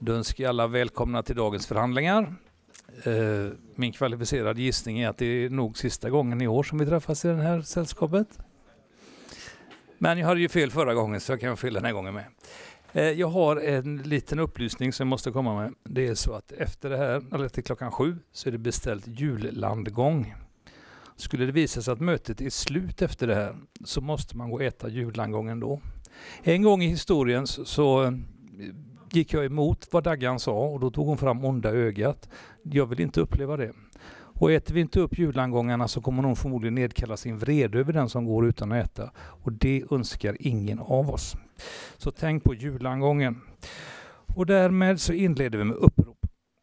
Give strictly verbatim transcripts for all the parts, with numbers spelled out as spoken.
Då önskar jag alla välkomna till dagens förhandlingar. Min kvalificerade gissning är att det är nog sista gången i år som vi träffas i det här sällskapet. Men jag hade ju fel förra gången så jag kan fel den här gången med. Jag har en liten upplysning som jag måste komma med. Det är så att efter det här, eller till klockan sju, så är det beställt jullandgång. Skulle det visa sig att mötet är slut efter det här så måste man gå och äta jullandgången då. En gång i historien så, så gick jag emot vad Daggan sa och då tog hon fram onda ögat. Jag vill inte uppleva det. Och äter vi inte upp jullandgångarna så kommer någon förmodligen nedkalla sin vrede över den som går utan att äta. Och det önskar ingen av oss. Så tänk på jullandgången. Och därmed så inleder vi med upprop.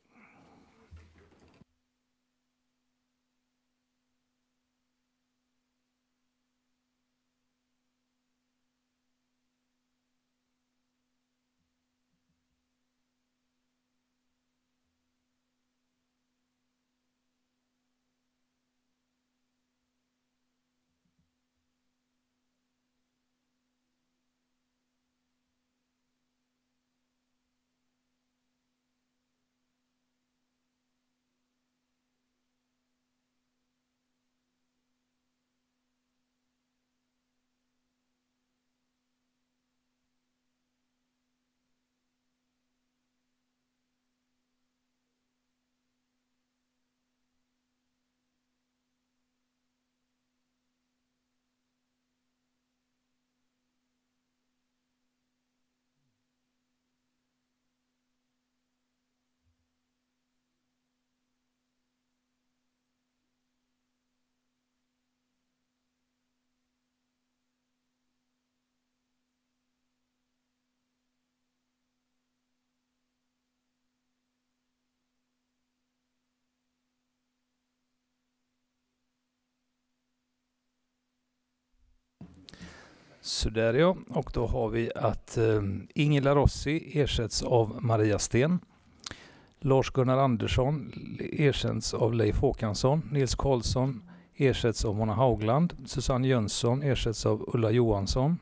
Så där ja, och då har vi att eh, Ingela Rossi ersätts av Maria Sten. Lars-Gunnar Andersson ersätts av Leif Håkansson. Nils Karlsson ersätts av Mona Haugland. Susanne Jönsson ersätts av Ulla Johansson.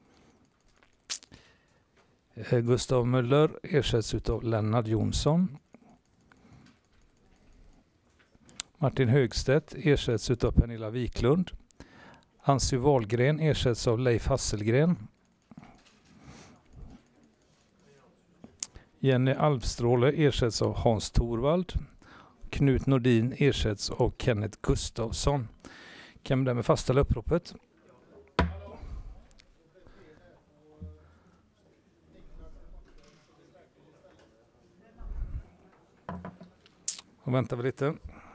Eh, Gustav Möller ersätts av Lennart Jonsson. Martin Högstedt ersätts av Pernilla Wiklund. Ansy Wahlgren ersätts av Leif Hasselgren. Jenny Alvstråle ersätts av Hans Torvald. Knut Nordin ersätts av Kenneth Gustafsson. Kan vi därmed fastställa uppropet? Och väntar vi lite.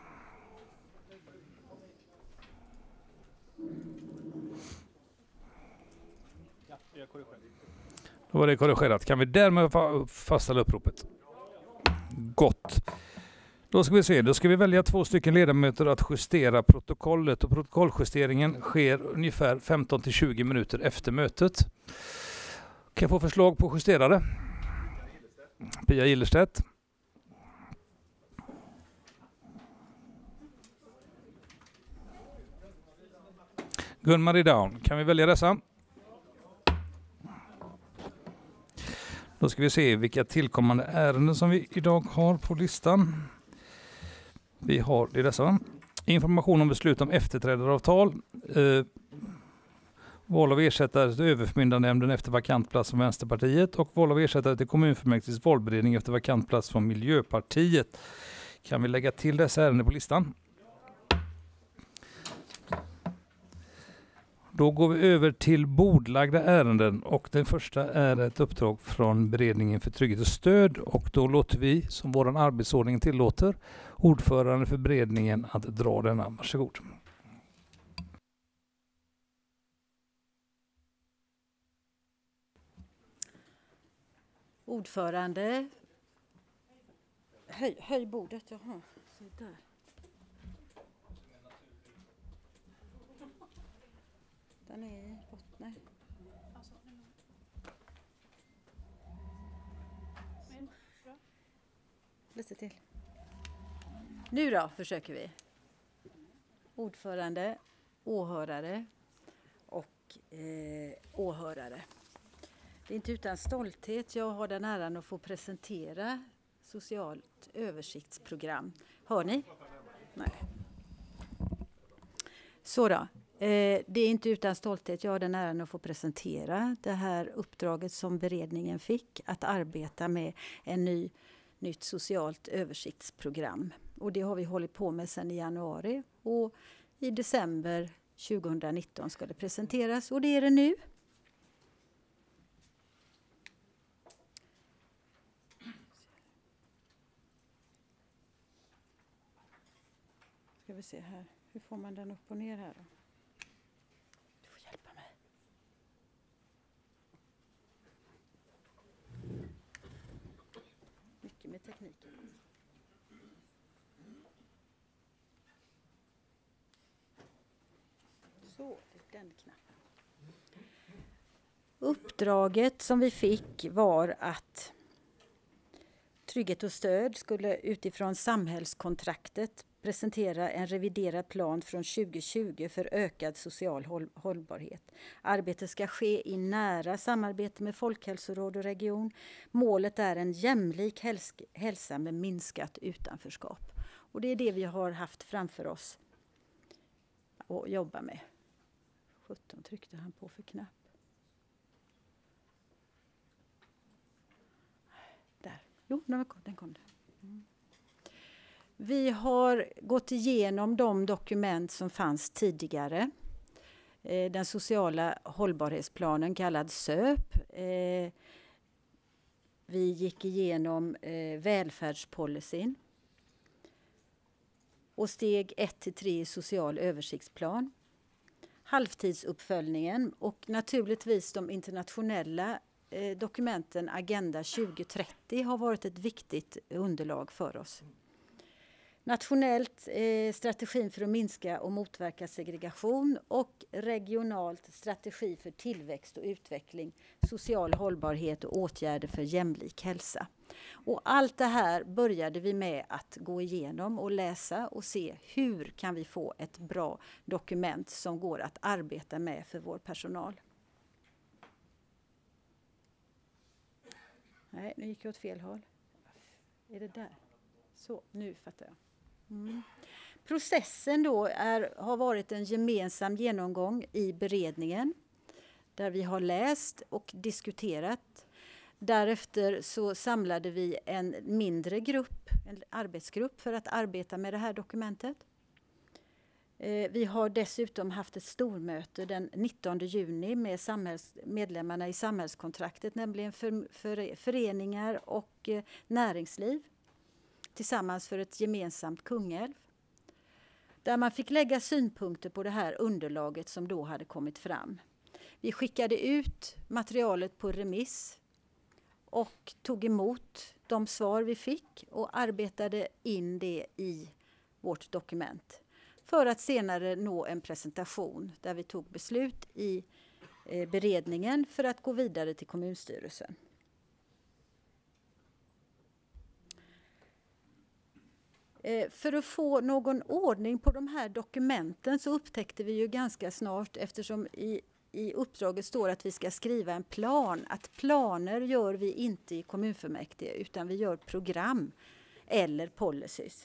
Då var det korrigerat. Kan vi därmed fastställa uppropet? Gott. Då ska vi se. Då ska vi välja två stycken ledamöter att justera protokollet. Och protokolljusteringen sker ungefär femton till tjugo minuter efter mötet. Kan jag få förslag på justerare? Pia Gillerstedt. Gun-Marie Down. Kan vi välja dessa? Då ska vi se vilka tillkommande ärenden som vi idag har på listan. Vi har det dessa. Information om beslut om efterträdaravtal. Eh, val av ersättare till överförmyndarnämnden efter vakant plats från Vänsterpartiet. Och val av ersättare till kommunfullmäktiges valberedning efter vakant plats från Miljöpartiet. Kan vi lägga till dessa ärenden på listan? Då går vi över till bordlagda ärenden och den första är ett uppdrag från beredningen för trygghet och stöd och då låter vi, som vår arbetsordning tillåter, ordförande för beredningen att dra denna. Varsågod. Ordförande. Höj, höj bordet, jaha. Så där. Den är i botten. Lite till. Nu då försöker vi. Ordförande, åhörare och eh, åhörare. Det är inte utan stolthet jag har den äran att få presentera socialt översiktsprogram. Hör ni? Nej. Så då. Eh, det är inte utan stolthet jag har den äran att få presentera det här uppdraget som beredningen fick att arbeta med en ny, nytt socialt översiktsprogram. Och det har vi hållit på med sedan i januari och i december tjugonitton ska det presenteras och det är det nu. Ska vi se här. Hur får man den upp och ner här då? Du får hjälpa mig. Mycket med tekniken. Så, det är den knappen. Uppdraget som vi fick var att Trygghet och stöd skulle utifrån samhällskontraktet presentera en reviderad plan från tjugo tjugo för ökad social håll- hållbarhet. Arbetet ska ske i nära samarbete med Folkhälsoråd och region. Målet är en jämlik häls- hälsa med minskat utanförskap. Och det är det vi har haft framför oss att jobba med. sjutton tryckte han på för knapp. Där. Jo, den kom. Den kom. Mm. Vi har gått igenom de dokument som fanns tidigare. Eh, den sociala hållbarhetsplanen kallad S Ö P. Eh, vi gick igenom eh, välfärdspolicyn. Och steg ett till tre i social översiktsplan. Halvtidsuppföljningen och naturligtvis de internationella eh, dokumenten Agenda tjugo trettio har varit ett viktigt underlag för oss. Nationellt eh, strategin för att minska och motverka segregation och regionalt strategi för tillväxt och utveckling, social hållbarhet och åtgärder för jämlik hälsa. Och allt det här började vi med att gå igenom och läsa och se hur kan vi få ett bra dokument som går att arbeta med för vår personal. Nej, nu gick jag åt fel håll. Är det där? Så, nu fattar jag. Mm. Processen då är, har varit en gemensam genomgång i beredningen där vi har läst och diskuterat. Därefter så samlade vi en mindre grupp, en arbetsgrupp för att arbeta med det här dokumentet. Eh, vi har dessutom haft ett stormöte den nittonde juni med samhälls, medlemmarna i samhällskontraktet, nämligen för, för, föreningar och eh, näringsliv. Tillsammans för ett gemensamt Kungälv. Där man fick lägga synpunkter på det här underlaget som då hade kommit fram. Vi skickade ut materialet på remiss och tog emot de svar vi fick och arbetade in det i vårt dokument. För att senare nå en presentation där vi tog beslut i eh, beredningen för att gå vidare till kommunstyrelsen. För att få någon ordning på de här dokumenten så upptäckte vi ju ganska snart, eftersom i, i uppdraget står att vi ska skriva en plan, att planer gör vi inte i kommunfullmäktige utan vi gör program eller policies.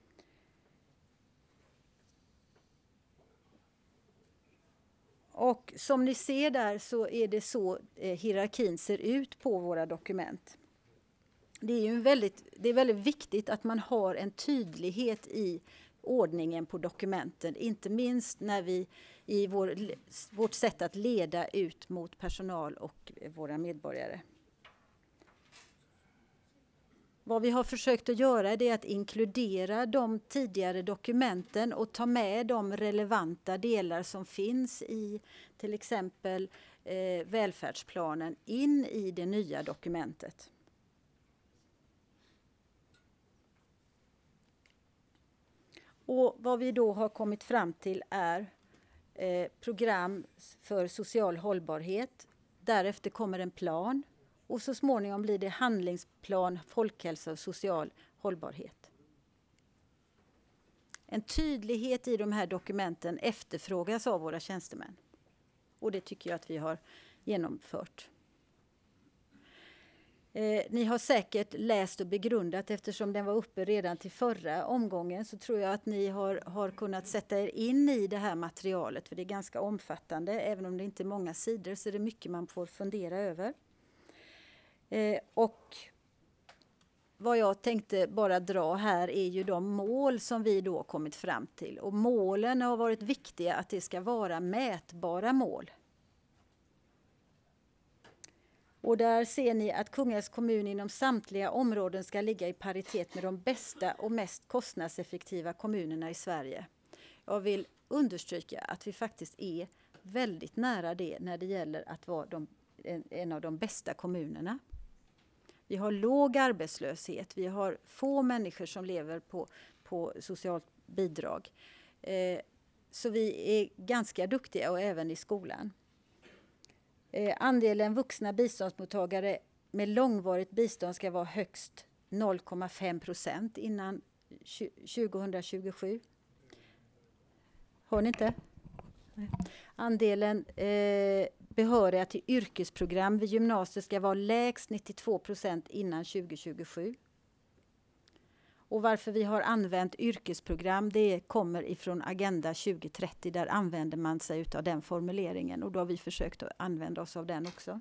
Och som ni ser där så är det så eh, hierarkin ser ut på våra dokument. Det är ju väldigt, det är väldigt viktigt att man har en tydlighet i ordningen på dokumenten. Inte minst när vi i vår, vårt sätt att leda ut mot personal och våra medborgare. Vad vi har försökt att göra är att inkludera de tidigare dokumenten och ta med de relevanta delar som finns i till exempel eh, välfärdsplanen in i det nya dokumentet. Och vad vi då har kommit fram till är eh, program för social hållbarhet. Därefter kommer en plan och så småningom blir det handlingsplan, folkhälsa och social hållbarhet. En tydlighet i de här dokumenten efterfrågas av våra tjänstemän. Och det tycker jag att vi har genomfört. Eh, ni har säkert läst och begrundat, eftersom den var uppe redan till förra omgången, så tror jag att ni har, har kunnat sätta er in i det här materialet, för det är ganska omfattande. Även om det inte är många sidor så är det mycket man får fundera över. Eh, och vad jag tänkte bara dra här är ju de mål som vi då kommit fram till. Och målen har varit viktiga, att det ska vara mätbara mål. Och där ser ni att Kungälvs kommun inom samtliga områden ska ligga i paritet med de bästa och mest kostnadseffektiva kommunerna i Sverige. Jag vill understryka att vi faktiskt är väldigt nära det när det gäller att vara de, en, en av de bästa kommunerna. Vi har låg arbetslöshet, vi har få människor som lever på, på socialt bidrag. Eh, så vi är ganska duktiga, och även i skolan. Eh, andelen vuxna biståndsmottagare med långvarigt bistånd ska vara högst noll komma fem procent innan tjugohundratjugosju. Hör ni inte? Nej. Andelen eh, behöriga till yrkesprogram vid gymnasiet ska vara lägst nittiotvå procent innan tjugohundratjugosju. Och varför vi har använt yrkesprogram, det kommer ifrån Agenda tjugo trettio. Där använder man sig av den formuleringen, och då har vi försökt att använda oss av den också.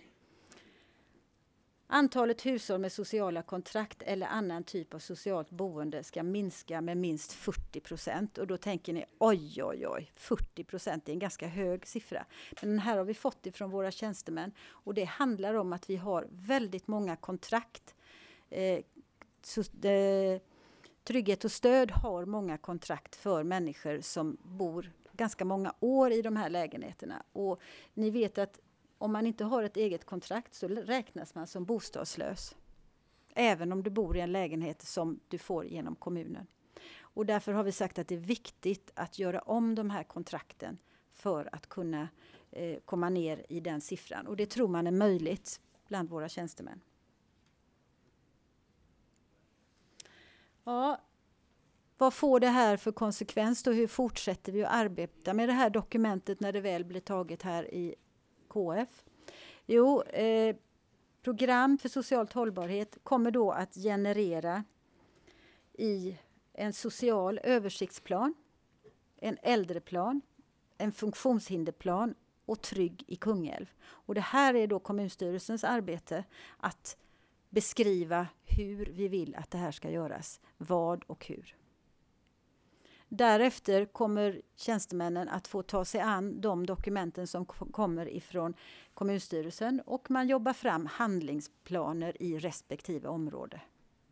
Antalet hushåll med sociala kontrakt eller annan typ av socialt boende ska minska med minst fyrtio procent. Och då tänker ni, oj oj oj, fyrtio procent är en ganska hög siffra. Men den här har vi fått ifrån våra tjänstemän. Och det handlar om att vi har väldigt många kontrakt. Eh, så, eh, Trygghet och stöd har många kontrakt för människor som bor ganska många år i de här lägenheterna. Och ni vet att om man inte har ett eget kontrakt så räknas man som bostadslös. Även om du bor i en lägenhet som du får genom kommunen. Och därför har vi sagt att det är viktigt att göra om de här kontrakten för att kunna eh, komma ner i den siffran. Och det tror man är möjligt bland våra tjänstemän. Ja, vad får det här för konsekvens då? Hur fortsätter vi att arbeta med det här dokumentet när det väl blir taget här i K F? Jo, eh, program för socialt hållbarhet kommer då att generera i en social översiktsplan, en äldreplan, en funktionshinderplan och Trygg i Kungälv. Och det här är då kommunstyrelsens arbete att beskriva hur vi vill att det här ska göras, vad och hur. Därefter kommer tjänstemännen att få ta sig an de dokumenten som kommer ifrån kommunstyrelsen, och man jobbar fram handlingsplaner i respektive område.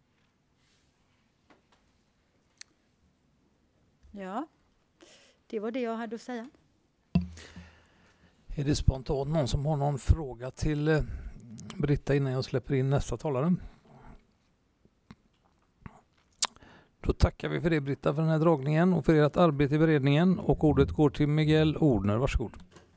Ja, det var det jag hade att säga. Är det spontant någon som har någon fråga till Britta innan jag släpper in nästa talare? Då tackar vi för det, Britta, för den här dragningen och för ert arbete i beredningen. Och ordet går till Miguel Ordner. Varsågod.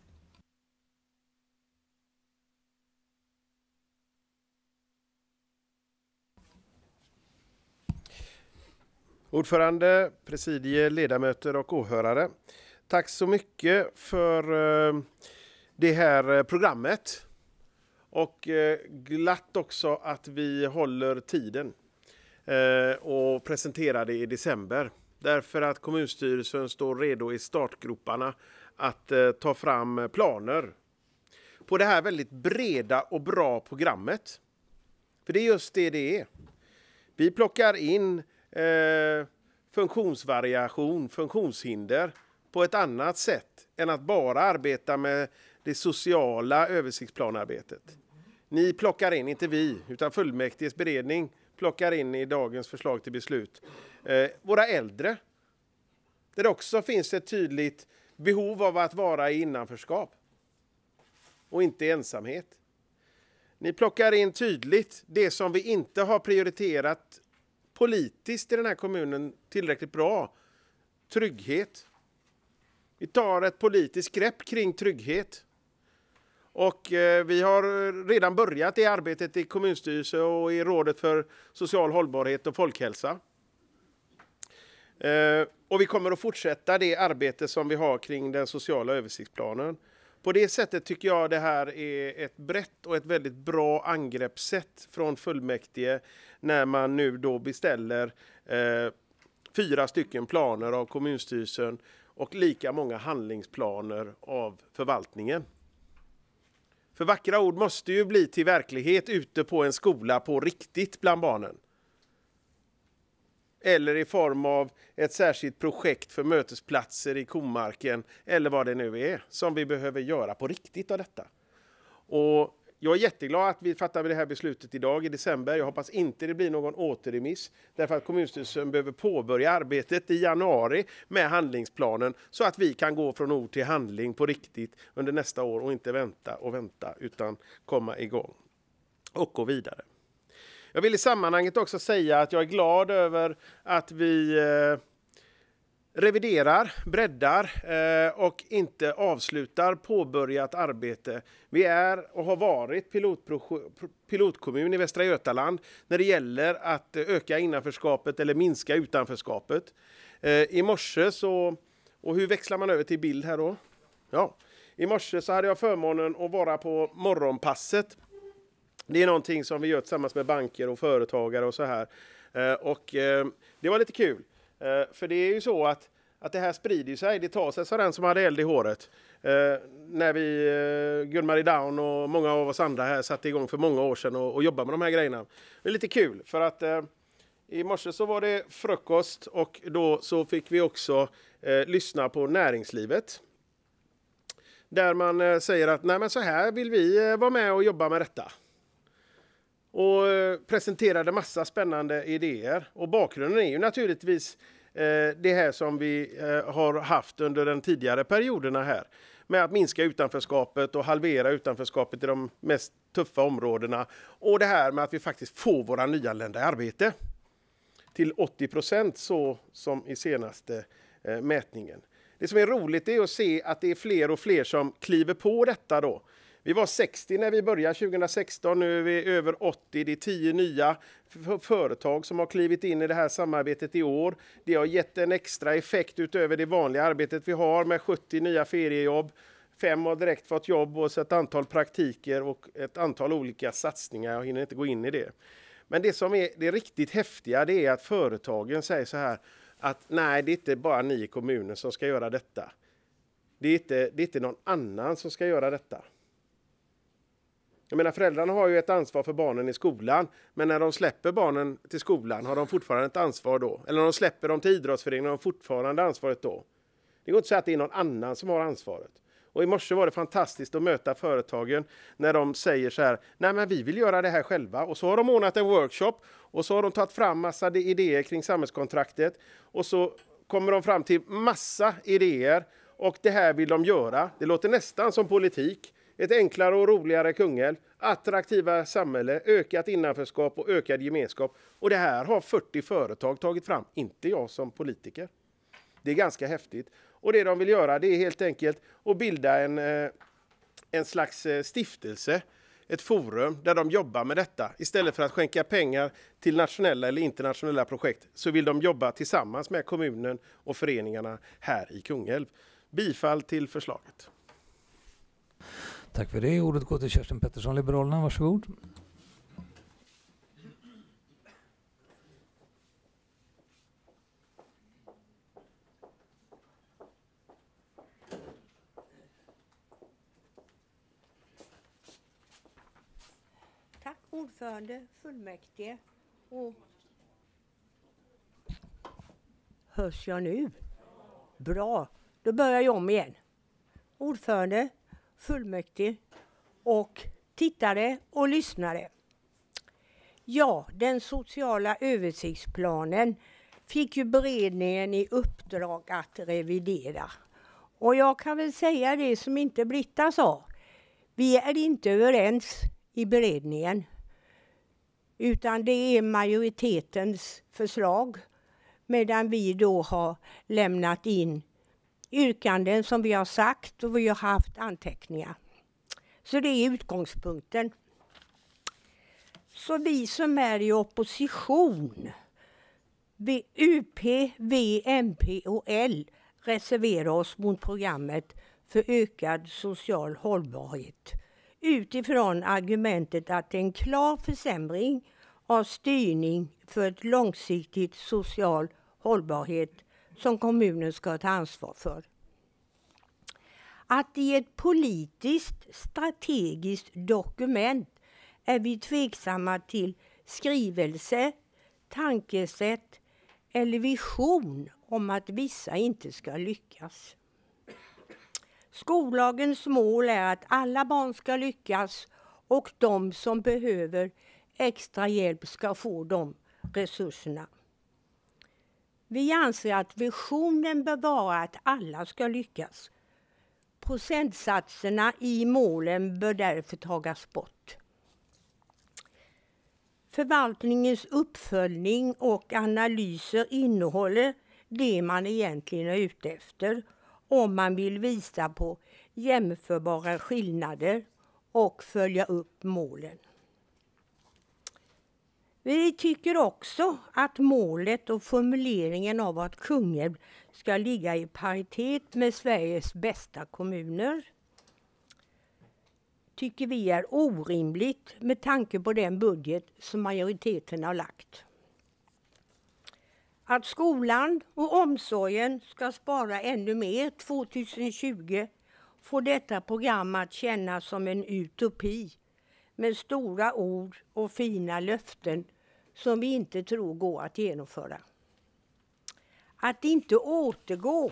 Ordförande, presidie, ledamöter och åhörare. Tack så mycket för det här programmet. Och glatt också att vi håller tiden och presenterar det i december. Därför att kommunstyrelsen står redo i startgroparna att ta fram planer på det här väldigt breda och bra programmet. För det är just det det är. Vi plockar in eh, funktionsvariation, funktionshinder på ett annat sätt än att bara arbeta med det sociala översiktsplanarbetet. Ni plockar in, inte vi, utan fullmäktiges beredning plockar in i dagens förslag till beslut eh, våra äldre. Där det också finns ett tydligt behov av att vara i innanförskap och inte ensamhet. Ni plockar in tydligt det som vi inte har prioriterat politiskt i den här kommunen tillräckligt bra. Trygghet. Vi tar ett politiskt grepp kring trygghet. Och eh, vi har redan börjat det arbetet i kommunstyrelse och i rådet för social hållbarhet och folkhälsa. Eh, och vi kommer att fortsätta det arbete som vi har kring den sociala översiktsplanen På det sättet tycker jag det här är ett brett och ett väldigt bra angreppssätt från fullmäktige när man nu då beställer eh, fyra stycken planer av kommunstyrelsen och lika många handlingsplaner av förvaltningen. För vackra ord måste ju bli till verklighet ute på en skola på riktigt bland barnen. Eller i form av ett särskilt projekt för mötesplatser i Komarken eller vad det nu är som vi behöver göra på riktigt av detta. Och jag är jätteglad att vi fattar det här beslutet idag i december. Jag hoppas inte det blir någon återremiss därför att kommunstyrelsen behöver påbörja arbetet i januari med handlingsplanen så att vi kan gå från ord till handling på riktigt under nästa år och inte vänta och vänta utan komma igång och gå vidare. Jag vill i sammanhanget också säga att jag är glad över att vi eh, reviderar, breddar eh, och inte avslutar påbörjat arbete. Vi är och har varit pilotkommun i Västra Götaland när det gäller att öka innanförskapet eller minska utanförskapet. Eh, I morse så, och hur växlar man över till bild här då? Ja, i morse så hade jag förmånen att vara på morgonpasset. Det är någonting som vi gör tillsammans med banker och företagare och så här. Eh, och eh, det var lite kul. Eh, för det är ju så att, att det här sprider sig. Det tar sig, så den som hade eld i håret. Eh, när vi, eh, Gun-Marie Down och många av oss andra här satte igång för många år sedan och, och jobbade med de här grejerna. Det är lite kul för att eh, i morse så var det frukost och då så fick vi också eh, lyssna på näringslivet. Där man eh, säger att nej men så här vill vi eh, vara med och jobba med detta. Och presenterade massa spännande idéer. Och bakgrunden är ju naturligtvis eh, det här som vi eh, har haft under den tidigare perioderna här. Med att minska utanförskapet och halvera utanförskapet i de mest tuffa områdena. Och det här med att vi faktiskt får våra nyanlända i arbete. Till åttio procent så som i senaste eh, mätningen. Det som är roligt är att se att det är fler och fler som kliver på detta då. Vi var sextio när vi började tjugohundrasexton, nu är vi över åttio. Det är tio nya företag som har klivit in i det här samarbetet i år. Det har gett en extra effekt utöver det vanliga arbetet vi har med sjuttio nya feriejobb. Fem har direkt fått jobb och så ett antal praktiker och ett antal olika satsningar. Jag hinner inte gå in i det. Men det som är det riktigt häftiga det är att företagen säger så här att nej, det är inte bara ni i kommunen som ska göra detta. Det är inte, det är inte någon annan som ska göra detta. Jag menar, föräldrarna har ju ett ansvar för barnen i skolan, men när de släpper barnen till skolan har de fortfarande ett ansvar då. Eller när de släpper dem till idrottsföreningen har de fortfarande ansvaret då. Det går inte att säga att det är någon annan som har ansvaret. Och i morse var det fantastiskt att möta företagen när de säger så här, nej men vi vill göra det här själva. Och så har de ordnat en workshop och så har de tagit fram massa idéer kring samhällskontraktet. Och så kommer de fram till massa idéer och det här vill de göra. Det låter nästan som politik. Ett enklare och roligare Kungälv, attraktiva samhälle, ökat innanförskap och ökad gemenskap. Och det här har fyrtio företag tagit fram, inte jag som politiker. Det är ganska häftigt. Och det de vill göra det är helt enkelt att bilda en, en slags stiftelse, ett forum där de jobbar med detta. Istället för att skänka pengar till nationella eller internationella projekt så vill de jobba tillsammans med kommunen och föreningarna här i Kungälv. Bifall till förslaget. Tack för det. Ordet går till Kerstin Pettersson, Liberalerna. Varsågod. Tack ordförande, fullmäktige och... Hörs jag nu? Bra, då börjar jag om igen. Ordförande, fullmäktige och tittare och lyssnare. Ja, den sociala översiktsplanen fick ju beredningen i uppdrag att revidera. Och jag kan väl säga det som inte Britta sa. Vi är inte överens i beredningen. Utan det är majoritetens förslag. Medan vi då har lämnat in yrkanden som vi har sagt och vi har haft anteckningar. Så det är utgångspunkten. Så vi som är i opposition, U P, V, M P och L reserverar oss mot programmet för ökad social hållbarhet utifrån argumentet att det är en klar försämring av styrning för ett långsiktigt social hållbarhet som kommunen ska ta ansvar för. Att i ett politiskt strategiskt dokument är vi tveksamma till skrivelse, tankesätt eller vision om att vissa inte ska lyckas. Skollagens mål är att alla barn ska lyckas och de som behöver extra hjälp ska få de resurserna. Vi anser att visionen bör vara att alla ska lyckas. Procentsatserna i målen bör därför tagas bort. Förvaltningens uppföljning och analyser innehåller det man egentligen är ute efter om man vill visa på jämförbara skillnader och följa upp målen. Vi tycker också att målet och formuleringen av att Kungälv ska ligga i paritet med Sveriges bästa kommuner tycker vi är orimligt med tanke på den budget som majoriteten har lagt. Att skolan och omsorgen ska spara ännu mer tjugohundratjugo får detta program att kännas som en utopi med stora ord och fina löften som vi inte tror går att genomföra. Att inte återgå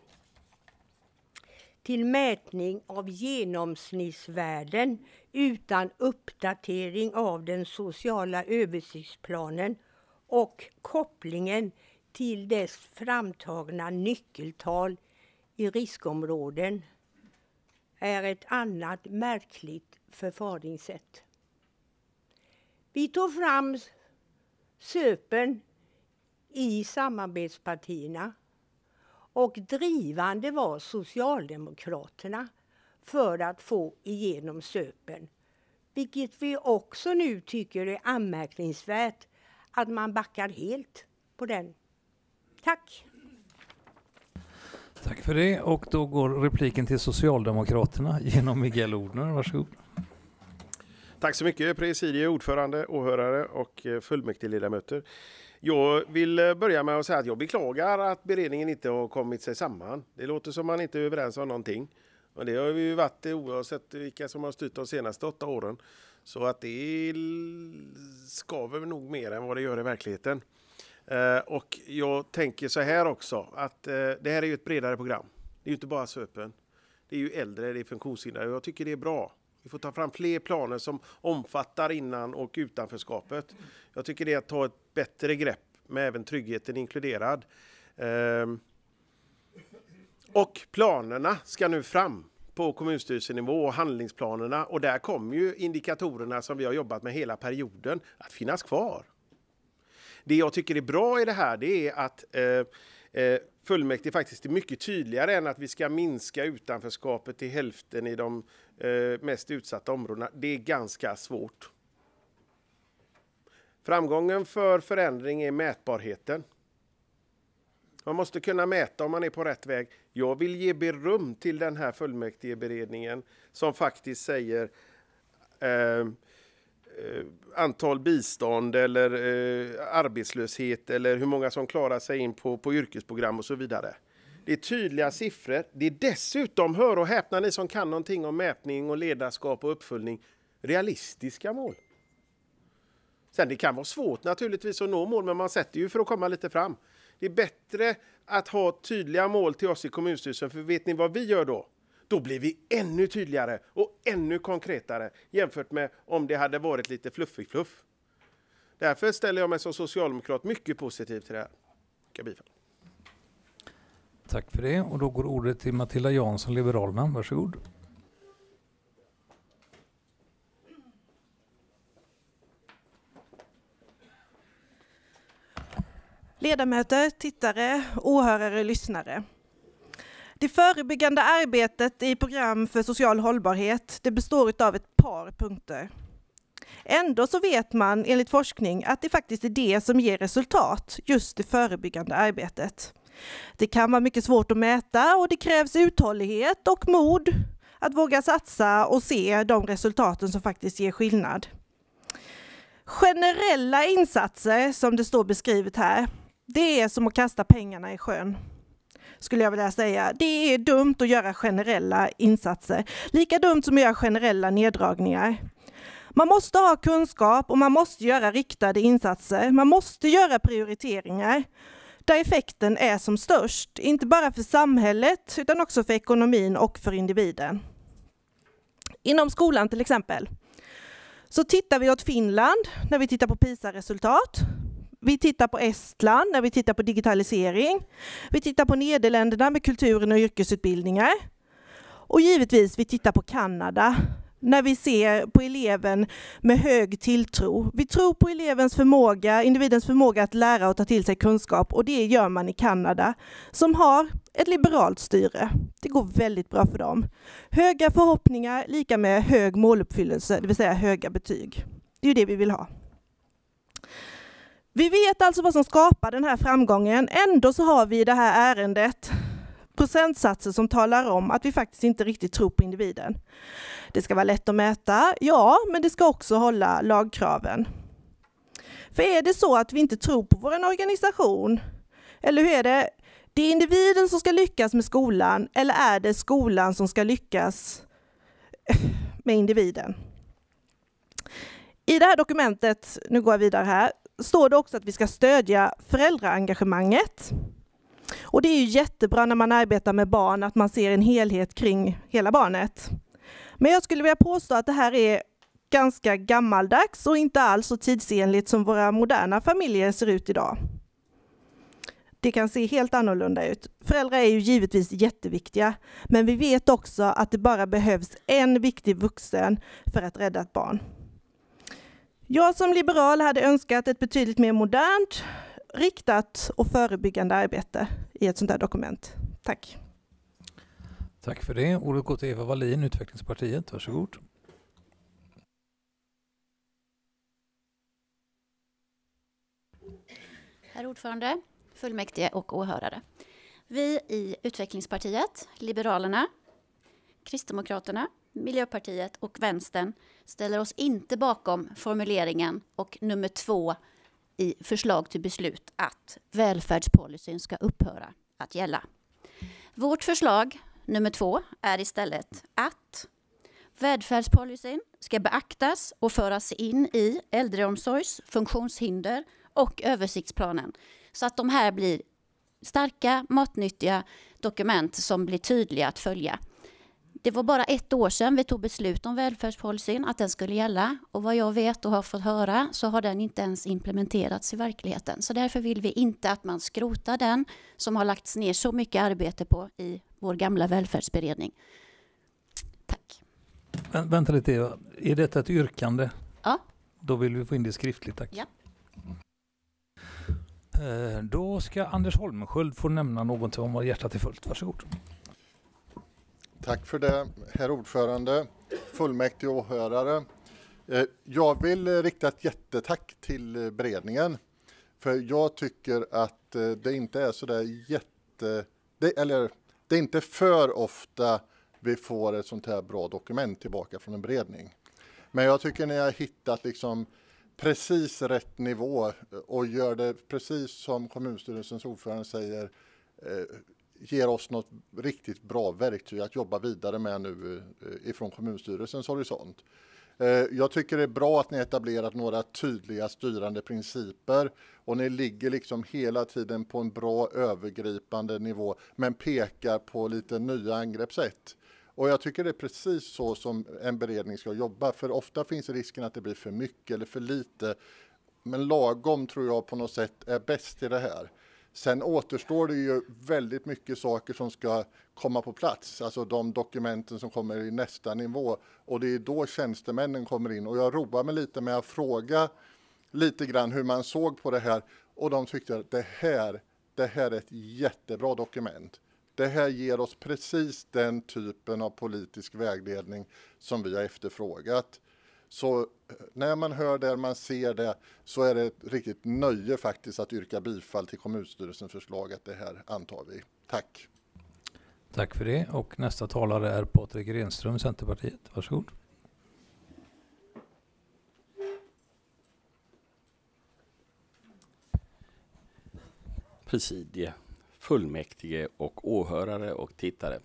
till mätning av genomsnittsvärden utan uppdatering av den sociala översiktsplanen och kopplingen till dess framtagna nyckeltal i riskområden är ett annat märkligt förfaringssätt. Vi tog fram SÖPen i samarbetspartierna och drivande var Socialdemokraterna för att få igenom SÖPen. Vilket vi också nu tycker är anmärkningsvärt att man backar helt på den. Tack! Tack för det, och då går repliken till Socialdemokraterna genom Miguel Odhner. Varsågod. Tack så mycket, presidium, ordförande, åhörare och fullmäktigeledamöter. Jag vill börja med att säga att jag beklagar att beredningen inte har kommit sig samman. Det låter som man inte är överens om någonting. Och det har vi ju varit oavsett vilka som har styrt de senaste åtta åren. Så att det skaver nog mer än vad det gör i verkligheten. Och jag tänker så här också, att det här är ju ett bredare program. Det är ju inte bara SÖPen. Det är ju äldre, det är funktionshindrade. Jag tycker det är bra. Vi får ta fram fler planer som omfattar innan- och utanförskapet. Jag tycker det är att ta ett bättre grepp med även tryggheten inkluderad. Ehm. Och planerna ska nu fram på kommunstyrelsenivå och handlingsplanerna. Och där kommer ju indikatorerna som vi har jobbat med hela perioden att finnas kvar. Det jag tycker är bra i det här, det är att eh, eh, fullmäktige faktiskt är mycket tydligare än att vi ska minska utanförskapet till hälften i de eh, mest utsatta områdena. Det är ganska svårt. Framgången för förändring är mätbarheten. Man måste kunna mäta om man är på rätt väg. Jag vill ge beröm till den här fullmäktigeberedningen som faktiskt säger eh, Eh, antal bistånd eller eh, arbetslöshet eller hur många som klarar sig in på, på yrkesprogram och så vidare. Det är tydliga siffror. Det är dessutom, hör och häpna ni som kan någonting om mätning och ledarskap och uppföljning, realistiska mål. Sen det kan vara svårt naturligtvis att nå mål, men man sätter ju för att komma lite fram. Det är bättre att ha tydliga mål till oss i kommunstyrelsen, för vet ni vad vi gör då? Då blir vi ännu tydligare och ännu konkretare jämfört med om det hade varit lite fluffig fluff. Därför ställer jag mig som socialdemokrat mycket positiv till det här. Tack bifall. Tack för det, och då går ordet till Matilda Jansson, Liberalerna. Varsågod. Ledamöter, tittare, åhörare, lyssnare. Det förebyggande arbetet i program för social hållbarhet, det består av ett par punkter. Ändå så vet man enligt forskning att det faktiskt är det som ger resultat, just det förebyggande arbetet. Det kan vara mycket svårt att mäta och det krävs uthållighet och mod att våga satsa och se de resultaten som faktiskt ger skillnad. Generella insatser, som det står beskrivet här, det är som att kasta pengarna i sjön, skulle jag vilja säga. Det är dumt att göra generella insatser. Lika dumt som att göra generella neddragningar. Man måste ha kunskap och man måste göra riktade insatser. Man måste göra prioriteringar där effekten är som störst. Inte bara för samhället utan också för ekonomin och för individen. Inom skolan till exempel så tittar vi åt Finland när vi tittar på PISA-resultat. Vi tittar på Estland när vi tittar på digitalisering. Vi tittar på Nederländerna med kulturen och yrkesutbildningar. Och givetvis vi tittar på Kanada när vi ser på eleven med hög tilltro. Vi tror på elevens förmåga, individens förmåga att lära och ta till sig kunskap, och det gör man i Kanada som har ett liberalt styre. Det går väldigt bra för dem. Höga förhoppningar lika med hög måluppfyllelse, det vill säga höga betyg. Det är ju det vi vill ha. Vi vet alltså vad som skapar den här framgången. Ändå så har vi i det här ärendet procentsatser som talar om att vi faktiskt inte riktigt tror på individen. Det ska vara lätt att mäta, ja, men det ska också hålla lagkraven. För är det så att vi inte tror på vår organisation, eller hur är det? Det är individen som ska lyckas med skolan, eller är det skolan som ska lyckas med individen? I det här dokumentet, nu går jag vidare här, står det också att vi ska stödja föräldraengagemanget. Och det är ju jättebra när man arbetar med barn att man ser en helhet kring hela barnet. Men jag skulle vilja påstå att det här är ganska gammaldags och inte alls så tidsenligt som våra moderna familjer ser ut idag. Det kan se helt annorlunda ut. Föräldrar är ju givetvis jätteviktiga, men vi vet också att det bara behövs en viktig vuxen för att rädda ett barn. Jag som liberal hade önskat ett betydligt mer modernt, riktat och förebyggande arbete i ett sånt här dokument. Tack. Tack för det. Ordet går till Eva Wallin, Utvecklingspartiet. Varsågod. Herr ordförande, fullmäktige och åhörare. Vi i Utvecklingspartiet, Liberalerna, Kristdemokraterna, Miljöpartiet och Vänstern ställer oss inte bakom formuleringen och nummer två i förslag till beslut att välfärdspolicyn ska upphöra att gälla. Vårt förslag nummer två är istället att välfärdspolicyn ska beaktas och föras in i äldreomsorgs-, funktionshinder och översiktsplanen så att de här blir starka, matnyttiga dokument som blir tydliga att följa. Det var bara ett år sedan vi tog beslut om välfärdspolicyn, att den skulle gälla. Och vad jag vet och har fått höra så har den inte ens implementerats i verkligheten. Så därför vill vi inte att man skrotar den som har lagts ner så mycket arbete på i vår gamla välfärdsberedning. Tack. Vä- vänta lite Eva, är detta ett yrkande? Ja. Då vill vi få in det skriftligt, tack. Ja. Eh, Då ska Anders Holmsköld få nämna någonting om vad hjärtat är fullt. Varsågod. Tack för det, herr ordförande, fullmäktige och åhörare. Jag vill rikta ett jättetack till beredningen. För jag tycker att det inte är så där jätte... Det, eller det är inte för ofta vi får ett sånt här bra dokument tillbaka från en beredning. Men jag tycker ni har hittat liksom precis rätt nivå och gör det precis som kommunstyrelsens ordförande säger, eh, ger oss något riktigt bra verktyg att jobba vidare med nu ifrån kommunstyrelsens horisont. Jag tycker det är bra att ni etablerat några tydliga styrande principer och ni ligger liksom hela tiden på en bra övergripande nivå men pekar på lite nya angreppssätt. Och jag tycker det är precis så som en beredning ska jobba, för ofta finns risken att det blir för mycket eller för lite, men lagom tror jag på något sätt är bäst i det här. Sen återstår det ju väldigt mycket saker som ska komma på plats, alltså de dokumenten som kommer i nästa nivå, och det är då tjänstemännen kommer in. Och jag roar mig lite med att fråga lite grann hur man såg på det här, och de tyckte att det här, det här är ett jättebra dokument. Det här ger oss precis den typen av politisk vägledning som vi har efterfrågat. Så när man hör det, man ser det, så är det ett riktigt nöje faktiskt att yrka bifall till kommunstyrelsens förslag att det här antar vi. Tack. Tack för det. Och nästa talare är Patrik Renström, Centerpartiet. Varsågod. Presidie, fullmäktige och åhörare och tittare.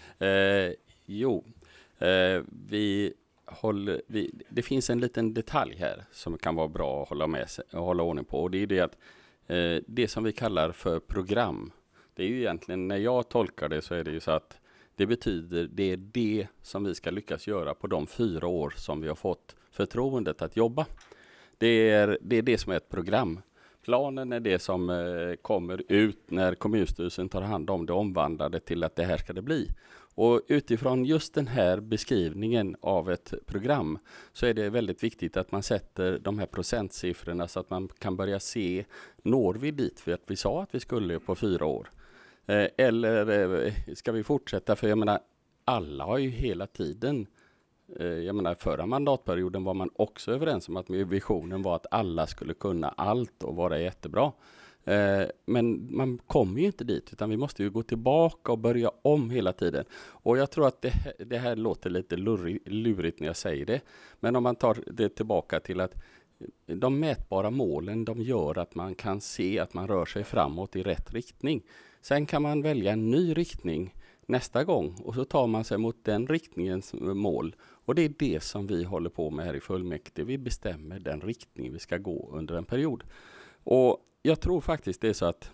Eh, jo, eh, vi håller, vi, det finns en liten detalj här som kan vara bra att hålla, med sig, att hålla ordning på. Och det är det att eh, det som vi kallar för program, det är ju egentligen, när jag tolkar det så är det ju så att det betyder det är det som vi ska lyckas göra på de fyra år som vi har fått förtroendet att jobba. Det är det, är det som är ett program. Planen är det som eh, kommer ut när kommunstyrelsen tar hand om det, omvandlar det till att det här ska det bli. Och utifrån just den här beskrivningen av ett program så är det väldigt viktigt att man sätter de här procentsiffrorna så att man kan börja se, når vi dit för att vi sa att vi skulle på fyra år? Eh, eller eh, ska vi fortsätta? För jag menar, alla har ju hela tiden, eh, jag menar förra mandatperioden var man också överens om att visionen var att alla skulle kunna allt och vara jättebra. Eh, men man kommer ju inte dit, utan vi måste ju gå tillbaka och börja om hela tiden. Och jag tror att det, det här låter lite lurig, lurigt när jag säger det. Men om man tar det tillbaka till att de mätbara målen, de gör att man kan se att man rör sig framåt i rätt riktning. Sen kan man välja en ny riktning nästa gång och så tar man sig mot den riktningens mål. Och det är det som vi håller på med här i fullmäktige. Vi bestämmer den riktning vi ska gå under en period. Och jag tror faktiskt det är så att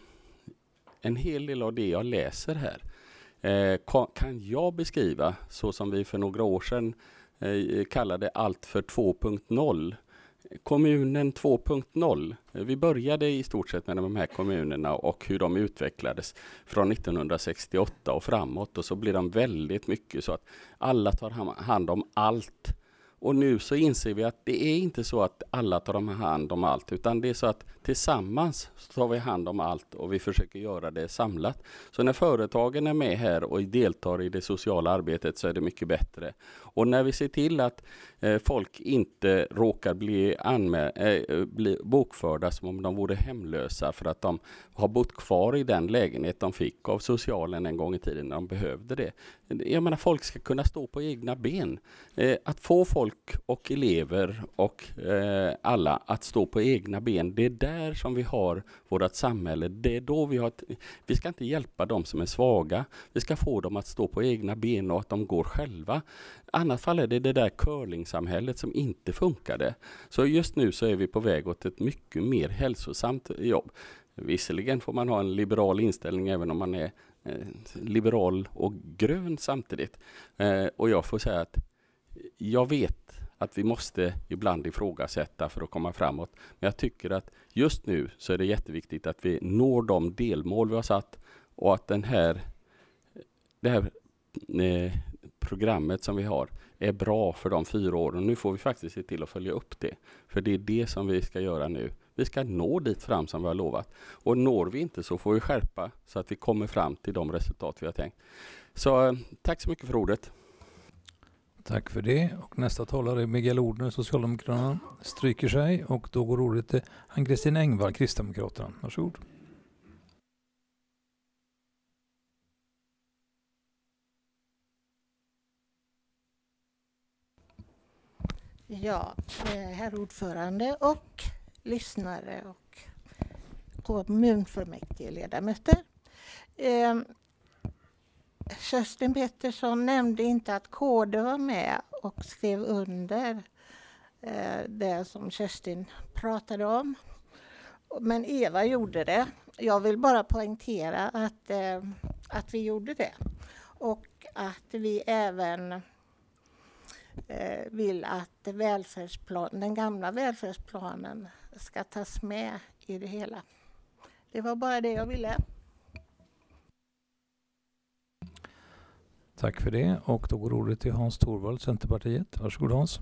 en hel del av det jag läser här eh, kan jag beskriva så som vi för några år sedan eh, kallade allt för två punkt noll. Kommunen två punkt noll. Vi började i stort sett med de här kommunerna och hur de utvecklades från nittonhundrasextioåtta och framåt, och så blir de väldigt mycket så att alla tar hand om allt. Och nu så inser vi att det är inte så att alla tar hand om allt, utan det är så att tillsammans tar vi hand om allt och vi försöker göra det samlat. Så när företagen är med här och deltar i det sociala arbetet så är det mycket bättre. Och när vi ser till att eh, folk inte råkar bli, anmä- äh, bli bokförda som om de vore hemlösa för att de har bott kvar i den lägenhet de fick av socialen en gång i tiden när de behövde det. Jag menar, folk ska kunna stå på egna ben. Eh, att få folk och elever och eh, alla att stå på egna ben, det är där som vi har vårt samhälle. Det är då vi har ett, vi ska inte hjälpa dem som är svaga. Vi ska få dem att stå på egna ben och att de går själva. Annars fall är det det där curlingsamhället som inte funkade. Så just nu så är vi på väg åt ett mycket mer hälsosamt jobb. Visserligen får man ha en liberal inställning även om man är eh, liberal och grön samtidigt. Eh, och jag får säga att jag vet att vi måste ibland ifrågasätta för att komma framåt. Men jag tycker att just nu så är det jätteviktigt att vi når de delmål vi har satt och att den här, det här eh, programmet som vi har är bra för de fyra åren. Nu får vi faktiskt se till att följa upp det. För det är det som vi ska göra nu. Vi ska nå dit fram som vi har lovat. Och når vi inte så får vi skärpa så att vi kommer fram till de resultat vi har tänkt. Så tack så mycket för ordet. Tack för det. Och nästa talare är Miguel Odhner, Socialdemokraterna, stryker sig. Och då går ordet till Ann-Kristin Engvall, Kristdemokraterna. Varsågod. Ja, herr ordförande och lyssnare och kommunfullmäktigeledamöter. Eh, Kerstin Pettersson nämnde inte att K D var med och skrev under eh, det som Kerstin pratade om. Men Eva gjorde det. Jag vill bara poängtera att, eh, att vi gjorde det. Och att vi även eh, vill att välfärdsplan, den gamla välfärdsplanen ska tas med i det hela. Det var bara det jag ville. Tack för det. Och då går ordet till Hans Torvald, Centerpartiet. Varsågod Hans.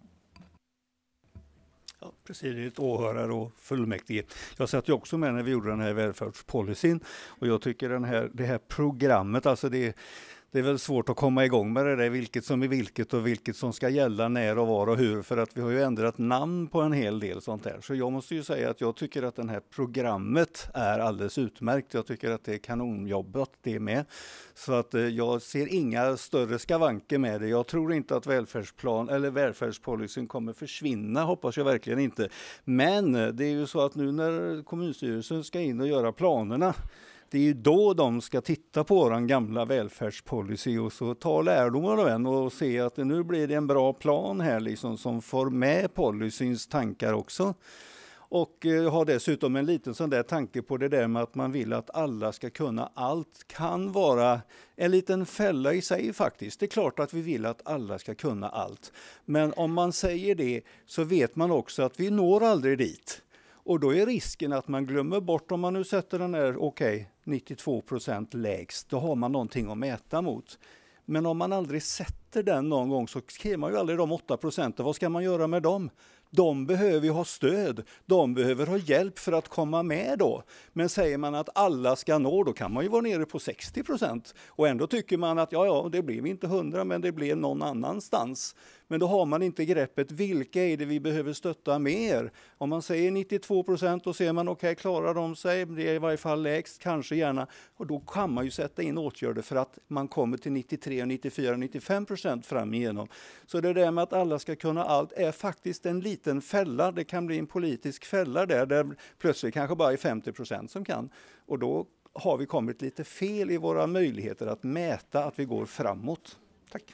Ja, presidiet, åhörare och fullmäktige. Jag satt ju också med när vi gjorde den här välfärdspolicyn och jag tycker den här, det här programmet, alltså det, det är väl svårt att komma igång med det där, vilket som är vilket och vilket som ska gälla när och var och hur, för att vi har ju ändrat namn på en hel del sånt där. Så jag måste ju säga att jag tycker att det här programmet är alldeles utmärkt. Jag tycker att det är kanonjobbat det med. Så att eh, jag ser inga större skavanker med det. Jag tror inte att välfärdsplan eller välfärdspolicyn kommer försvinna, hoppas jag verkligen inte. Men det är ju så att nu när kommunstyrelsen ska in och göra planerna, det är ju då de ska titta på den gamla välfärdspolicy och så ta lärdomar av den och se att nu blir det en bra plan här liksom som får med policyns tankar också. Och eh, har dessutom en liten sån där tanke på det där med att man vill att alla ska kunna allt. Kan vara en liten fälla i sig faktiskt. Det är klart att vi vill att alla ska kunna allt. Men om man säger det så vet man också att vi når aldrig dit. Och då är risken att man glömmer bort, om man nu sätter den här, okej, okay, nittiotvå procent lägst, då har man någonting att mäta mot. Men om man aldrig sätter den någon gång så skriver man ju aldrig de åtta procenten. Vad ska man göra med dem? De behöver ju ha stöd. De behöver ha hjälp för att komma med då. Men säger man att alla ska nå, då kan man ju vara nere på sextio procent. Och ändå tycker man att ja, ja, det blir inte hundra, men det blir någon annanstans. Men då har man inte greppet, vilka är det vi behöver stötta mer? Om man säger nittiotvå procent, då ser man okej, okay, klarar de sig? Det är i varje fall lägst, kanske gärna. Och då kan man ju sätta in åtgärder för att man kommer till nittiotre, nittiofyra, nittiofem procent fram igenom. Så det där med att alla ska kunna allt är faktiskt en liten fälla. Det kan bli en politisk fälla där, där plötsligt kanske bara är femtio procent som kan. Och då har vi kommit lite fel i våra möjligheter att mäta att vi går framåt. Tack.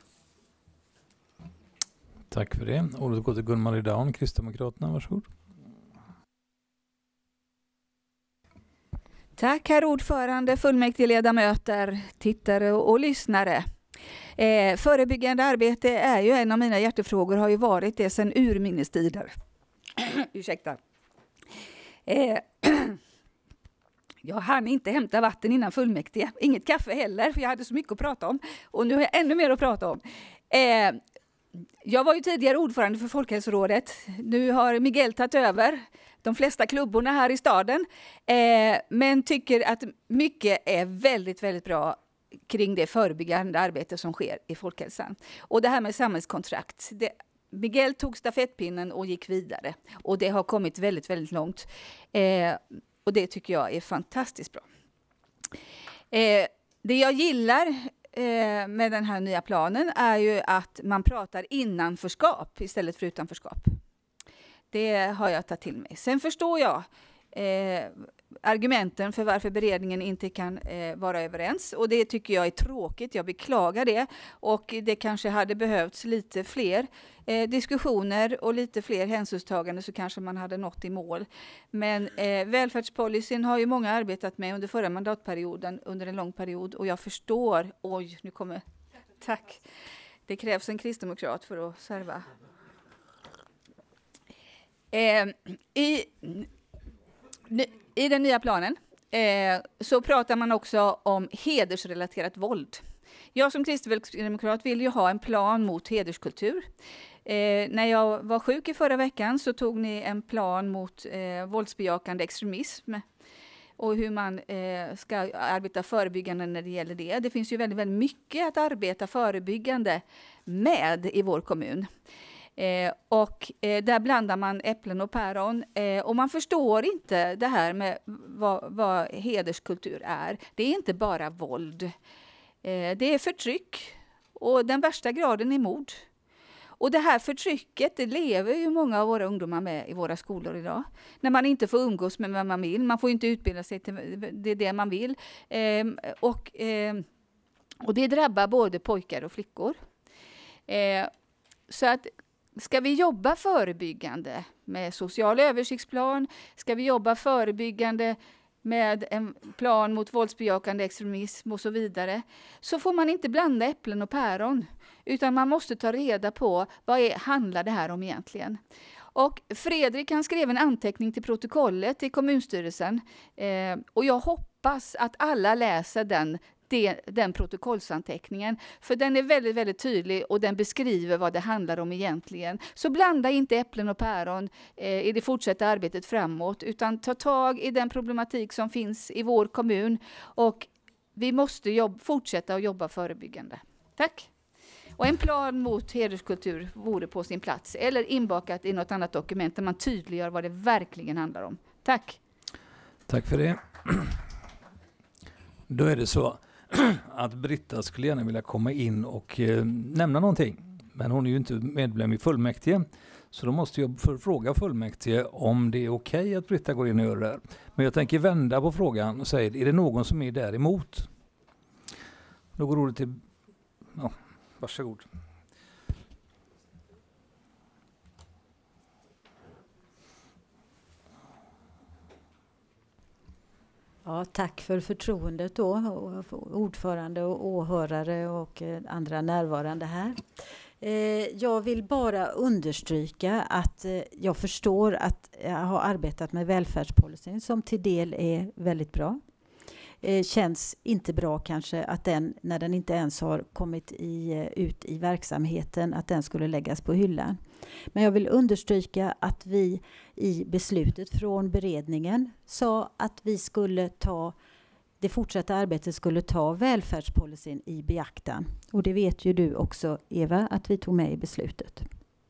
Tack för det. Ordet går till Gun-Marie Daun, Kristdemokraterna. Varsågod. Tack herr ordförande, fullmäktigeledamöter, tittare och, och lyssnare. Eh, förebyggande arbete är ju en av mina hjärtefrågor, har ju varit det sedan urminnes tider. Ursäkta. Eh, jag hann inte hämta vatten innan fullmäktige. Inget kaffe heller, för jag hade så mycket att prata om. Och nu har jag ännu mer att prata om. Eh, jag var ju tidigare ordförande för Folkhälsorådet. Nu har Miguel tagit över de flesta klubborna här i staden. Eh, men tycker att mycket är väldigt, väldigt bra kring det förebyggande arbete som sker i folkhälsan. Och det här med samhällskontrakt. Det, Miguel tog stafettpinnen och gick vidare. Och det har kommit väldigt, väldigt långt. Eh, och det tycker jag är fantastiskt bra. Eh, det jag gillar eh, med den här nya planen är ju att man pratar innanförskap istället för utanförskap. Det har jag tagit till mig. Sen förstår jag eh, argumenten för varför beredningen inte kan eh, vara överens. Och det tycker jag är tråkigt. Jag beklagar det. Och det kanske hade behövts lite fler eh, diskussioner och lite fler hänsynstagande, så kanske man hade nått i mål. Men eh, välfärdspolicyn har ju många arbetat med under förra mandatperioden, under en lång period. Och jag förstår, oj, nu kommer, tack. Det krävs en kristdemokrat för att serva. Eh, i, I den nya planen eh, så pratar man också om hedersrelaterat våld. Jag som kristdemokrat vill ju ha en plan mot hederskultur. Eh, när jag var sjuk i förra veckan så tog ni en plan mot eh, våldsbejakande extremism och hur man eh, ska arbeta förebyggande när det gäller det. Det finns ju väldigt, väldigt mycket att arbeta förebyggande med i vår kommun. Eh, och eh, där blandar man äpplen och päron eh, och man förstår inte det här med vad, vad hederskultur är. Det är inte bara våld. Eh, det är förtryck och den värsta graden är mord. Och det här förtrycket, det lever ju många av våra ungdomar med i våra skolor idag. När man inte får umgås med vad man vill, man får inte utbilda sig till det, det man vill. Eh, och, eh, och det drabbar både pojkar och flickor. Eh, så att ska vi jobba förebyggande med social översiktsplan, ska vi jobba förebyggande med en plan mot våldsbejakande extremism och så vidare, så får man inte blanda äpplen och päron, utan man måste ta reda på vad är, handlar det här om egentligen. Och Fredrik han skrev en anteckning till protokollet i kommunstyrelsen eh, och jag hoppas att alla läser den Det, den protokollsanteckningen. För den är väldigt, väldigt tydlig och den beskriver vad det handlar om egentligen. Så blanda inte äpplen och päron eh, i det fortsatta arbetet framåt, utan ta tag i den problematik som finns i vår kommun och vi måste jobb, fortsätta att jobba förebyggande. Tack! Och en plan mot hederskultur vore på sin plats, eller inbakat i något annat dokument där man tydliggör vad det verkligen handlar om. Tack! Tack för det. Då är det så att Britta skulle gärna vilja komma in och eh, nämna någonting. Men hon är ju inte medlem i fullmäktige. Så då måste jag fråga fullmäktige om det är okej okay att Britta går in och gör det här. Men jag tänker vända på frågan och säga, är det någon som är där emot? Då går ordet till... Ja, varsågod. Ja, tack för förtroendet då, ordförande och åhörare och andra närvarande här. Jag vill bara understryka att jag förstår att jag har arbetat med välfärdspolicyn som till del är väldigt bra. Känns inte bra kanske att den, när den inte ens har kommit i, ut i verksamheten, att den skulle läggas på hyllan. Men jag vill understryka att vi i beslutet från beredningen sa att vi skulle ta, det fortsatta arbetet skulle ta välfärdspolicyn i beaktan. Och det vet ju du också, Eva, att vi tog med i beslutet.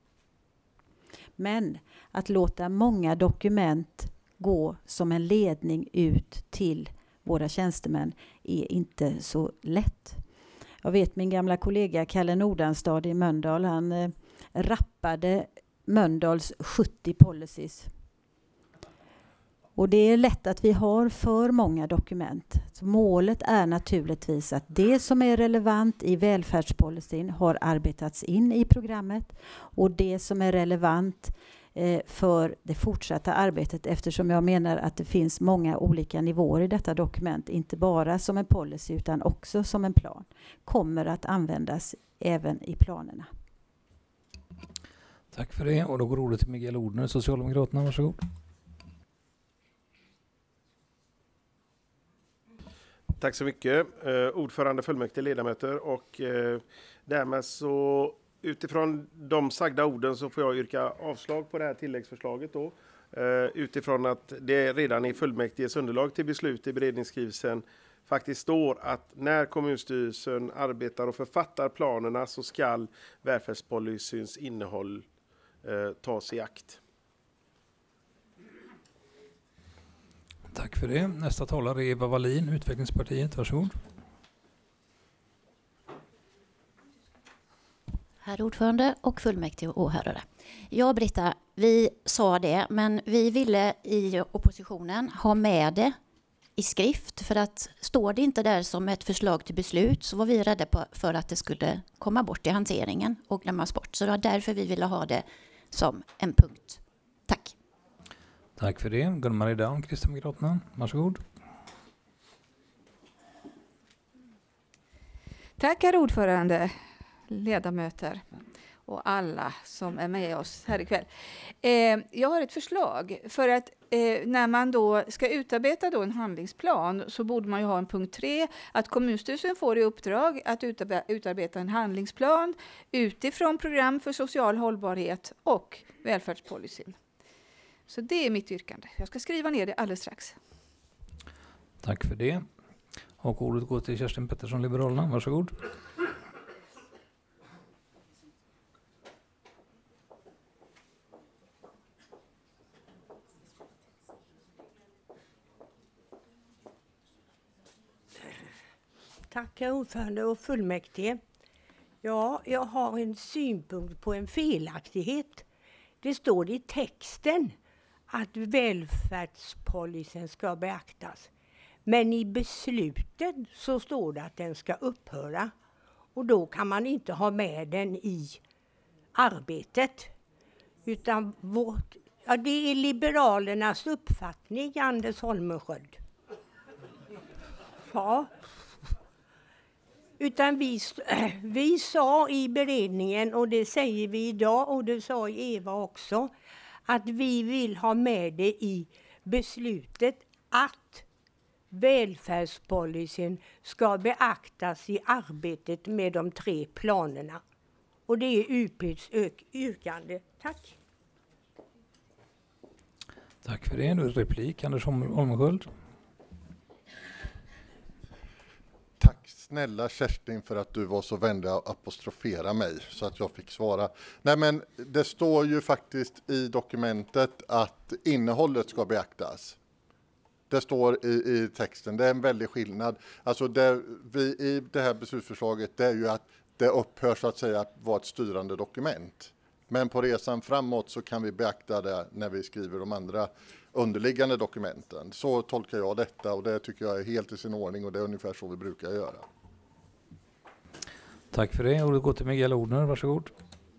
Men att låta många dokument gå som en ledning ut till våra tjänstemän är inte så lätt. Jag vet min gamla kollega Kalle Nordanstad i Mölndal, han eh, rappade Mölndals sjuttio policies. Och det är lätt att vi har för många dokument. Så målet är naturligtvis att det som är relevant i välfärdspolicyn har arbetats in i programmet. Och det som är relevant eh, för det fortsatta arbetet, eftersom jag menar att det finns många olika nivåer i detta dokument, inte bara som en policy utan också som en plan, kommer att användas även i planerna. Tack för det. Och då går ordet till Miguel Odhner, Socialdemokraterna. Varsågod. Tack så mycket, eh, ordförande, fullmäktige, ledamöter, och eh, därmed så utifrån de sagda orden så får jag yrka avslag på det här tilläggsförslaget då. Eh, utifrån att det redan i fullmäktiges underlag till beslut i beredningsskrivelsen faktiskt står att när kommunstyrelsen arbetar och författar planerna så ska välfärdspolicyns innehåll eh, tas i akt. Tack för det. Nästa talare är Eva Wallin, Utvecklingspartiet. Varsågod. Herr ordförande och fullmäktige och åhörare. Ja, Britta, vi sa det, men vi ville i oppositionen ha med det i skrift. För att står det inte där som ett förslag till beslut så var vi rädda på för att det skulle komma bort i hanteringen och glömmas bort. Så det var därför vi ville ha det som en punkt. Tack. Tack för det. Gunnar Down, Kristdemokraterna. Varsågod. Tack herr ordförande, ledamöter och alla som är med oss här ikväll. Eh, jag har ett förslag för att eh, när man då ska utarbeta då en handlingsplan så borde man ju ha en punkt tre att kommunstyrelsen får i uppdrag att utarbeta en handlingsplan utifrån program för social hållbarhet och välfärdspolicyn. Så det är mitt yrkande. Jag ska skriva ner det alldeles strax. Tack för det. Och ordet går till Kerstin Pettersson, Liberalerna. Varsågod. Tack ordförande och fullmäktige. Ja, jag har en synpunkt på en felaktighet. Det står i texten att välfärdspolicyn ska beaktas. Men i beslutet så står det att den ska upphöra. Och då kan man inte ha med den i arbetet. Utan vårt, ja, det är Liberalernas uppfattning, Anders Holmesköld. Ja. Utan vi, vi sa i beredningen, och det säger vi idag och det sa Eva också, att vi vill ha med det i beslutet att välfärdspolicyn ska beaktas i arbetet med de tre planerna. Och det är U P:s yrkande. Tack. Tack för det. Nu är replik, Anders Holmesköld. snälla Kerstin för att du var så vänlig att apostrofera mig så att jag fick svara. Nej, men det står ju faktiskt i dokumentet att innehållet ska beaktas. Det står i, i texten, det är en väldig skillnad. Alltså det, vi, i det här beslutsförslaget det är ju att det upphör så att säga att vara ett styrande dokument. Men på resan framåt så kan vi beakta det när vi skriver de andra underliggande dokumenten. Så tolkar jag detta och det tycker jag är helt i sin ordning och det är ungefär så vi brukar göra. Tack för det. Ordet går till Miguel Odner, varsågod.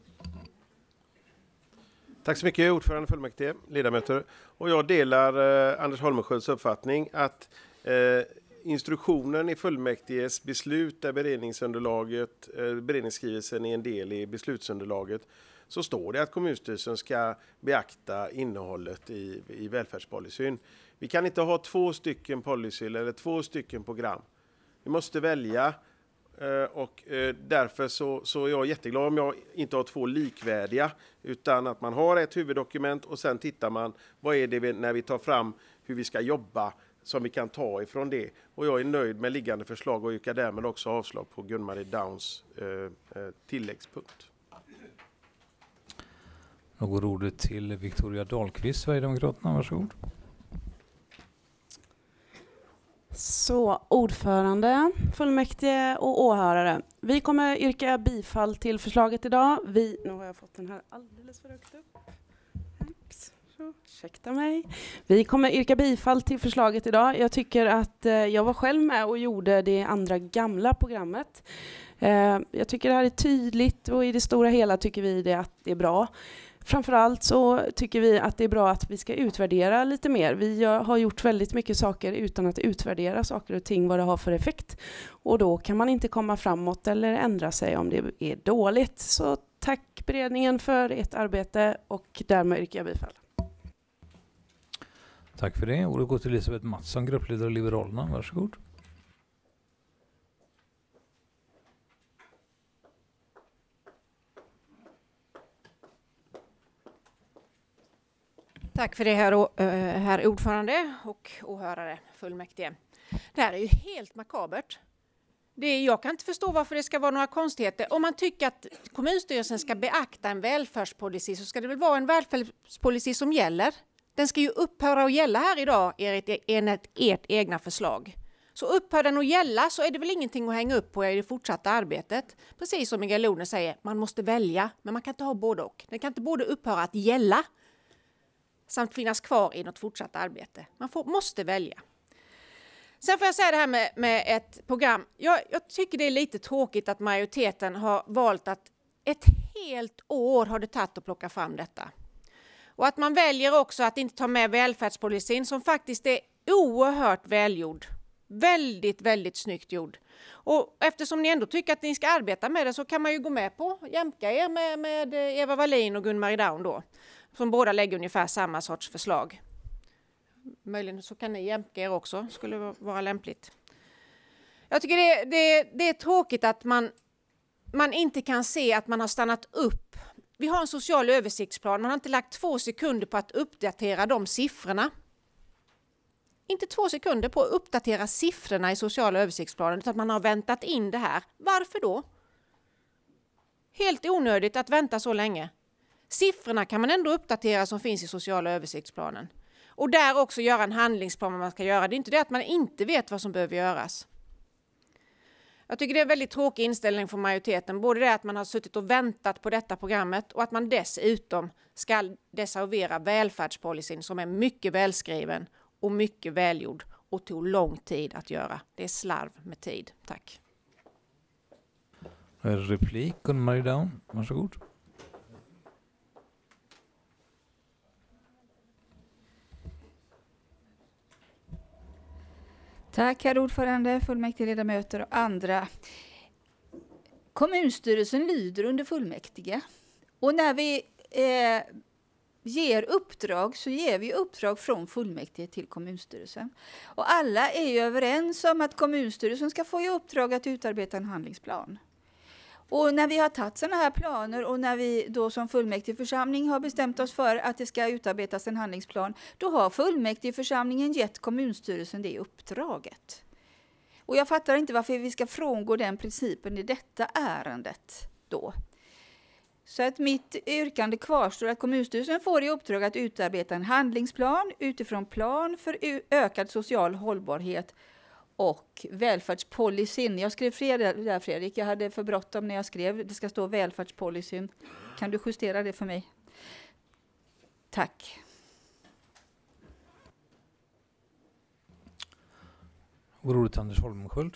Tack så mycket ordförande fullmäktige, ledamöter. Och jag delar eh, Anders Holmenskölds uppfattning att eh, instruktionen i fullmäktiges beslut där beredningsunderlaget, eh, beredningsskrivelsen är en del i beslutsunderlaget, så står det att kommunstyrelsen ska beakta innehållet i, i välfärdspolicyn. Vi kan inte ha två stycken policy eller två stycken program. Vi måste välja och därför så, så är jag jätteglad om jag inte har två likvärdiga utan att man har ett huvuddokument och sen tittar man vad är det vi, när vi tar fram hur vi ska jobba som vi kan ta ifrån det. Och jag är nöjd med liggande förslag och yrkar därmed också avslag på Gun-Marie Downs eh, tilläggspunkt. Då går ordet till Victoria Dahlqvist, Sverigedemokraterna. Varsågod. Så, ordförande, fullmäktige och åhörare. Vi kommer yrka bifall till förslaget idag. Vi, nu har jag fått den här alldeles för högt upp. Så, ursäkta mig. Vi kommer yrka bifall till förslaget idag. Jag tycker att eh, jag var själv med och gjorde det andra gamla programmet. Eh, jag tycker det här är tydligt och i det stora hela tycker vi det att det är bra. Framförallt så tycker vi att det är bra att vi ska utvärdera lite mer. Vi har gjort väldigt mycket saker utan att utvärdera saker och ting, vad det har för effekt. Och då kan man inte komma framåt eller ändra sig om det är dåligt. Så tack beredningen för ert arbete och därmed yrkar jag bifall. Tack för det. Ordet går till Elisabeth Mattsson, gruppledare Liberalerna. Varsågod. Tack för det här, herr ordförande och åhörare fullmäktige. Det här är ju helt makabert. Det är, jag kan inte förstå varför det ska vara några konstigheter. Om man tycker att kommunstyrelsen ska beakta en välfärdspolicy så ska det väl vara en välfärdspolicy som gäller. Den ska ju upphöra att gälla här idag enligt ert egna förslag. Så upphör den att gälla så är det väl ingenting att hänga upp på i det fortsatta arbetet. Precis som Miguel Odner säger, man måste välja, men man kan inte ha både och. Den kan inte både upphöra att gälla samt finnas kvar i något fortsatt arbete. Man får, måste välja. Sen får jag säga det här med, med ett program. Jag, jag tycker det är lite tråkigt att majoriteten har valt att ett helt år har det tagit att plocka fram detta. Och att man väljer också att inte ta med välfärdspolicyn som faktiskt är oerhört välgjord. Väldigt, väldigt snyggt gjord. Och eftersom ni ändå tycker att ni ska arbeta med det så kan man ju gå med på, jämka er med, med Eva Wallin och Gun-Marie Down då. Som båda lägger ungefär samma sorts förslag. Möjligen så kan ni jämka er också, skulle vara lämpligt. Jag tycker det, det, det är tråkigt att man, man inte kan se att man har stannat upp. Vi har en social översiktsplan, man har inte lagt två sekunder på att uppdatera de siffrorna. Inte två sekunder på att uppdatera siffrorna i sociala översiktsplanen utan att man har väntat in det här. Varför då? Helt onödigt att vänta så länge. Siffrorna kan man ändå uppdatera som finns i sociala översiktsplanen. Och där också göra en handlingsplan vad man ska göra. Det är inte det att man inte vet vad som behöver göras. Jag tycker det är en väldigt tråkig inställning från majoriteten. Både det att man har suttit och väntat på detta programmet och att man dessutom ska desavouera välfärdspolicyn som är mycket välskriven och mycket välgjord och tog lång tid att göra. Det är slarv med tid. Tack. Replik, Gun-Marie Down. Varsågod. Tack herr ordförande, fullmäktige ledamöter och andra. Kommunstyrelsen lyder under fullmäktige. Och när vi eh, ger uppdrag så ger vi uppdrag från fullmäktige till kommunstyrelsen. Och alla är ju överens om att kommunstyrelsen ska få i uppdrag att utarbeta en handlingsplan. Och när vi har tagit sådana här planer och när vi då som fullmäktigeförsamling har bestämt oss för att det ska utarbetas en handlingsplan, då har fullmäktigeförsamlingen gett kommunstyrelsen det uppdraget. Och jag fattar inte varför vi ska frångå den principen i detta ärendet då. Så att mitt yrkande kvarstår att kommunstyrelsen får i uppdrag att utarbeta en handlingsplan utifrån plan för ökad social hållbarhet och välfärdspolicyn. Jag skrev fel där, Fredrik. Jag hade för bråttom när jag skrev. Det ska stå välfärdspolicyn. Kan du justera det för mig? Tack. Ordet Anders Holmsköld.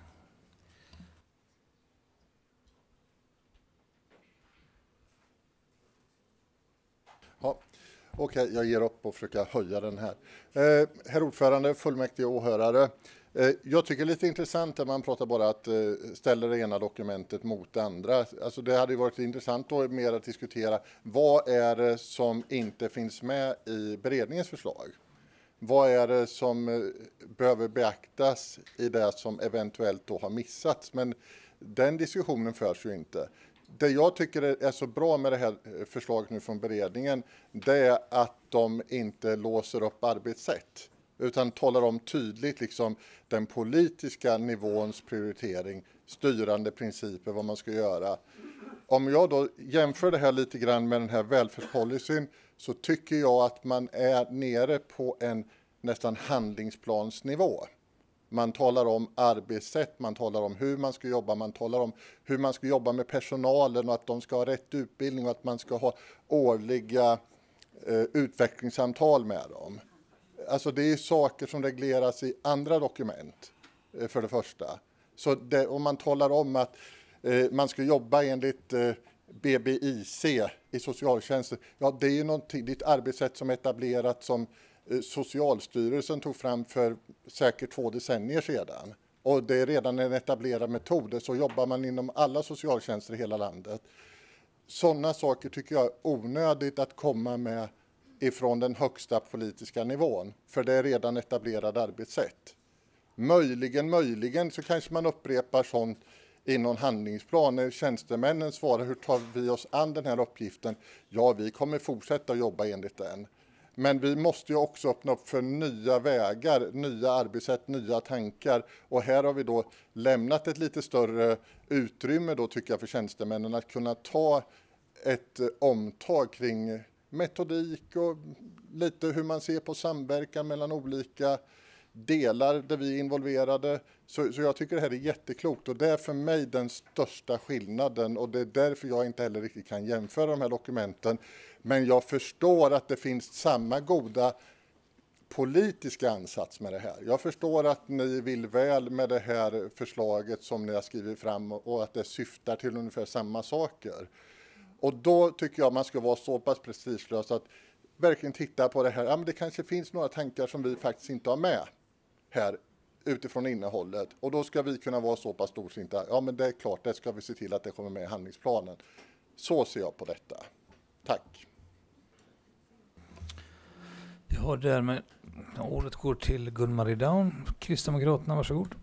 Ja, okej, okay, jag ger upp och försöker höja den här. Eh, herr ordförande, fullmäktige och åhörare. Eh, jag tycker det är lite intressant att man pratar bara att eh, ställa det ena dokumentet mot det andra. Alltså det hade varit intressant då mer att diskutera vad är det som inte finns med i beredningens förslag. Vad är det som eh, behöver beaktas i det som eventuellt då har missats? Men den diskussionen förs ju inte. Det jag tycker är så bra med det här förslaget nu från beredningen, det är att de inte låser upp arbetssätt, utan talar om tydligt liksom den politiska nivåns prioritering, styrande principer, vad man ska göra. Om jag då jämför det här lite grann med den här välfärdspolicyn, så tycker jag att man är nere på en nästan handlingsplansnivå. Man talar om arbetssätt, man talar om hur man ska jobba, man talar om hur man ska jobba med personalen och att de ska ha rätt utbildning och att man ska ha årliga eh, utvecklingssamtal med dem. Alltså det är saker som regleras i andra dokument eh, för det första. Så det, om man talar om att eh, man ska jobba enligt eh, B B I C i socialtjänsten, ja det är ju någonting, det är ett arbetssätt som är etablerat som Socialstyrelsen tog fram för säkert två decennier sedan. Och det är redan en etablerad metod. Så jobbar man inom alla socialtjänster i hela landet. Sådana saker tycker jag är onödigt att komma med ifrån den högsta politiska nivån. För det är redan etablerad arbetssätt. Möjligen, möjligen så kanske man upprepar sånt i någon handlingsplan när tjänstemännen svarar hur tar vi oss an den här uppgiften. Ja, vi kommer fortsätta jobba enligt den. Men vi måste ju också öppna upp för nya vägar, nya arbetssätt, nya tankar. Och här har vi då lämnat ett lite större utrymme då tycker jag för tjänstemännen att kunna ta ett omtag kring metodik och lite hur man ser på samverkan mellan olika delar där vi är involverade. Så, så jag tycker det här är jätteklokt och det är för mig den största skillnaden och det är därför jag inte heller riktigt kan jämföra de här dokumenten. Men jag förstår att det finns samma goda politiska ansats med det här. Jag förstår att ni vill väl med det här förslaget som ni har skrivit fram och att det syftar till ungefär samma saker. Och då tycker jag man ska vara så pass prestigelös att verkligen titta på det här. Ja, men det kanske finns några tankar som vi faktiskt inte har med här utifrån innehållet. Och då ska vi kunna vara så pass storsinta. Ja, men det är klart, det ska vi se till att det kommer med i handlingsplanen. Så ser jag på detta. Tack. Ja, därmed ordet går till Gun-Marie Daun, Kristdemokraterna, varsågod.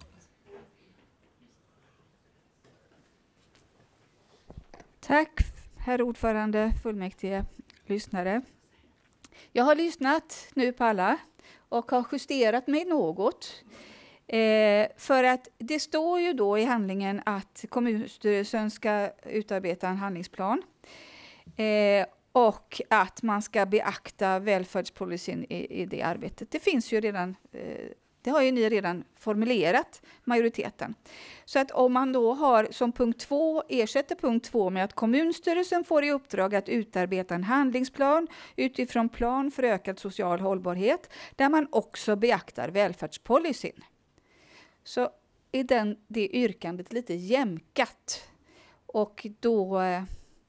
Tack, herr ordförande, fullmäktige, lyssnare. Jag har lyssnat nu på alla och har justerat mig något. Eh, för att det står ju då i handlingen att kommunstyrelsen ska utarbeta en handlingsplan. Eh, och att man ska beakta välfärdspolicyn i, i det arbetet. Det finns ju redan, eh, det har ju ni redan formulerat, majoriteten. Så att om man då har som punkt två, ersätter punkt två med att kommunstyrelsen får i uppdrag att utarbeta en handlingsplan utifrån plan för ökad social hållbarhet, där man också beaktar välfärdspolicyn. Så är den, det yrkandet lite jämkat. Och då eh,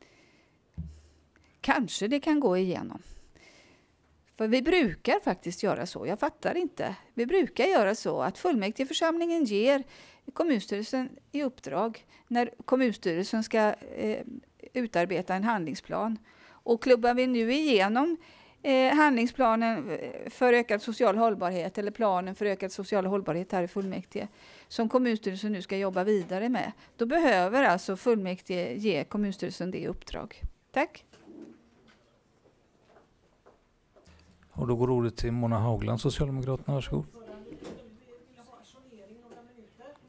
kanske det kan gå igenom. För vi brukar faktiskt göra så, jag fattar inte. Vi brukar göra så att fullmäktigeförsamlingen ger kommunstyrelsen i uppdrag när kommunstyrelsen ska eh, utarbeta en handlingsplan. Och klubbar vi nu igenom eh, handlingsplanen för ökad social hållbarhet eller planen för ökad social hållbarhet här i fullmäktige som kommunstyrelsen nu ska jobba vidare med, då behöver alltså fullmäktige ge kommunstyrelsen det i uppdrag. Tack. Och då går ordet till Mona Haugland, Socialdemokraterna, varsågod.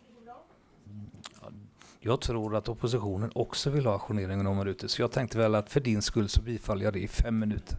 Jag tror att oppositionen också vill ha ajournering om några minuter. Så jag tänkte väl att för din skull så bifaller jag det i fem minuter.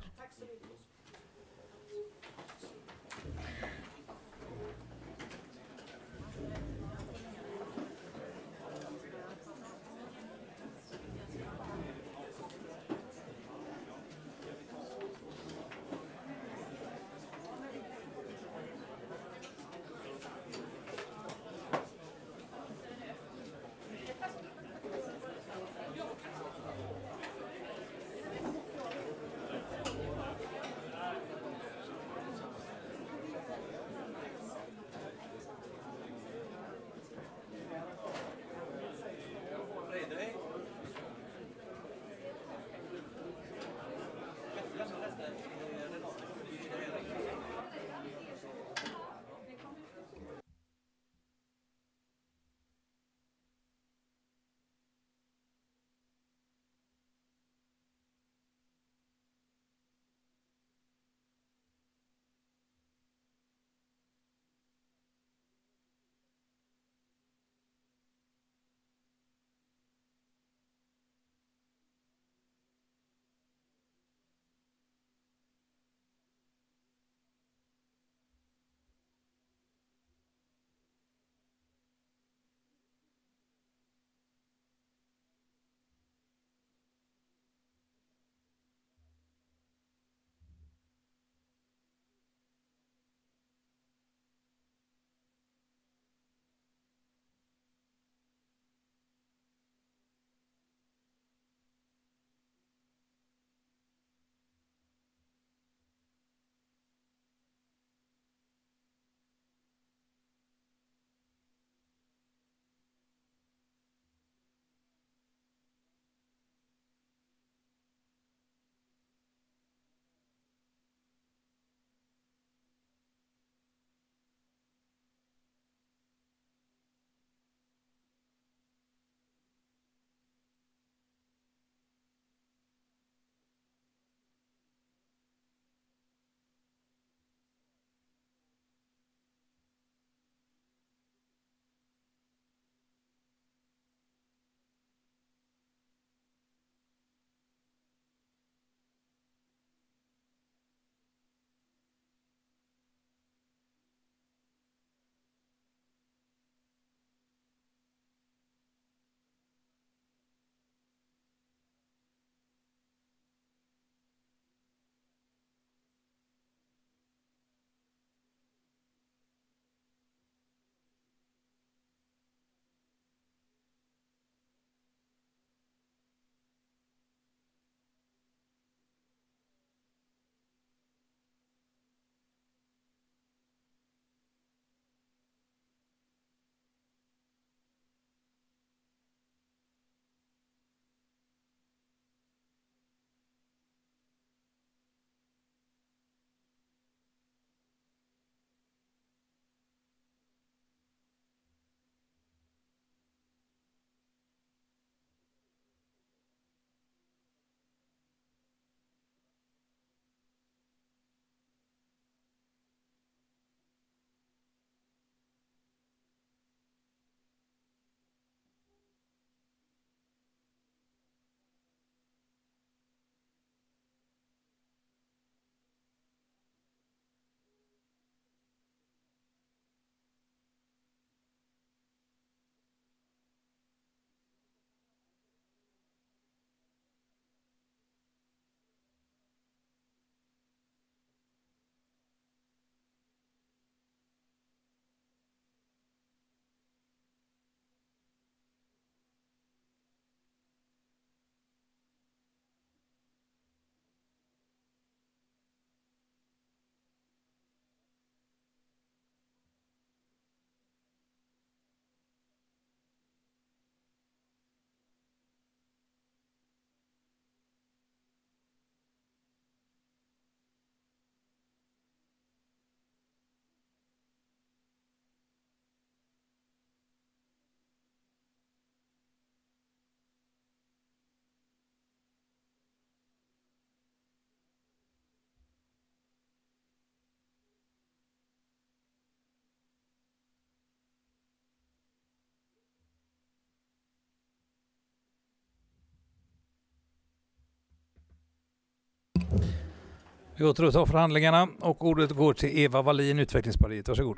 Vi återupptar förhandlingarna och ordet går till Eva Wallin, Utvecklingspartiet. Varsågod.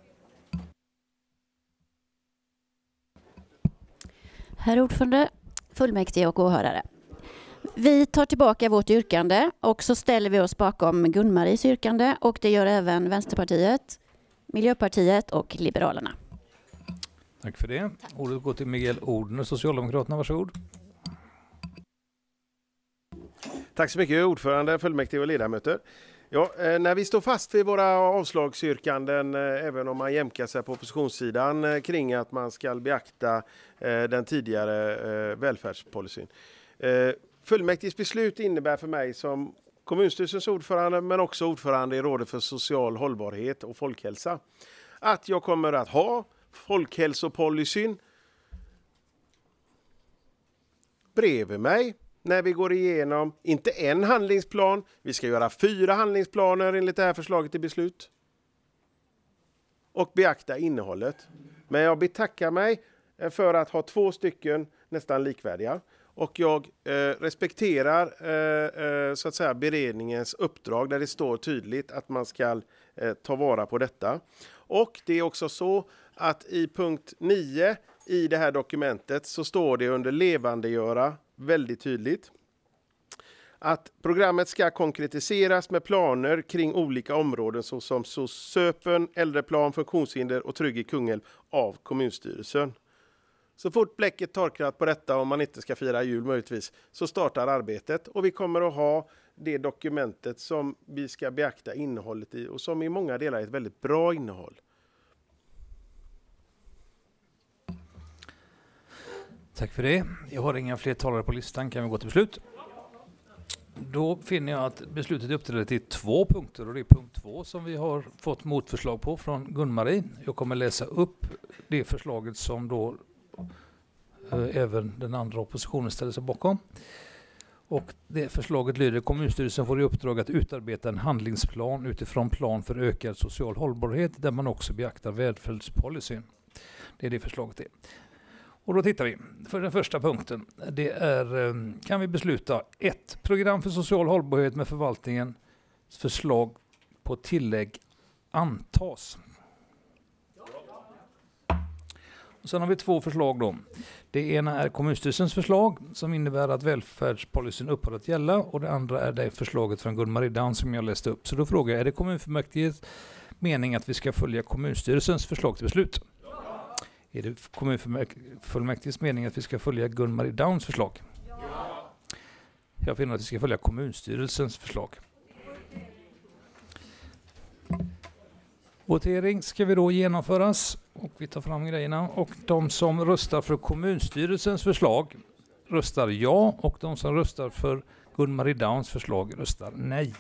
Herr ordförande, fullmäktige och åhörare. Vi tar tillbaka vårt yrkande och så ställer vi oss bakom Gun-Maries yrkande och det gör även Vänsterpartiet, Miljöpartiet och Liberalerna. Tack för det. Tack. Ordet går till Miguel Odhner, Socialdemokraterna. Varsågod. Tack så mycket ordförande, fullmäktige och ledamöter. Ja, eh, när vi står fast vid våra avslagsyrkanden, eh, även om man jämkar sig på oppositionssidan eh, kring att man ska beakta eh, den tidigare eh, välfärdspolicyn. Eh, fullmäktiges beslut innebär för mig som kommunstyrelsens ordförande men också ordförande i Rådet för social hållbarhet och folkhälsa att jag kommer att ha folkhälsopolicyn bredvid mig när vi går igenom, inte en handlingsplan, vi ska göra fyra handlingsplaner enligt det här förslaget till beslut. Och beakta innehållet. Men jag betackar mig för att ha två stycken nästan likvärdiga. Och jag eh, respekterar eh, eh, så att säga beredningens uppdrag där det står tydligt att man ska eh, ta vara på detta. Och det är också så att i punkt nio i det här dokumentet så står det under levandegöra väldigt tydligt att programmet ska konkretiseras med planer kring olika områden såsom SOSÖPen, äldreplan, funktionshinder och trygg i Kungälv av kommunstyrelsen. Så fort bläcket torkat på detta, om man inte ska fira jul möjligtvis, så startar arbetet och vi kommer att ha det dokumentet som vi ska beakta innehållet i och som i många delar är ett väldigt bra innehåll. Tack för det. Jag har inga fler talare på listan. Kan vi gå till beslut? Då finner jag att beslutet är uppdelat i två punkter och det är punkt två som vi har fått motförslag på från Gun-Marie. Jag kommer läsa upp det förslaget som då eh, även den andra oppositionen ställer sig bakom. Och det förslaget lyder: kommunstyrelsen får i uppdrag att utarbeta en handlingsplan utifrån plan för ökad social hållbarhet där man också beaktar välfärdspolicyn. Det är det förslaget är. Och då tittar vi. För den första punkten, det är, kan vi besluta ett program för social hållbarhet med förvaltningens förslag på tillägg antas. Och sen har vi två förslag då. Det ena är kommunstyrelsens förslag som innebär att välfärdspolicyn upphör att gälla och det andra är det förslaget från Gun-Marie Dann som jag läste upp. Så då frågar jag, är det kommunfullmäktiges mening att vi ska följa kommunstyrelsens förslag till beslut? Är det kommunfullmäktiges mening att vi ska följa Gun-Marie Downs förslag? Ja. Jag finner att vi ska följa kommunstyrelsens förslag. Votering ska vi då genomföras och vi tar fram grejerna. Och de som röstar för kommunstyrelsens förslag röstar ja och de som röstar för Gun-Marie Downs förslag röstar nej.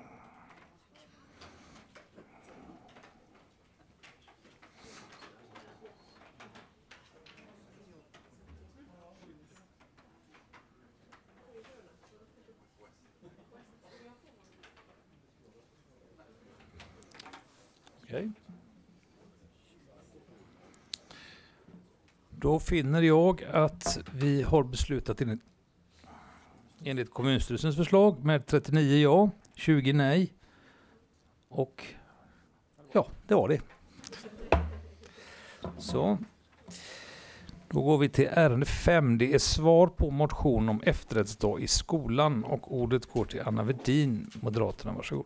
Okay. Då finner jag att vi har beslutat enligt, enligt kommunstyrelsens förslag med trettionio ja, tjugo nej och ja, det var det. Så. Då går vi till ärende fem. Det är svar på motion om efterrättsdag i skolan och ordet går till Anna Wedin, Moderaterna. Varsågod.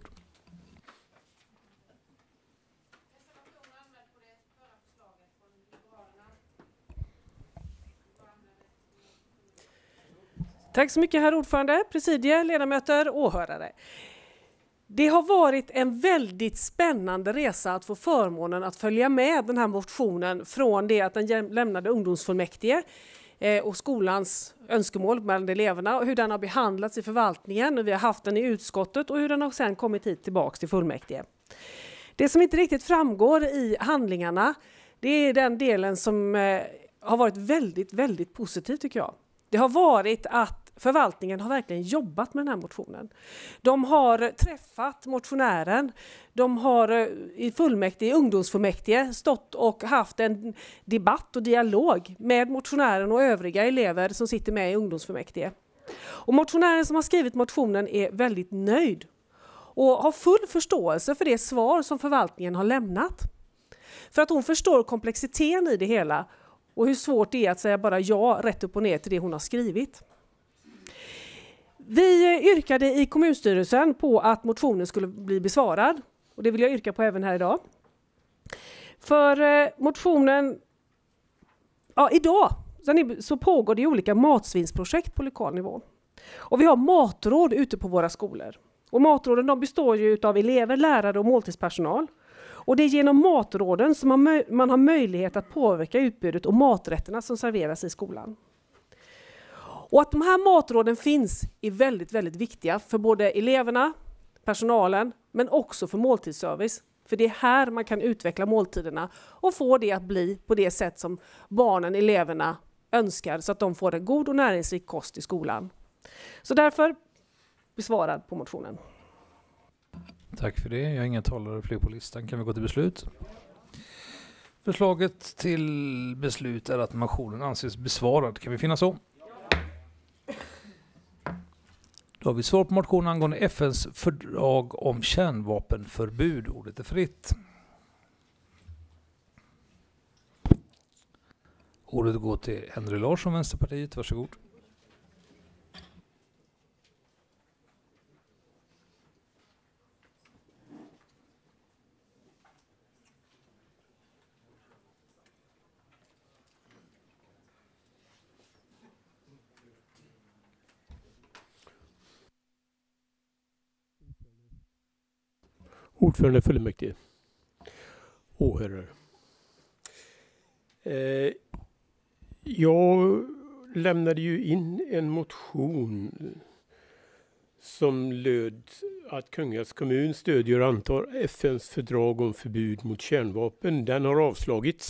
Tack så mycket herr ordförande, presidie, ledamöter, åhörare. Det har varit en väldigt spännande resa att få förmånen att följa med den här motionen från det att den lämnade ungdomsfullmäktige och skolans önskemål bland eleverna och hur den har behandlats i förvaltningen och vi har haft den i utskottet och hur den har sedan kommit hit tillbaks till fullmäktige. Det som inte riktigt framgår i handlingarna, det är den delen som har varit väldigt, väldigt positiv tycker jag. Det har varit att förvaltningen har verkligen jobbat med den här motionen. De har träffat motionären, de har i fullmäktige, i ungdomsfullmäktige stått och haft en debatt och dialog med motionären och övriga elever som sitter med i ungdomsfullmäktige. Och motionären som har skrivit motionen är väldigt nöjd. och har full förståelse för det svar som förvaltningen har lämnat. För att hon förstår komplexiteten i det hela och hur svårt det är att säga bara ja rätt upp och ner till det hon har skrivit. Vi yrkade i kommunstyrelsen på att motionen skulle bli besvarad och det vill jag yrka på även här idag. För motionen, ja idag så pågår det olika matsvinnsprojekt på lokal nivå. Och vi har matråd ute på våra skolor. Och matråden de består ju av elever, lärare och måltidspersonal. Och det är genom matråden som man, man har möjlighet att påverka utbudet och maträtterna som serveras i skolan. Och att de här matråden finns är väldigt, väldigt viktiga för både eleverna, personalen, men också för måltidsservice. För det är här man kan utveckla måltiderna och få det att bli på det sätt som barnen, eleverna önskar så att de får en god och näringsrik kost i skolan. Så därför besvarad på motionen. Tack för det. Jag har inga talare fler på listan. Kan vi gå till beslut? Förslaget till beslut är att motionen anses besvarad. Kan vi finna så? Då har vi svar på motionen angående F N:s fördrag om kärnvapenförbud. Ordet är fritt. Ordet går till Henry Larsson, Vänsterpartiet. Varsågod. Ordförande fullmäktige. Åhörare. Eh, jag lämnade ju in en motion som löd att Kungälvs kommun stödjer och antar F N:s fördrag om förbud mot kärnvapen. Den har avslagits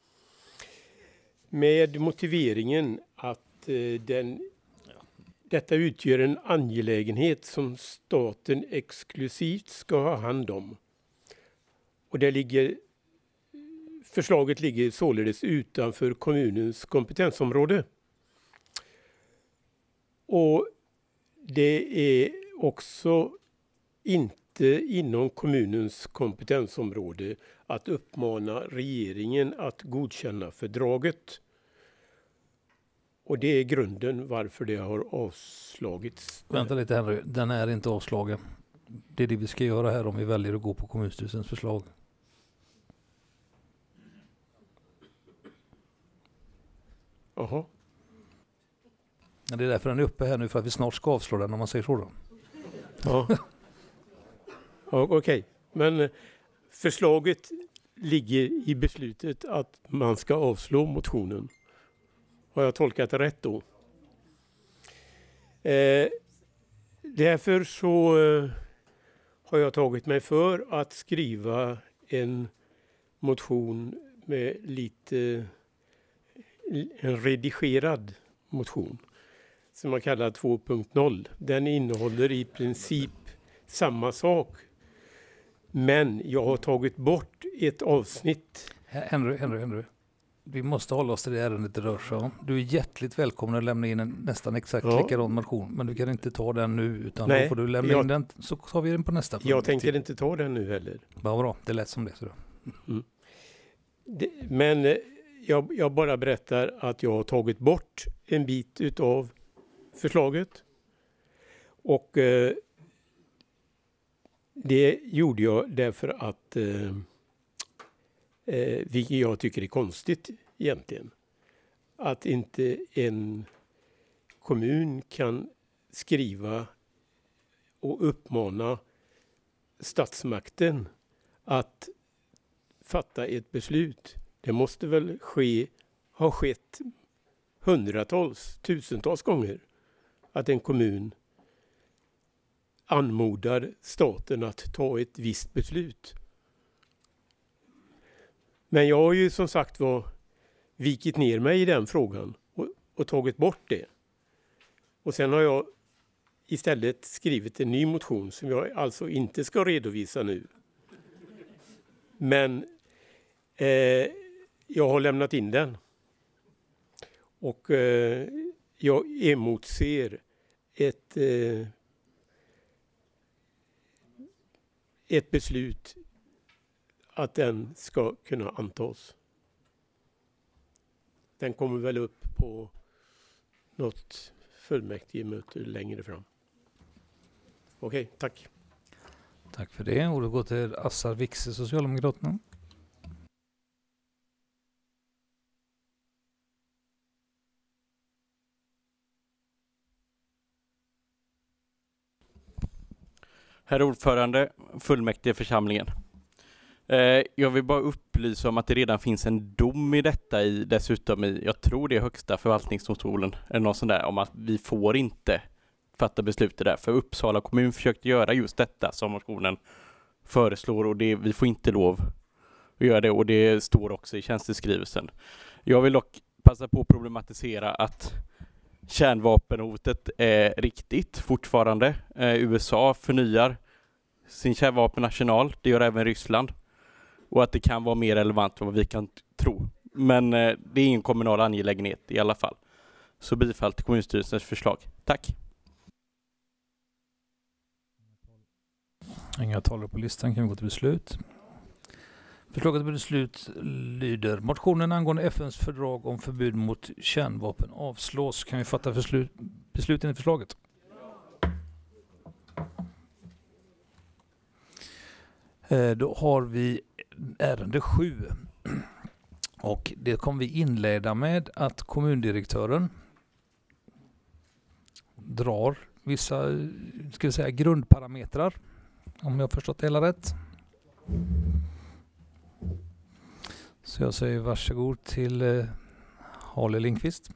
med motiveringen att eh, den Detta utgör en angelägenhet som staten exklusivt ska ha hand om. Och det ligger, förslaget ligger således utanför kommunens kompetensområde. Och det är också inte inom kommunens kompetensområde att uppmana regeringen att godkänna fördraget. Och det är grunden varför det har avslagits. Vänta lite Henry, den är inte avslagen. Det är det vi ska göra här om vi väljer att gå på kommunstyrelsens förslag. Jaha. Det är därför den är uppe här nu, för att vi snart ska avslå den om man säger så då. Ja, ja okej. Okay. Men förslaget ligger i beslutet att man ska avslå motionen. Har jag tolkat det rätt då? Eh, därför så eh, har jag tagit mig för att skriva en motion med lite, en redigerad motion som man kallar två punkt noll. Den innehåller i princip samma sak. Men jag har tagit bort ett avsnitt. Henry, Henry, Henry. Vi måste hålla oss till det ärendet det rör sig om. Du är hjärtligt välkommen att lämna in en nästan exakt ja. likadan motion. Men du kan inte ta den nu, utan Nej, då får du lämna jag, in den, så tar vi den på nästa. Jag tänker inte ta den nu heller. Ja, bra, det lät som det. Så då. Mm. det men jag, jag bara berättar att jag har tagit bort en bit utav förslaget. Och eh, det gjorde jag därför att eh, Eh, vilket jag tycker är konstigt egentligen. Att inte en kommun kan skriva och uppmana statsmakten att fatta ett beslut. Det måste väl ske, ha skett hundratals, tusentals gånger att en kommun anmodar staten att ta ett visst beslut. Men jag har ju som sagt var vikit ner mig i den frågan och, och tagit bort det. Och sen har jag istället skrivit en ny motion som jag alltså inte ska redovisa nu. Men eh, jag har lämnat in den. Och eh, jag emotser ett, eh, ett beslut att den ska kunna antas. Den kommer väl upp på något fullmäktigemöte längre fram. Okej, okay, tack. Tack för det. Ordet går till Assar Wixe, Socialdemokraterna. Herr ordförande, fullmäktige församlingen. Eh, jag vill bara upplysa om att det redan finns en dom i detta i, dessutom i, jag tror det är högsta förvaltningsdomstolen eller något sånt där, om att vi får inte fatta beslut där. För Uppsala kommun försökte göra just detta som motionen föreslår, och det, vi får inte lov att göra det, och det står också i tjänsteskrivelsen. Jag vill dock passa på att problematisera att kärnvapenhotet är riktigt fortfarande. Eh, U S A förnyar sin kärnvapenarsenal, det gör även Ryssland. Och att det kan vara mer relevant än vad vi kan tro. Men eh, det är ingen kommunal angelägenhet i alla fall. Så bifall till kommunstyrelsens förslag. Tack! Inga talare på listan, kan vi gå till beslut. Förslaget till beslut lyder: motionen angående F N:s fördrag om förbud mot kärnvapen avslås. Kan vi fatta beslut, beslut enligt förslaget? Eh, då har vi ärende sju. Och det kommer vi inleda med att kommundirektören drar vissa, ska vi säga, grundparametrar, om jag har förstått det hela rätt. Så jag säger varsågod till eh, Harley Lindqvist.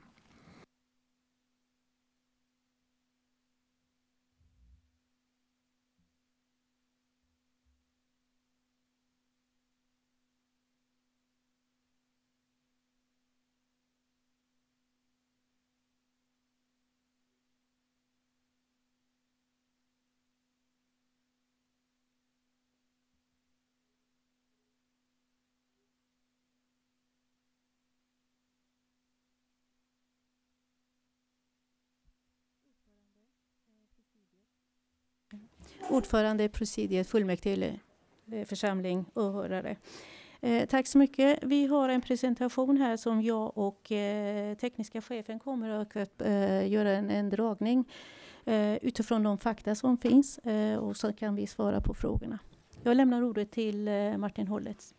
Ordförande i presidiet, fullmäktige, församling, åhörare. Eh, tack så mycket. Vi har en presentation här som jag och eh, tekniska chefen kommer att eh, göra en, en dragning eh, utifrån de fakta som finns, eh, och så kan vi svara på frågorna. Jag lämnar ordet till eh, Martin Hollets.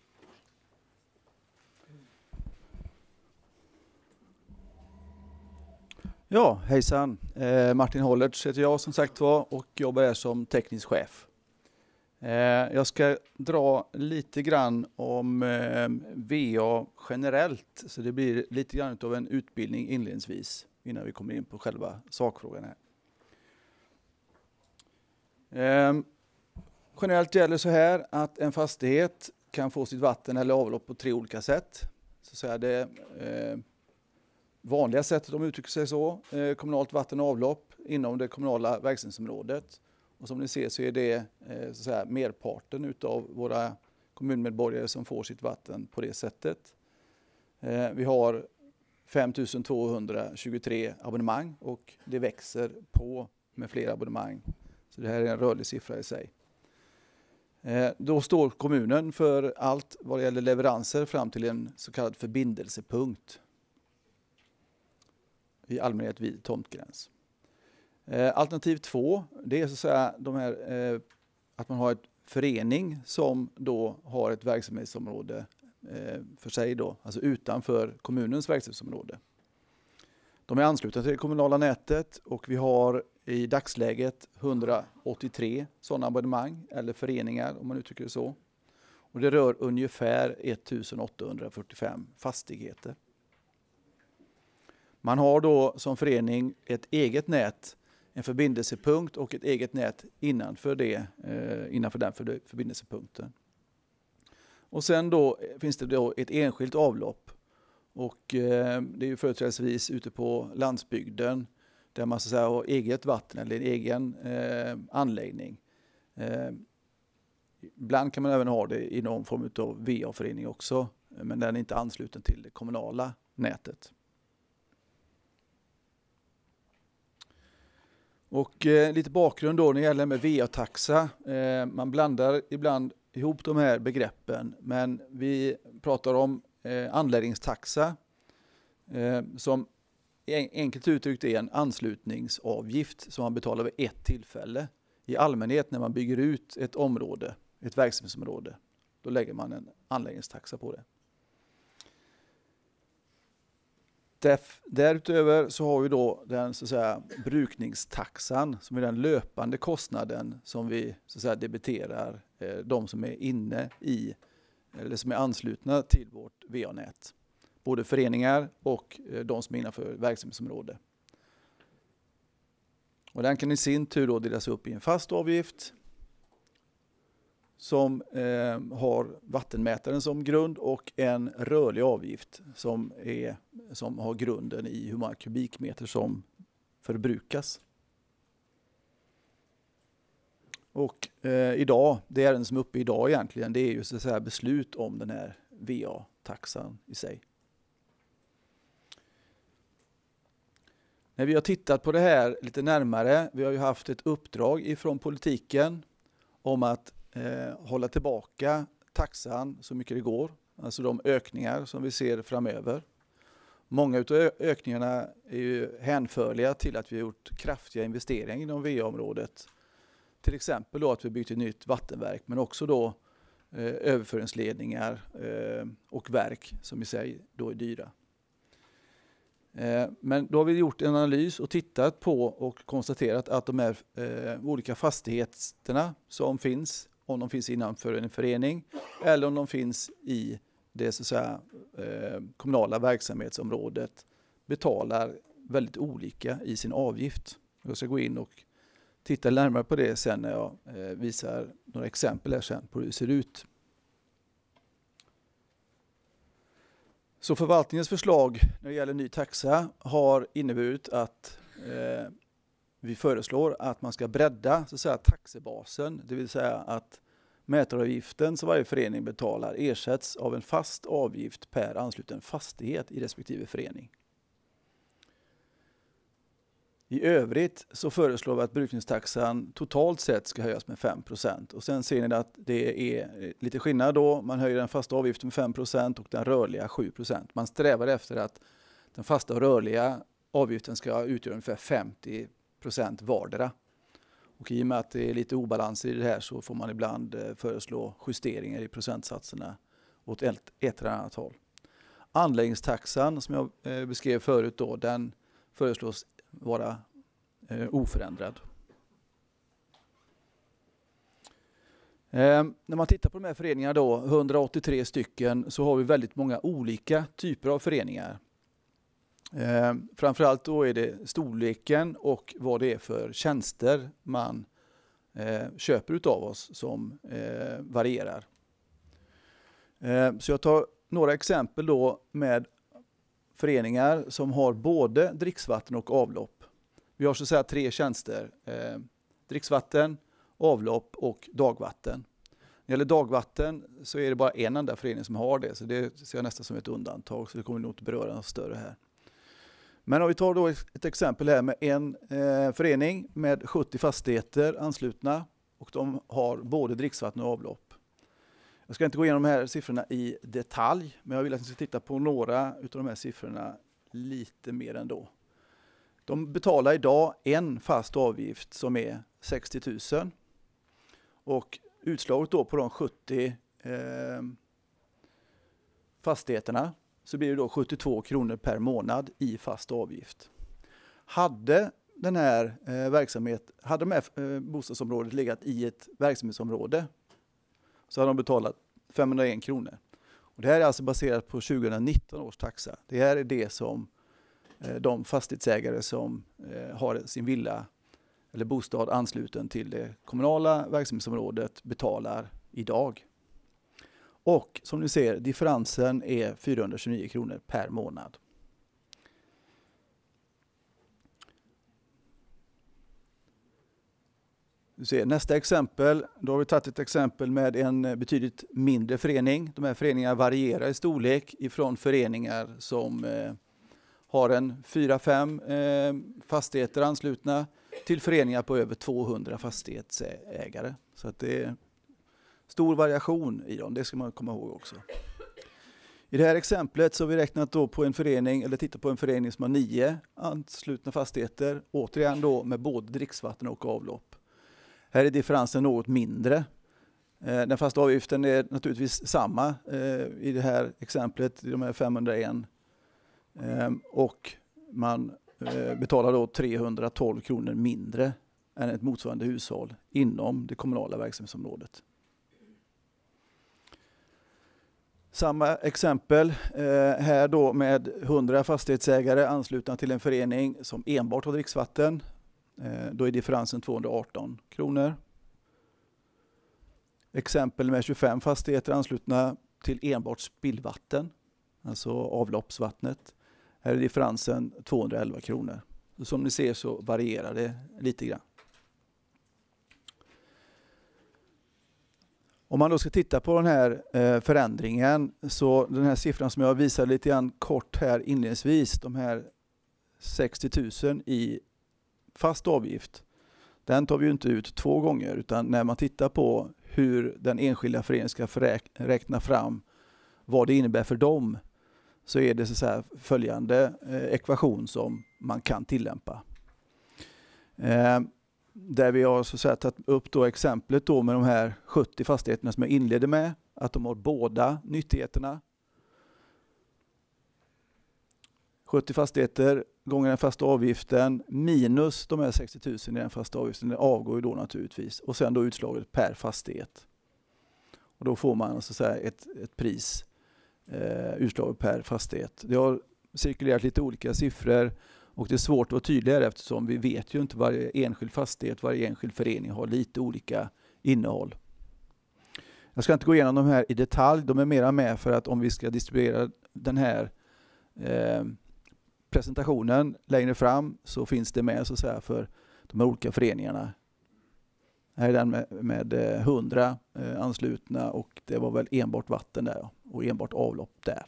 Ja, hejsan. Eh, Martin Hollertz heter jag som sagt var och jobbar här som teknisk chef. Eh, jag ska dra lite grann om eh, V A generellt, så det blir lite grann av en utbildning inledningsvis innan vi kommer in på själva sakfrågan här. Eh, generellt gäller så här att en fastighet kan få sitt vatten eller avlopp på tre olika sätt. Så att säga det eh, vanliga sättet, om uttrycker sig så, eh, kommunalt vatten och avlopp inom det kommunala verksamhetsområdet. Och som ni ser så är det eh, så att säga, merparten utav våra kommunmedborgare som får sitt vatten på det sättet. Eh, vi har fem tusen tvåhundratjugotre abonnemang och det växer på med fler abonnemang. Så det här är en rörlig siffra i sig. Eh, då står kommunen för allt vad gäller leveranser fram till en så kallad förbindelsepunkt. I allmänhet vid tomtgräns. Eh, alternativ två, det är så att säga de här, eh, att man har ett förening som då har ett verksamhetsområde eh, för sig då, alltså utanför kommunens verksamhetsområde. De är anslutna till det kommunala nätet och vi har i dagsläget hundraåttiotre sådana abonnemang eller föreningar om man uttrycker det så. Och det rör ungefär ettusen åttahundrafyrtiofem fastigheter. Man har då som förening ett eget nät, en förbindelsepunkt och ett eget nät innanför, det, eh, innanför den förbindelsepunkten. Och sen då finns det då ett enskilt avlopp och eh, det är ju företrädesvis ute på landsbygden där man så att säga har eget vatten eller en egen eh, anläggning. Eh, ibland kan man även ha det i någon form av V A-förening också, men den är inte ansluten till det kommunala nätet. Och eh, lite bakgrund då när det gäller med V A-taxa. Eh, man blandar ibland ihop de här begreppen, men vi pratar om eh, anläggningstaxa eh, som en, enkelt uttryckt är en anslutningsavgift som man betalar vid ett tillfälle. I allmänhet när man bygger ut ett område, ett verksamhetsområde, då lägger man en anläggningstaxa på det. Därutöver så har vi då den så att säga brukningstaxan som är den löpande kostnaden som vi så att säga debiterar eh, de som är inne i eller som är anslutna till vårt V A-nät. Både föreningar och eh, de som är innanför verksamhetsområde. Och den kan i sin tur då delas upp i en fast avgift som eh, har vattenmätaren som grund och en rörlig avgift som, är, som har grunden i hur många kubikmeter som förbrukas. Och eh, idag, det ärende som är uppe idag egentligen, det är ju så att säga beslut om den här V A-taxan i sig. När vi har tittat på det här lite närmare, vi har ju haft ett uppdrag ifrån politiken om att Eh, hålla tillbaka taxan så mycket det går. Alltså de ökningar som vi ser framöver. Många av ökningarna är ju hänförliga till att vi har gjort kraftiga investeringar inom V A-området. Till exempel då att vi byggt ett nytt vattenverk, men också då eh, överföringsledningar eh, och verk som i sig då är dyra. Eh, men då har vi gjort en analys och tittat på och konstaterat att de här eh, olika fastigheterna som finns, om de finns innanför en förening eller om de finns i det så att säga, eh, kommunala verksamhetsområdet, betalar väldigt olika i sin avgift. Jag ska gå in och titta närmare på det sen när jag eh, visar några exempel här sen på hur det ser ut. Så förvaltningens förslag när det gäller ny taxa har inneburit att eh, vi föreslår att man ska bredda så att säga, taxebasen, det vill säga att mätaravgiften som varje förening betalar ersätts av en fast avgift per ansluten fastighet i respektive förening. I övrigt så föreslår vi att brukningstaxan totalt sett ska höjas med fem procent. Och sen ser ni att det är lite skillnad då. Man höjer den fasta avgiften med fem procent och den rörliga sju procent. Man strävar efter att den fasta och rörliga avgiften ska utgöra ungefär femtio procent vardera. Och i och med att det är lite obalans i det här så får man ibland föreslå justeringar i procentsatserna åt ett, ett eller annat håll. Anläggningstaxan som jag beskrev förut då, den föreslås vara eh, oförändrad. Eh, när man tittar på de här föreningarna då, hundraåttiotre stycken, så har vi väldigt många olika typer av föreningar. Eh, framförallt då är det storleken och vad det är för tjänster man eh, köper utav oss som eh, varierar. Eh, så jag tar några exempel då med föreningar som har både dricksvatten och avlopp. Vi har så att säga tre tjänster. Eh, dricksvatten, avlopp och dagvatten. När det gäller dagvatten så är det bara en enda förening som har det. Så det ser jag nästan som ett undantag. Så det kommer nog inte beröra något större här. Men om vi tar då ett exempel här med en eh, förening med sjuttio fastigheter anslutna. Och de har både dricksvatten och avlopp. Jag ska inte gå igenom de här siffrorna i detalj, men jag vill att ni ska titta på några av de här siffrorna lite mer ändå. De betalar idag en fast avgift som är sextio tusen. Och utslaget då på de sjuttio eh, fastigheterna så blir det då sjuttiotvå kronor per månad i fast avgift. Hade den här eh, verksamhet, hade de här eh, bostadsområdet legat i ett verksamhetsområde så har de betalat femhundraen kronor. Och det här är alltså baserat på tjugonitton års taxa. Det här är det som eh, de fastighetsägare som eh, har sin villa eller bostad ansluten till det kommunala verksamhetsområdet betalar idag. Och som ni ser, differensen är fyrahundratjugonio kronor per månad. Du ser, nästa exempel, då har vi tagit ett exempel med en betydligt mindre förening. De här föreningarna varierar i storlek ifrån föreningar som eh, har en fyra fem eh, fastigheter anslutna till föreningar på över tvåhundra fastighetsägare. Så att det är stor variation i dem, det ska man komma ihåg också. I det här exemplet så har vi räknat då på en förening, eller tittat på en förening som har nio anslutna fastigheter, återigen då med både dricksvatten och avlopp. Här är differensen något mindre. Den fasta avgiften är naturligtvis samma i det här exemplet, de är femhundraen. Och man betalar då trehundratolv kronor mindre än ett motsvarande hushåll inom det kommunala verksamhetsområdet. Samma exempel eh, här då med hundra fastighetsägare anslutna till en förening som enbart har dricksvatten. Eh, då är differensen tvåhundraarton kronor. Exempel med tjugofem fastigheter anslutna till enbart spillvatten, alltså avloppsvattnet. Här är differensen tvåhundraelva kronor. Så som ni ser så varierar det lite grann. Om man då ska titta på den här eh, förändringen, så den här siffran som jag visade lite grann kort här inledningsvis, de här sextio tusen i fast avgift, den tar vi ju inte ut två gånger, utan när man tittar på hur den enskilda föreningen ska räkna fram vad det innebär för dem, så är det så här följande eh, ekvation som man kan tillämpa. Eh, Där vi har så att säga tagit upp då exemplet då med de här sjuttio fastigheterna som jag inledde med. Att de har båda nyttigheterna. sjuttio fastigheter gånger den fasta avgiften minus de här sextio tusen i den fasta avgiften. Det avgår ju då naturligtvis. Och sen då utslaget per fastighet. Och då får man så att säga ett, ett pris eh, utslaget per fastighet. Det har cirkulerat lite olika siffror. Och det är svårt att vara tydligare eftersom vi vet ju inte varje enskild fastighet, varje enskild förening har lite olika innehåll. Jag ska inte gå igenom de här i detalj, de är mera med för att om vi ska distribuera den här eh, presentationen längre fram så finns det med så att säga för de här olika föreningarna. Här är den med, med hundra eh, anslutna och det var väl enbart vatten där och enbart avlopp där.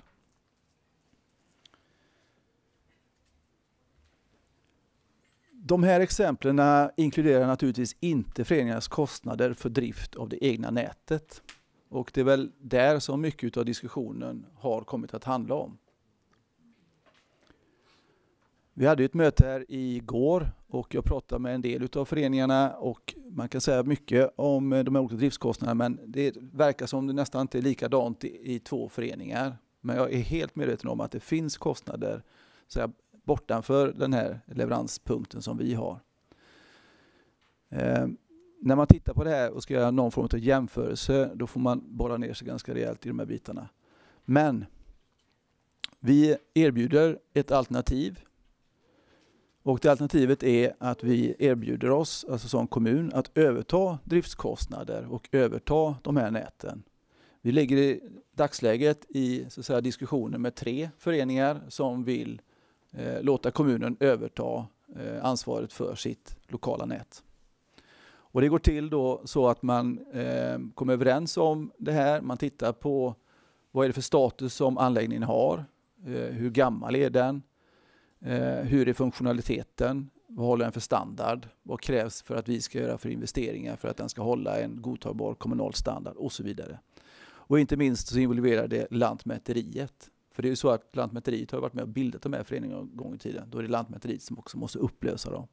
De här exemplen inkluderar naturligtvis inte föreningarnas kostnader för drift av det egna nätet. Och det är väl där som mycket av diskussionen har kommit att handla om. Vi hade ett möte här igår och jag pratade med en del av föreningarna och man kan säga mycket om de här olika driftskostnaderna, men det verkar som det nästan inte är likadant i, i två föreningar. Men jag är helt medveten om att det finns kostnader så jag, bortanför den här leveranspunkten som vi har. Eh, när man tittar på det här och ska göra någon form av jämförelse, då får man borra ner sig ganska rejält i de här bitarna. Men vi erbjuder ett alternativ. Och det alternativet är att vi erbjuder oss, alltså som kommun, att överta driftskostnader och överta de här näten. Vi ligger i dagsläget i så att säga, diskussioner med tre föreningar som vill eh, låta kommunen överta eh, ansvaret för sitt lokala nät. Och det går till då så att man eh, kommer överens om det här. Man tittar på vad är det för status som anläggningen har, eh, hur gammal är den, eh, hur är funktionaliteten, vad håller den för standard, vad krävs för att vi ska göra för investeringar för att den ska hålla en godtagbar kommunal standard och så vidare. Och inte minst så involverar det Lantmäteriet. För det är ju så att Lantmäteriet har varit med och bildat de här föreningarna en gång i tiden. Då är det Lantmäteriet som också måste upplösa dem.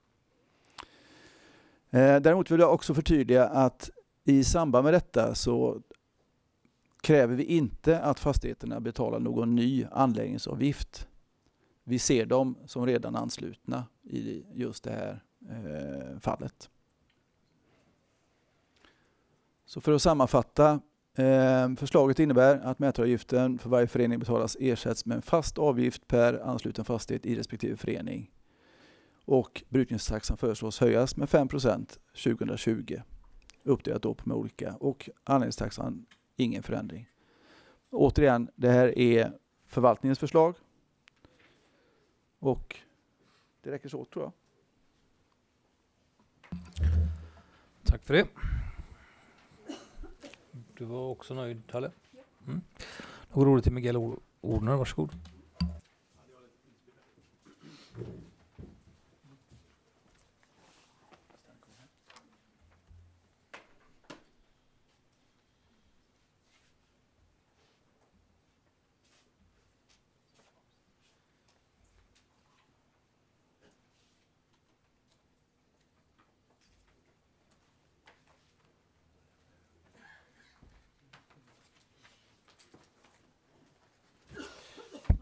Eh, däremot vill jag också förtydliga att i samband med detta så kräver vi inte att fastigheterna betalar någon ny anläggningsavgift. Vi ser dem som redan anslutna i just det här eh, fallet. Så för att sammanfatta, eh, förslaget innebär att mätaravgiften för varje förening betalas ersätts med en fast avgift per ansluten fastighet i respektive förening. Och brukningstaxan föreslås höjas med fem procent tjugohundratjugo. Uppdelat då på med olika. Och anläggningstaxan ingen förändring. Återigen, det här är förvaltningens förslag. Och det räcker så tror jag. Tack för det. Du var också nöjd, Talle? Mm. Då går ordet till Miguel Ordner, varsågod.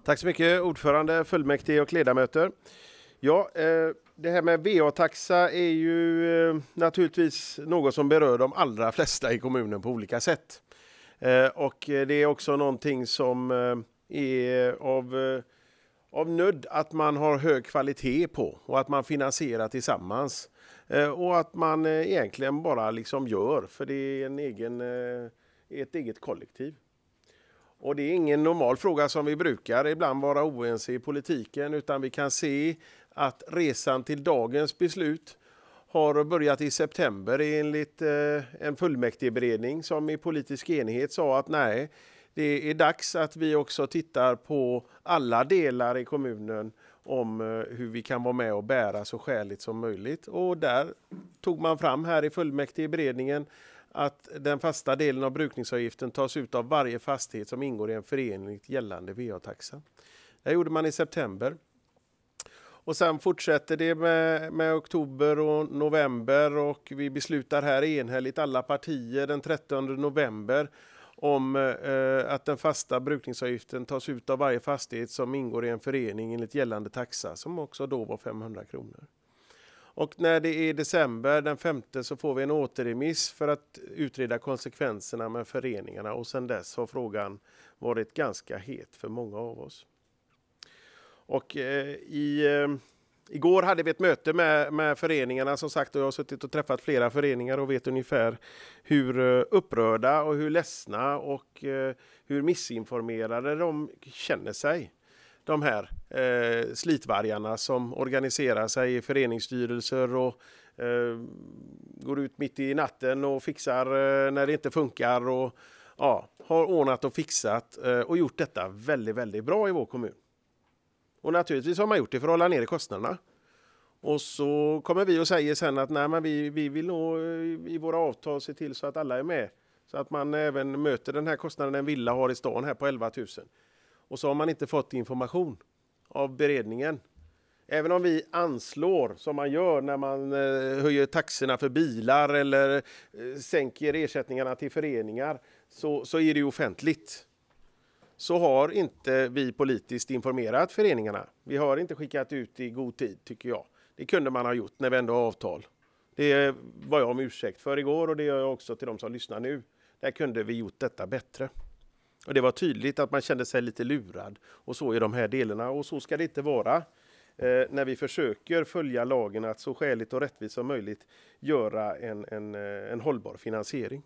Tack så mycket ordförande, fullmäktige och ledamöter. Ja, eh, det här med V A-taxa är ju eh, naturligtvis något som berör de allra flesta i kommunen på olika sätt. Eh, och det är också någonting som eh, är av, eh, av nöd att man har hög kvalitet på och att man finansierar tillsammans. Eh, och att man eh, egentligen bara liksom gör, för det är en egen, eh, ett eget kollektiv. Och det är ingen normal fråga som vi brukar ibland vara oense i politiken, utan vi kan se att resan till dagens beslut har börjat i september enligt eh, en fullmäktigeberedning som i politisk enighet sa att nej, det är dags att vi också tittar på alla delar i kommunen om eh, hur vi kan vara med och bära så skäligt som möjligt. Och där tog man fram här i fullmäktigeberedningen att den fasta delen av brukningsavgiften tas ut av varje fastighet som ingår i en förening gällande V A-taxa. Det gjorde man i september. Och sen fortsätter det med, med oktober och november, och vi beslutar här enhälligt alla partier den trettonde november om eh, att den fasta brukningsavgiften tas ut av varje fastighet som ingår i en förening enligt gällande taxa, som också då var femhundra kronor. Och när det är december den femte så får vi en återremiss för att utreda konsekvenserna med föreningarna, och sedan dess har frågan varit ganska het för många av oss. Och eh, i, eh, igår hade vi ett möte med, med föreningarna som sagt, och jag har suttit och träffat flera föreningar och vet ungefär hur uh, upprörda och hur ledsna och uh, hur missinformerade de känner sig. De här eh, slitvargarna som organiserar sig i föreningsstyrelser och eh, går ut mitt i natten och fixar eh, när det inte funkar, och ja, har ordnat och fixat eh, och gjort detta väldigt, väldigt bra i vår kommun. Och naturligtvis har man gjort det för att hålla ner kostnaderna. Och så kommer vi och säger sen att nej, men vi, vi vill nog i våra avtal se till så att alla är med. Så att man även möter den här kostnaden en villa har i stan här på elva tusen. Och så har man inte fått information av beredningen. Även om vi anslår som man gör när man eh, höjer taxorna för bilar eller eh, sänker ersättningarna till föreningar, så, så är det ju offentligt. Så har inte vi politiskt informerat föreningarna. Vi har inte skickat ut i god tid, tycker jag. Det kunde man ha gjort när vi ändå har avtal. Det var jag om ursäkt för igår, och det gör jag också till de som lyssnar nu. Där kunde vi gjort detta bättre. Och det var tydligt att man kände sig lite lurad och så i de här delarna. Och så ska det inte vara eh, när vi försöker följa lagen att så skäligt och rättvist som möjligt göra en, en, en hållbar finansiering.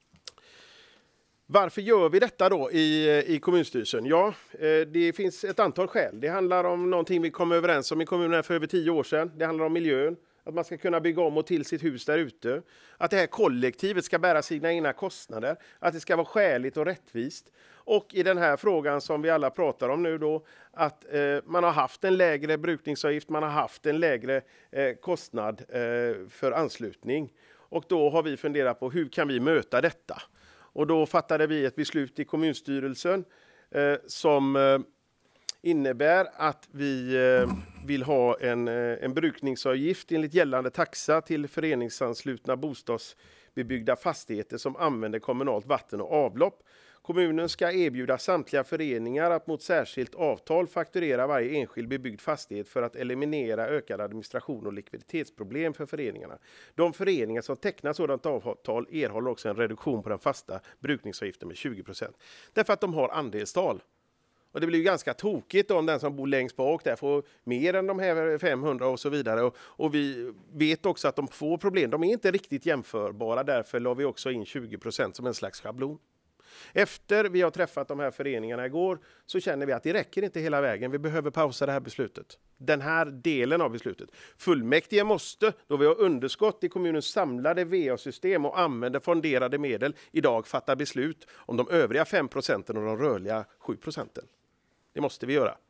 Varför gör vi detta då i, i kommunstyrelsen? Ja, eh, det finns ett antal skäl. Det handlar om någonting vi kom överens om i kommunen för över tio år sedan. Det handlar om miljön. Att man ska kunna bygga om och till sitt hus där ute. Att det här kollektivet ska bära sina egna kostnader. Att det ska vara skäligt och rättvist. Och i den här frågan som vi alla pratar om nu då, att eh, man har haft en lägre brukningsavgift, man har haft en lägre eh, kostnad eh, för anslutning. Och då har vi funderat på hur kan vi möta detta? Och då fattade vi ett beslut i kommunstyrelsen eh, som eh, innebär att vi eh, vill ha en, eh, en brukningsavgift enligt gällande taxa till föreningsanslutna bostadsbebyggda fastigheter som använder kommunalt vatten och avlopp. Kommunen ska erbjuda samtliga föreningar att mot särskilt avtal fakturera varje enskild bebyggd fastighet för att eliminera ökad administration och likviditetsproblem för föreningarna. De föreningar som tecknar sådant avtal erhåller också en reduktion på den fasta brukningsavgiften med tjugo procent. Därför att de har andelstal. Och det blir ju ganska tokigt om den som bor längst bak där får mer än de här femhundra och så vidare. Och, och vi vet också att de får problem. De är inte riktigt jämförbara, därför la vi också in tjugo procent som en slags schablon. Efter vi har träffat de här föreningarna igår så känner vi att det räcker inte hela vägen. Vi behöver pausa det här beslutet. Den här delen av beslutet. Fullmäktige måste, då vi har underskott i kommunens samlade V A-system och använder fonderade medel, idag fatta beslut om de övriga fem procenten och de rörliga sju procenten. Det måste vi göra.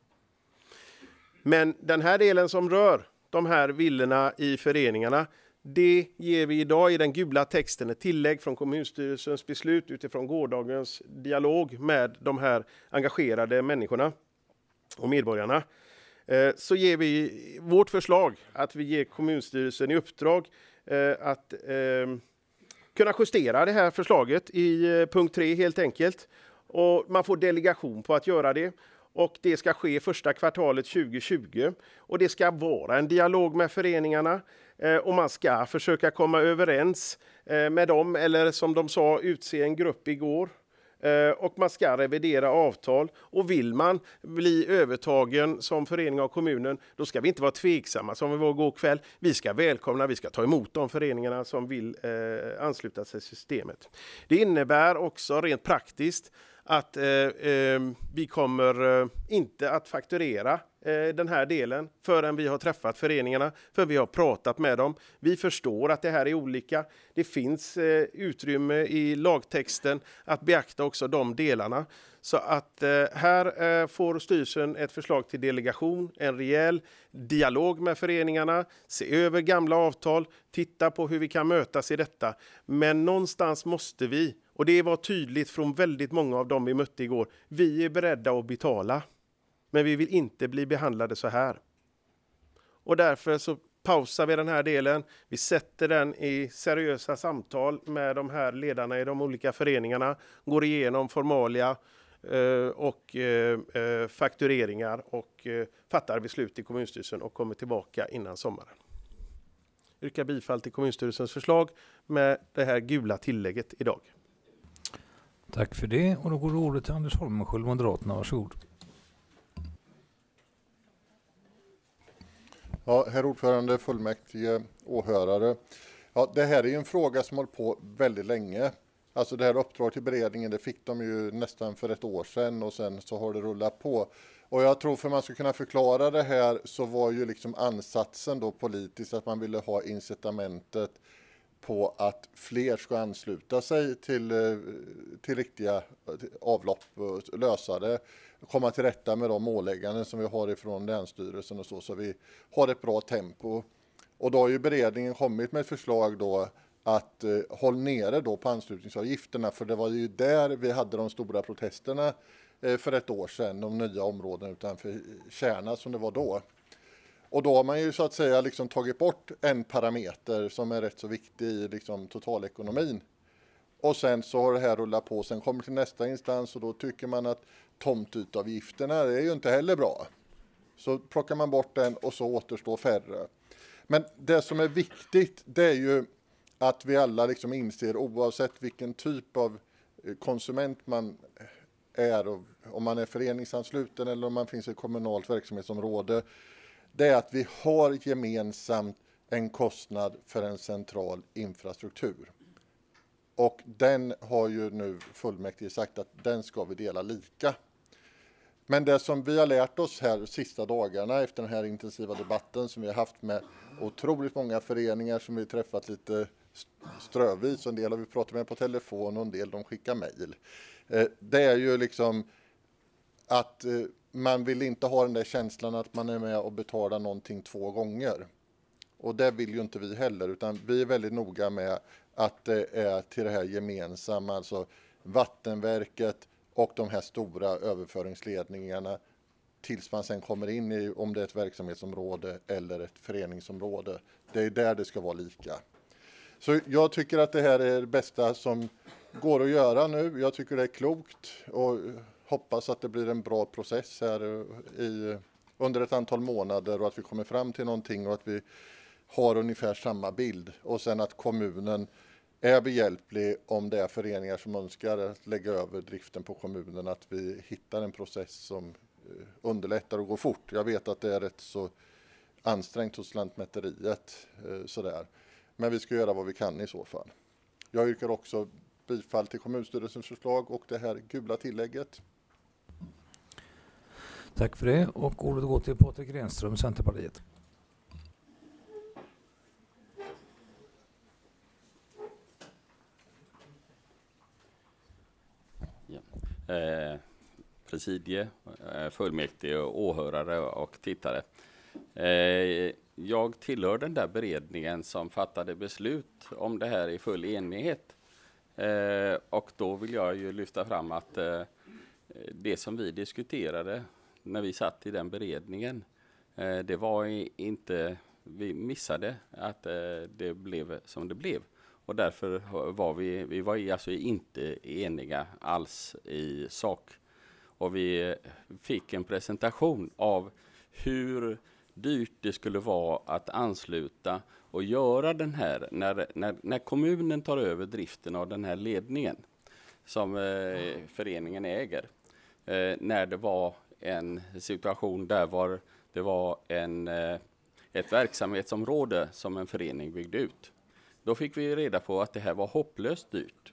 Men den här delen som rör de här villorna i föreningarna, det ger vi idag i den gula texten ett tillägg från kommunstyrelsens beslut utifrån gårdagens dialog med de här engagerade människorna och medborgarna. Så ger vi vårt förslag att vi ger kommunstyrelsen i uppdrag att kunna justera det här förslaget i punkt tre helt enkelt. Och man får delegation på att göra det. Och det ska ske första kvartalet tjugo tjugo. Och det ska vara en dialog med föreningarna. Eh, och man ska försöka komma överens eh, med dem. Eller som de sa, utse en grupp igår. Eh, och man ska revidera avtal. Och vill man bli övertagen som förening av kommunen, då ska vi inte vara tveksamma som vi var igår kväll. Vi ska välkomna, vi ska ta emot de föreningarna som vill eh, ansluta sig till systemet. Det innebär också rent praktiskt att eh, eh, vi kommer eh, inte att fakturera eh, den här delen förrän vi har träffat föreningarna, för vi har pratat med dem. Vi förstår att det här är olika. Det finns eh, utrymme i lagtexten att beakta också de delarna. Så att eh, här eh, får styrelsen ett förslag till delegation, en rejäl dialog med föreningarna, se över gamla avtal, titta på hur vi kan mötas i detta. Men någonstans måste vi, och det var tydligt från väldigt många av dem vi mötte igår, vi är beredda att betala, men vi vill inte bli behandlade så här. Och därför så pausar vi den här delen, vi sätter den i seriösa samtal med de här ledarna i de olika föreningarna, går igenom formalia och faktureringar och fattar beslut i kommunstyrelsen och kommer tillbaka innan sommaren. Yrkar bifall till kommunstyrelsens förslag med det här gula tillägget idag. Tack för det, och då går det ordet till Anders Holmensköld, Moderaterna, varsågod. Ja, herr ordförande, fullmäktige, åhörare. Ja, det här är ju en fråga som hållit på väldigt länge. Alltså det här uppdraget till beredningen, det fick de ju nästan för ett år sedan och sen så har det rullat på. Och jag tror för att man ska kunna förklara det här så var ju liksom ansatsen då politiskt att man ville ha incitamentet på att fler ska ansluta sig till, till riktiga avlopp och lösa det. Komma till rätta med de ålägganden som vi har ifrån Länsstyrelsen och så, så vi har ett bra tempo. Och då har ju beredningen kommit med ett förslag då att eh, håll nere då på anslutningsavgifterna, för det var ju där vi hade de stora protesterna eh, för ett år sedan, de nya områden utanför Kärna som det var då. Och då har man ju så att säga liksom tagit bort en parameter som är rätt så viktig i liksom totalekonomin. Och sen så har det här rullat på, sen kommer till nästa instans och då tycker man att tomtutavgifterna är ju inte heller bra. Så plockar man bort den och så återstår färre. Men det som är viktigt, det är ju att vi alla liksom inser, oavsett vilken typ av konsument man är, och om man är föreningsansluten eller om man finns i ett kommunalt verksamhetsområde, det är att vi har gemensamt en kostnad för en central infrastruktur. Och den har ju nu fullmäktige sagt att den ska vi dela lika. Men det som vi har lärt oss här de sista dagarna efter den här intensiva debatten som vi har haft med otroligt många föreningar som vi träffat lite strövis, en del har vi pratat med på telefon och en del de skickar mejl. Det är ju liksom att man vill inte ha den där känslan att man är med och betalar någonting två gånger. Och det vill ju inte vi heller, utan vi är väldigt noga med att det är till det här gemensamma, alltså vattenverket och de här stora överföringsledningarna tills man sen kommer in i om det är ett verksamhetsområde eller ett föreningsområde. Det är där det ska vara lika. Så jag tycker att det här är det bästa som går att göra nu. Jag tycker det är klokt och hoppas att det blir en bra process här i, under ett antal månader och att vi kommer fram till någonting och att vi har ungefär samma bild. Och sen att kommunen är behjälplig om det är föreningar som önskar lägga över driften på kommunen, att vi hittar en process som underlättar och går fort. Jag vet att det är rätt så ansträngt hos Lantmäteriet sådär. Men vi ska göra vad vi kan i så fall. Jag yrkar också bifall till kommunstyrelsens förslag och det här gula tillägget. Tack för det, och ordet går till Patrik Renström, Centerpartiet. Ja. Eh, presidie, eh, fullmäktige, åhörare och tittare. Eh, jag tillhör den där beredningen som fattade beslut om det här i full enighet. Eh, och då vill jag ju lyfta fram att eh, det som vi diskuterade när vi satt i den beredningen, eh, det var inte, vi missade att eh, det blev som det blev. Och därför var vi, vi var alltså inte eniga alls i sak. och vi fick en presentation av hur dyrt det skulle vara att ansluta och göra den här, när, när, när kommunen tar över driften av den här ledningen som eh, föreningen äger. Eh, när det var en situation där var, det var en, eh, ett verksamhetsområde som en förening byggde ut. Då fick vi reda på att det här var hopplöst dyrt.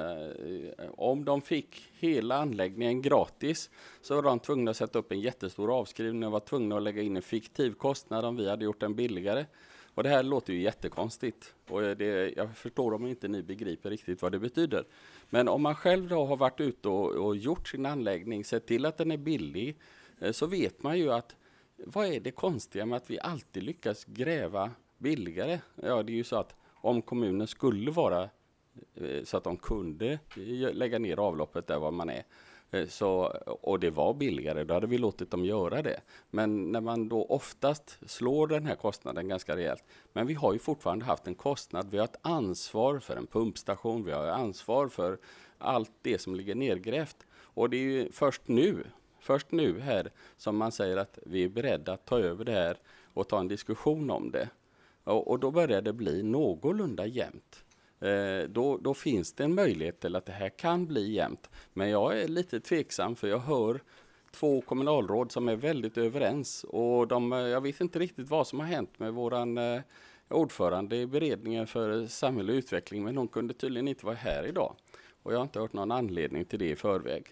Eh, om de fick hela anläggningen gratis så var de tvungna att sätta upp en jättestor avskrivning och var tvungna att lägga in en fiktiv kostnad om vi hade gjort den billigare. Och det här låter ju jättekonstigt och det, jag förstår om inte ni begriper riktigt vad det betyder. Men om man själv då har varit ute och, och gjort sin anläggning, sett till att den är billig, eh, så vet man ju att vad är det konstiga med att vi alltid lyckas gräva billigare? Ja, det är ju så att om kommunen skulle vara så att de kunde lägga ner avloppet där var man är. Så, och det var billigare, då hade vi låtit dem göra det. Men när man då oftast slår den här kostnaden ganska rejält. Men vi har ju fortfarande haft en kostnad. Vi har ett ansvar för en pumpstation. Vi har ansvar för allt det som ligger nergrävt. Och det är ju först nu, först nu här som man säger att vi är beredda att ta över det här och ta en diskussion om det. Och, och då börjar det bli någorlunda jämnt. Eh, då, då finns det en möjlighet till att det här kan bli jämnt. Men jag är lite tveksam för jag hör två kommunalråd som är väldigt överens. Och de, jag vet inte riktigt vad som har hänt med våran eh, ordförande i beredningen för samhällelig utveckling. Men hon kunde tydligen inte vara här idag. Och jag har inte hört någon anledning till det i förväg.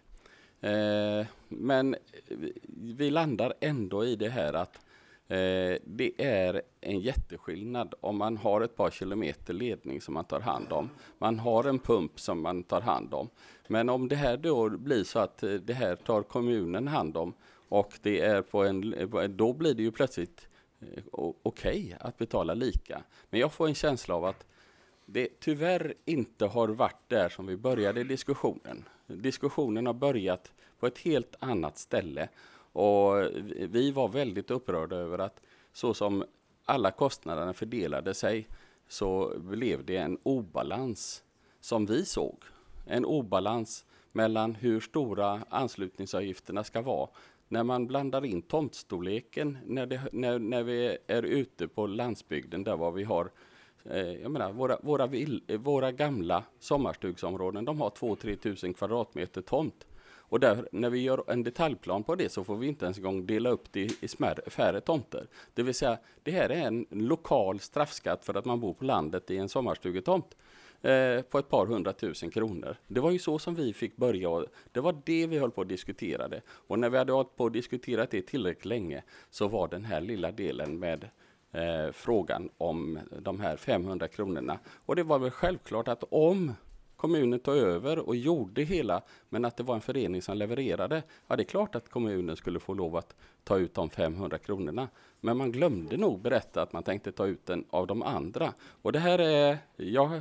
Eh, men vi, vi landar ändå i det här att Eh, det är en jätteskillnad om man har ett par kilometer ledning som man tar hand om. Man har en pump som man tar hand om. Men om det här då blir så att det här tar kommunen hand om och det är på en, då blir det ju plötsligt eh, okej okay att betala lika. Men jag får en känsla av att det tyvärr inte har varit där som vi började diskussionen. Diskussionen har börjat på ett helt annat ställe. Och vi var väldigt upprörda över att så som alla kostnaderna fördelade sig så blev det en obalans som vi såg. En obalans mellan hur stora anslutningsavgifterna ska vara. När man blandar in tomtstorleken när, det, när, när vi är ute på landsbygden där var vi har eh, jag menar, våra, våra, vill, våra gamla sommarstugsområden, de har två till tre tusen kvadratmeter tomt. Och där, när vi gör en detaljplan på det så får vi inte ens en gång dela upp det i smärre, färre tomter. Det vill säga, det här är en lokal straffskatt för att man bor på landet i en sommarstugetomt eh, på ett par hundratusen kronor. Det var ju så som vi fick börja och det var det vi höll på att diskutera det. Och när vi hade hållit på att diskutera det tillräckligt länge så var den här lilla delen med eh, frågan om de här femhundra kronorna. Och det var väl självklart att om kommunen tog över och gjorde hela, men att det var en förening som levererade. Ja, det är klart att kommunen skulle få lov att ta ut de femhundra kronorna. Men man glömde nog berätta att man tänkte ta ut den av de andra. Och det här är, jag,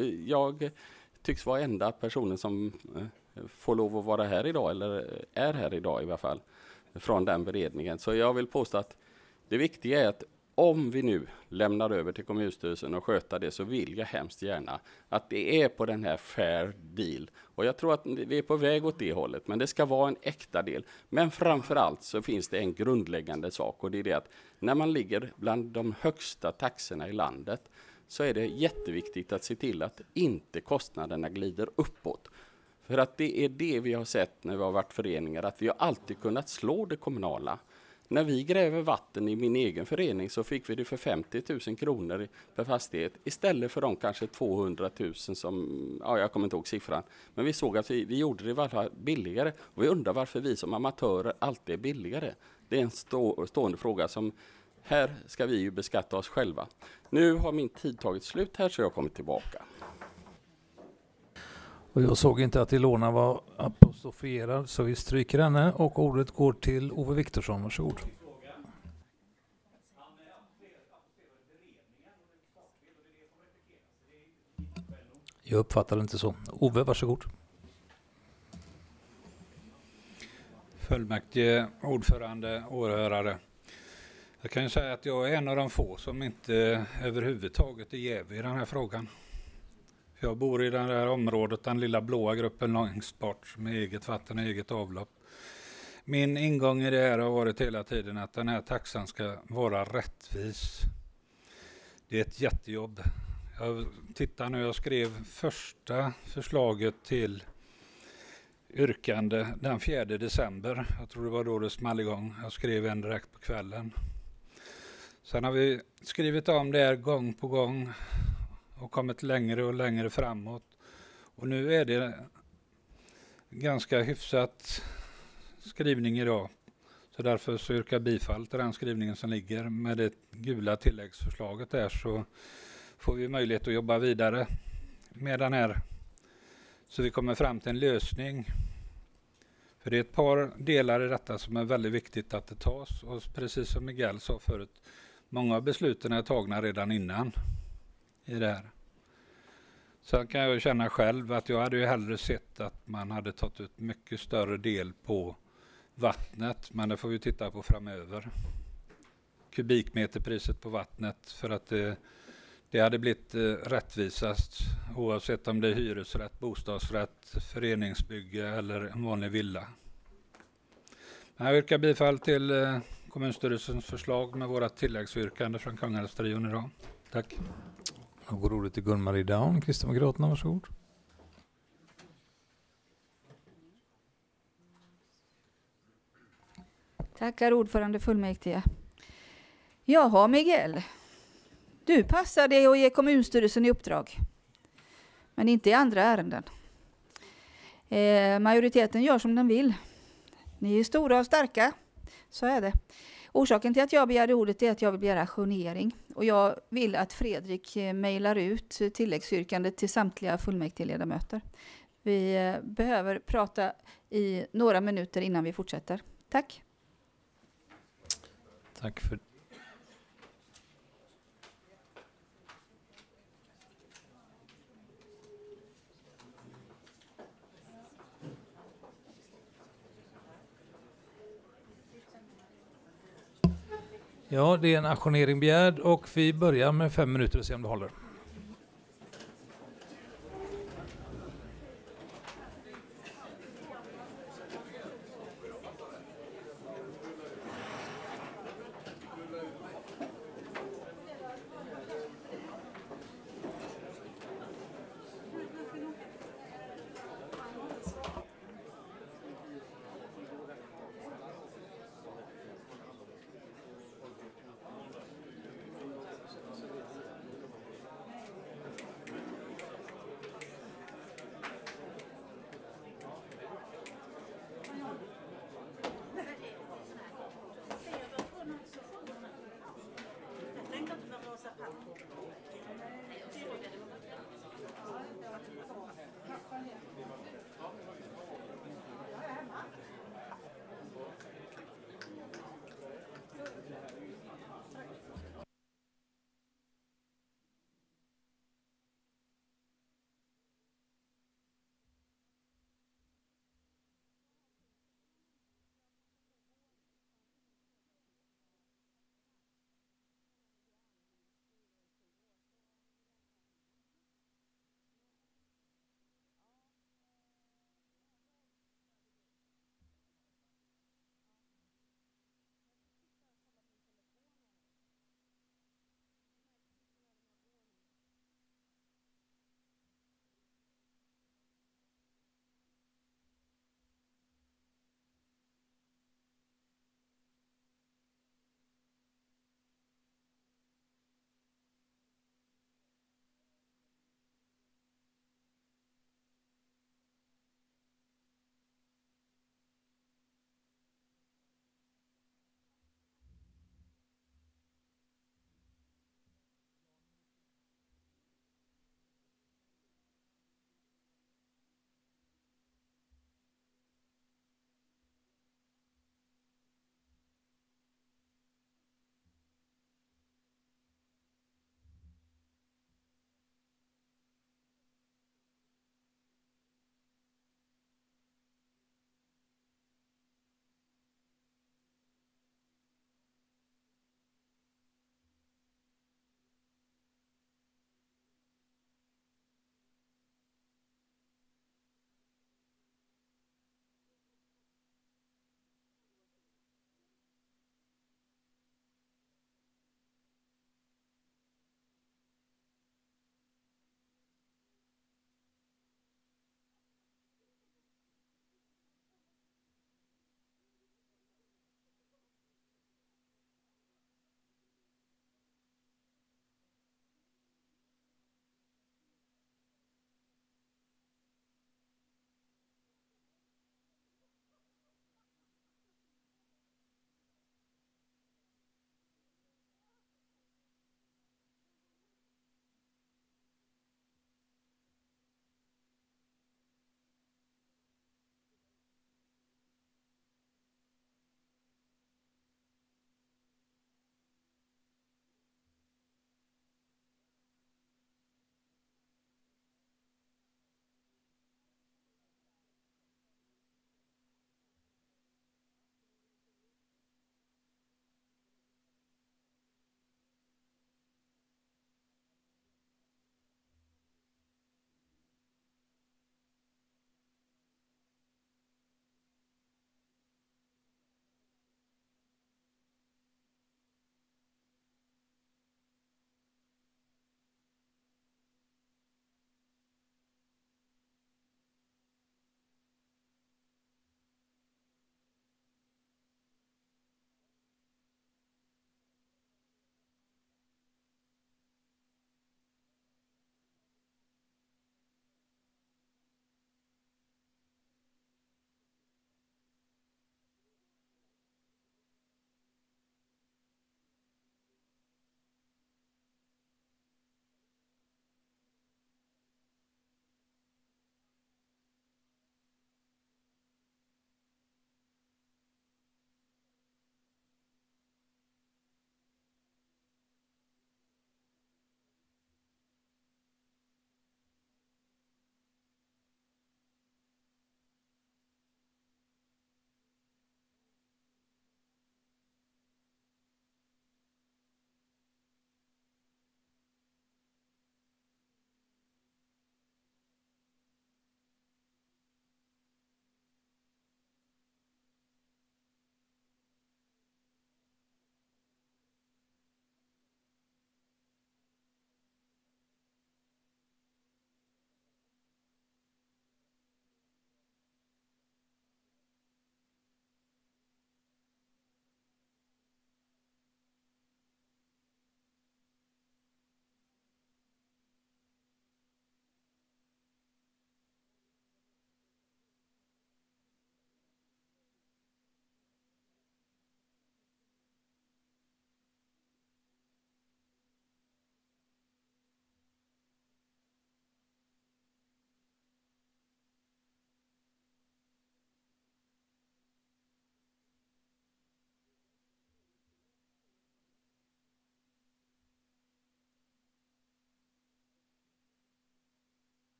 jag tycks vara enda personen som får lov att vara här idag, eller är här idag i alla fall, från den beredningen. Så jag vill påstå att det viktiga är att om vi nu lämnar över till kommunstyrelsen och sköta det så vill jag hemskt gärna att det är på den här fair deal. Och jag tror att vi är på väg åt det hållet, men det ska vara en äkta del. Men framförallt så finns det en grundläggande sak och det är det att när man ligger bland de högsta taxorna i landet så är det jätteviktigt att se till att inte kostnaderna glider uppåt. För att det är det vi har sett när vi har varit föreningar, att vi har alltid kunnat slå det kommunala. När vi gräver vatten i min egen förening så fick vi det för femtio tusen kronor per fastighet istället för de kanske tvåhundratusen som, ja jag kommer inte ihåg siffran. Men vi såg att vi, vi gjorde det i alla fall billigare och vi undrar varför vi som amatörer alltid är billigare. Det är en stå, stående fråga som, här ska vi ju beskatta oss själva. Nu har min tid tagit slut här så jag kommer tillbaka. Och jag såg inte att Ilona var apostroferad så vi stryker henne och ordet går till Ove Viktorsson. Varsågod. Jag uppfattar det inte så. Ove, varsågod. Fullmäktige, ordförande, åhörare. Jag kan ju säga att jag är en av de få som inte överhuvudtaget är jäv i den här frågan. Jag bor i det här området, den lilla blåa gruppen längst bort med eget vatten och eget avlopp. Min ingång i det här har varit hela tiden att den här taxan ska vara rättvis. Det är ett jättejobb. Jag tittar nu, jag skrev första förslaget till yrkande den fjärde december. Jag tror det var då det small igång. Jag skrev en direkt på kvällen. Sen har vi skrivit om det här gång på gång och kommit längre och längre framåt. Och nu är det ganska hyfsat skrivning idag. Så därför så yrkar jag bifall till den skrivningen som ligger. Med det gula tilläggsförslaget där så får vi möjlighet att jobba vidare med den här. Så vi kommer fram till en lösning. För det är ett par delar i detta som är väldigt viktigt att det tas. Och precis som Miguel sa förut, många av besluten är tagna redan innan i det här. Sen kan jag känna själv att jag hade ju hellre sett att man hade tagit ut mycket större del på vattnet. Men det får vi titta på framöver. Kubikmeterpriset på vattnet för att det, det hade blivit eh, rättvisast oavsett om det är hyresrätt, bostadsrätt, föreningsbygge eller en vanlig villa. Jag yrkar bifall till eh, kommunstyrelsens förslag med våra tilläggsyrkande från Kungälvstrion idag. Tack. Jag går ordet till Gun-Marie Down, Kristdemokraterna, varsågod. Tackar ordförande fullmäktige. Jaha Miguel, du passar dig att ge kommunstyrelsen i uppdrag, men inte i andra ärenden. Eh, majoriteten gör som den vill. Ni är stora och starka, så är det. Orsaken till att jag begärde ordet är att jag vill begära ajournering. Och jag vill att Fredrik mejlar ut tilläggsyrkandet till samtliga fullmäktigeledamöter. Vi behöver prata i några minuter innan vi fortsätter. Tack. Tack för Ja, det är en ajournering begärd och vi börjar med fem minuter och se om det håller.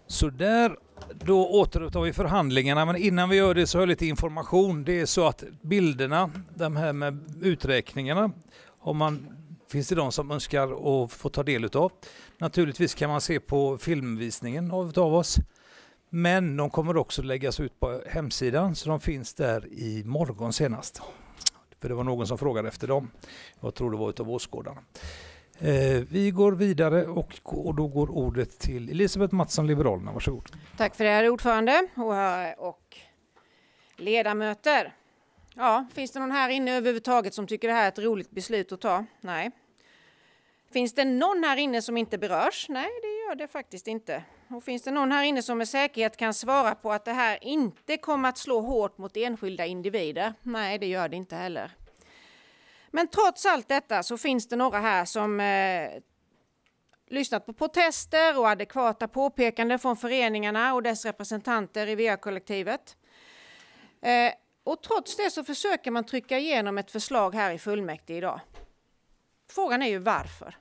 Så där, då återupptar vi förhandlingarna, men innan vi gör det så har jag lite information. Det är så att bilderna, de här med uträkningarna, har man, finns det de som önskar att få ta del utav. Naturligtvis kan man se på filmvisningen av, av oss, men de kommer också läggas ut på hemsidan, så de finns där i morgon senast. För det var någon som frågade efter dem. Jag tror det var utav åskådarna. Eh, vi går vidare och, och då går ordet till Elisabeth Mattsson, Liberalerna. Varsågod. Tack för det, herr ordförande, åhörare och ledamöter. Ja, finns det någon här inne överhuvudtaget som tycker det här är ett roligt beslut att ta? Nej. Finns det någon här inne som inte berörs? Nej, det gör det faktiskt inte. Och finns det någon här inne som med säkerhet kan svara på att det här inte kommer att slå hårt mot enskilda individer? Nej, det gör det inte heller. Men trots allt detta så finns det några här som eh, lyssnat på protester och adekvata påpekanden från föreningarna och dess representanter i V A-kollektivet. Eh, och trots det så försöker man trycka igenom ett förslag här i fullmäktige idag. Frågan är ju varför.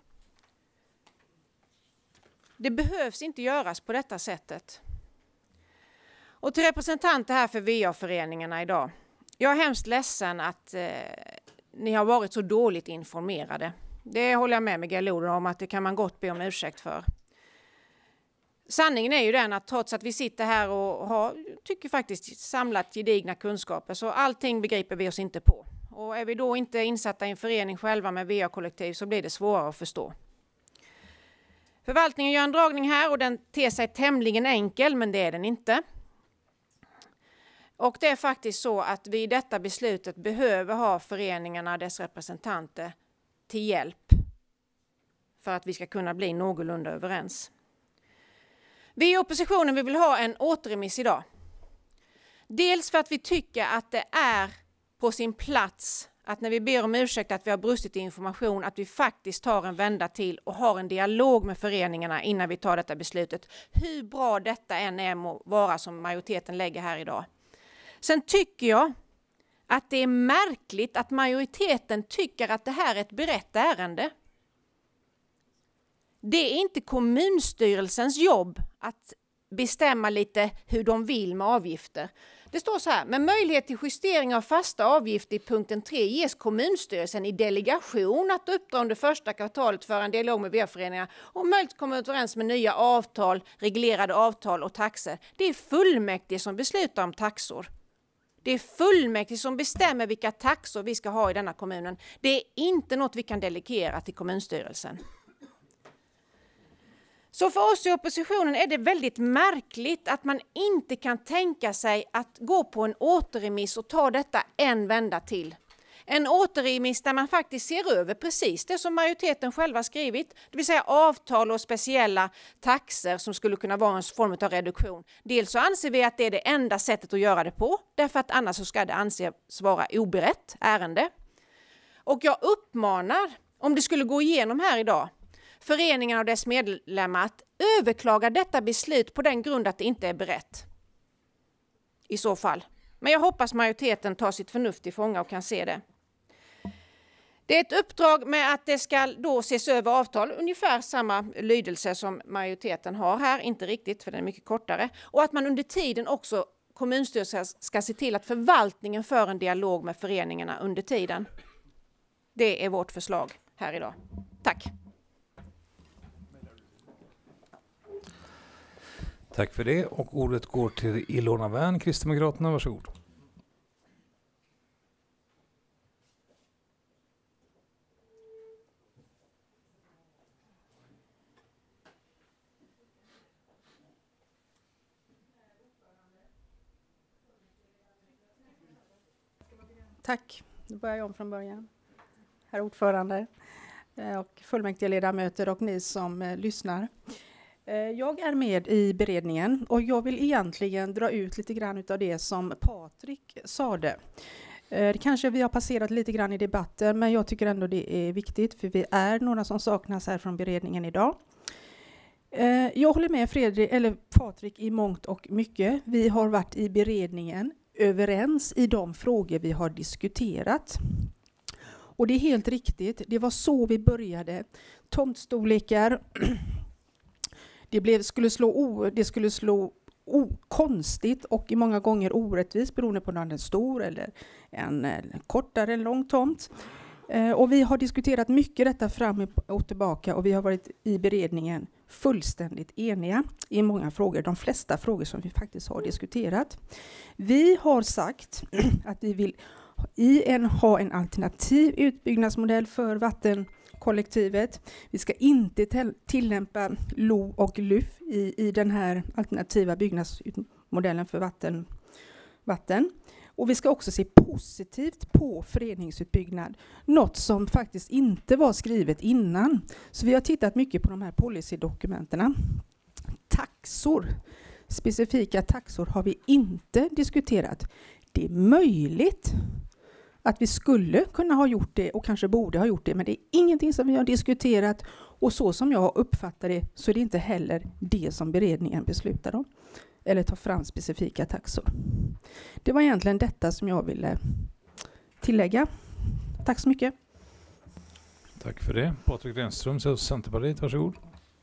Det behövs inte göras på detta sättet. Och till representanter här för V A-föreningarna idag. Jag är hemskt ledsen att eh, ni har varit så dåligt informerade. Det håller jag med Miguel Oden om, att det kan man gott be om ursäkt för. Sanningen är ju den att trots att vi sitter här och har, tycker faktiskt samlat gedigna kunskaper, så allting begriper vi oss inte på. Och är vi då inte insatta i en förening själva med V A-kollektiv så blir det svårare att förstå. Förvaltningen gör en dragning här och den ter sig tämligen enkel, men det är den inte. Och det är faktiskt så att vi i detta beslutet behöver ha föreningarna och dess representanter till hjälp för att vi ska kunna bli någorlunda överens. Vi i oppositionen vi vill ha en återremiss idag. Dels för att vi tycker att det är på sin plats att när vi ber om ursäkt att vi har brustit i information, att vi faktiskt tar en vända till och har en dialog med föreningarna innan vi tar detta beslutet. Hur bra detta än är må vara som majoriteten lägger här idag. Sen tycker jag att det är märkligt att majoriteten tycker att det här är ett berett ärende. Det är inte kommunstyrelsens jobb att bestämma lite hur de vill med avgifter. Det står så här: med möjlighet till justering av fasta avgifter i punkten tre ges kommunstyrelsen i delegation att uppdra under första kvartalet för en dialog med V A-föreningar och möjligt komma överens med nya avtal, reglerade avtal och taxor. Det är fullmäktige som beslutar om taxor. Det är fullmäktige som bestämmer vilka taxor vi ska ha i denna kommunen. Det är inte något vi kan delegera till kommunstyrelsen. Så för oss i oppositionen är det väldigt märkligt att man inte kan tänka sig att gå på en återremiss och ta detta en vända till. En återremiss där man faktiskt ser över precis det som majoriteten själva skrivit, det vill säga avtal och speciella taxer som skulle kunna vara en form av reduktion. Dels så anser vi att det är det enda sättet att göra det på, därför att annars så ska det anses vara oberett ärende. Och jag uppmanar, om det skulle gå igenom här idag, föreningen och dess medlemmar att överklaga detta beslut på den grund att det inte är berett. I så fall. Men jag hoppas majoriteten tar sitt förnuft i fånga och kan se det. Det är ett uppdrag med att det ska då ses över avtal, ungefär samma lydelse som majoriteten har här, inte riktigt för den är mycket kortare. Och att man under tiden också, kommunstyrelsen ska se till att förvaltningen för en dialog med föreningarna under tiden. Det är vårt förslag här idag. Tack! Tack för det, och ordet går till Ilona Wern, Kristdemokraterna. Varsågod. Tack. Då börjar jag om från början. Herr ordförande och fullmäktigeledamöter och ni som eh, lyssnar. Eh, jag är med i beredningen och jag vill egentligen dra ut lite grann av det som Patrik sade. Eh, det kanske vi har passerat lite grann i debatten, men jag tycker ändå det är viktigt för vi är några som saknas här från beredningen idag. Eh, jag håller med Fredrik, eller Patrik i mångt och mycket. Vi har varit i beredningen överens i de frågor vi har diskuterat. Och det är helt riktigt, det var så vi började. Tomtstorlekar, Det, blev, skulle slå o, det skulle slå o, konstigt och i många gånger orättvist beroende på om det är en stor eller en, en kortare eller lång tomt. Eh, och vi har diskuterat mycket detta fram och tillbaka och vi har varit i beredningen fullständigt eniga i många frågor, de flesta frågor som vi faktiskt har diskuterat. Vi har sagt att vi vill i en, ha en alternativ utbyggnadsmodell för vattenkollektivet. Vi ska inte till, tillämpa L O och L U F i, i den här alternativa byggnadsmodellen för vatten, vatten. Och vi ska också se positivt på föreningsutbyggnad. Något som faktiskt inte var skrivet innan. Så vi har tittat mycket på de här policydokumenten. Taxor, specifika taxor har vi inte diskuterat. Det är möjligt att vi skulle kunna ha gjort det och kanske borde ha gjort det. Men det är ingenting som vi har diskuterat. Och så som jag uppfattar det så är det inte heller det som beredningen beslutar om. Eller ta fram specifika taxor. Det var egentligen detta som jag ville tillägga. Tack så mycket. Tack för det. Patrik Renström, Centerpartiet, varsågod.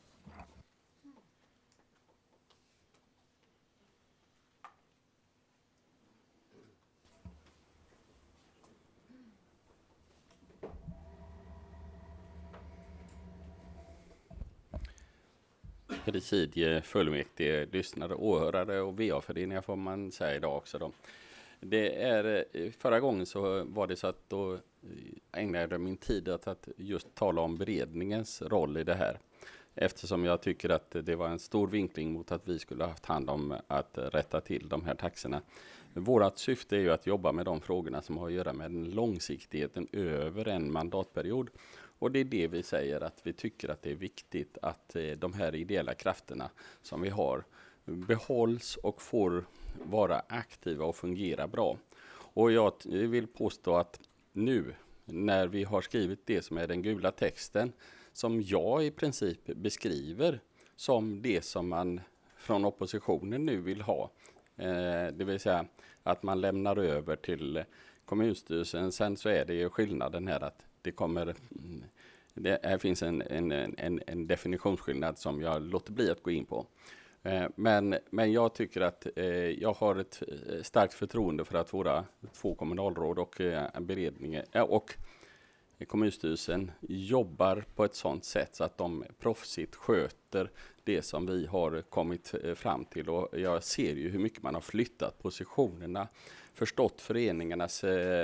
Presidie, fullmäktige, lyssnare, åhörare och V A-föreningar får man säga idag också. Då. Det är, förra gången så var det så att då ägnade jag min tid att, att just tala om beredningens roll i det här. Eftersom jag tycker att det var en stor vinkling mot att vi skulle ha haft hand om att rätta till de här taxorna. Vårat syfte är ju att jobba med de frågorna som har att göra med den långsiktigheten över en mandatperiod. Och det är det vi säger, att vi tycker att det är viktigt att eh, de här ideella krafterna som vi har behålls och får vara aktiva och fungera bra. Och jag vill påstå att nu när vi har skrivit det som är den gula texten, som jag i princip beskriver som det som man från oppositionen nu vill ha. Eh, det vill säga att man lämnar över till kommunstyrelsen. Sen så är det ju skillnaden här att det kommer, det här finns en, en, en, en definitionsskillnad som jag låter bli att gå in på. Eh, men, men jag tycker att eh, jag har ett starkt förtroende för att våra två kommunalråd och eh, beredningen eh, och kommunstyrelsen jobbar på ett sådant sätt så att de proffsigt sköter det som vi har kommit fram till. Och jag ser ju hur mycket man har flyttat positionerna, förstått föreningarnas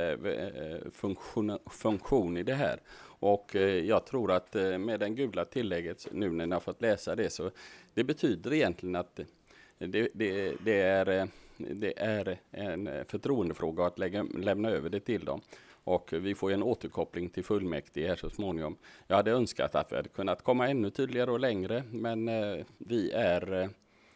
eh, funktion, funktion i det här. Och eh, jag tror att eh, med den gula tillägget, nu när ni har fått läsa det, så det betyder egentligen att det, det, det, är, det är en förtroendefråga att lägga, lämna över det till dem. Och vi får en återkoppling till fullmäktige här så småningom. Jag hade önskat att vi hade kunnat komma ännu tydligare och längre, men eh, vi är... Eh,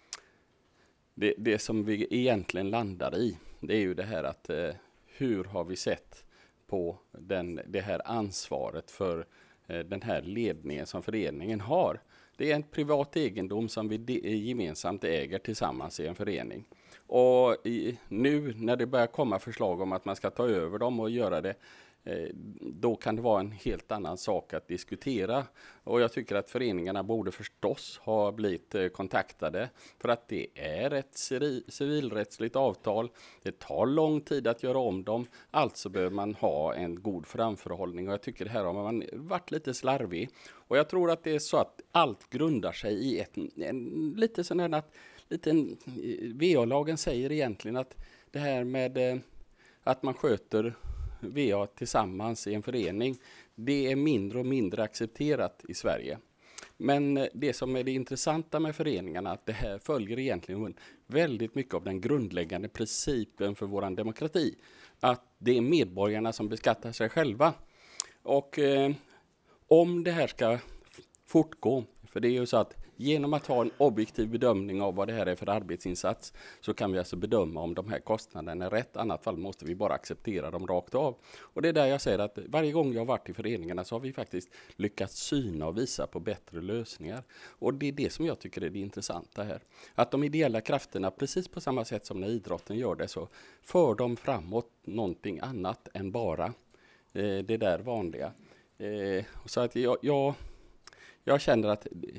det, det som vi egentligen landar i, det är ju det här att eh, hur har vi sett på den, det här ansvaret för eh, den här ledningen som föreningen har. Det är en privat egendom som vi de, gemensamt äger tillsammans i en förening. Och i, nu när det börjar komma förslag om att man ska ta över dem och göra det, eh, då kan det vara en helt annan sak att diskutera. Och jag tycker att föreningarna borde förstås ha blivit eh, kontaktade, för att det är ett civilrättsligt avtal. Det tar lång tid att göra om dem, alltså behöver man ha en god framförhållning. Och jag tycker det här har man varit lite slarvig. Och jag tror att det är så att allt grundar sig i ett, en, lite sån här att liten, V A-lagen säger egentligen att det här med eh, att man sköter V A tillsammans i en förening, det är mindre och mindre accepterat i Sverige. Men eh, det som är det intressanta med föreningarna, att det här följer egentligen väldigt mycket av den grundläggande principen för vår demokrati. Att det är medborgarna som beskattar sig själva. Och eh, om det här ska fortgå, för det är ju så att genom att ha en objektiv bedömning av vad det här är för arbetsinsats, så kan vi alltså bedöma om de här kostnaderna är rätt. I annat fall måste vi bara acceptera dem rakt av. Och det är där jag säger att varje gång jag har varit i föreningarna så har vi faktiskt lyckats syna och visa på bättre lösningar. Och det är det som jag tycker är det intressanta här. Att de ideella krafterna, precis på samma sätt som när idrotten gör det, så för de framåt någonting annat än bara eh, det där vanliga. Eh, så att jag, jag, jag känner att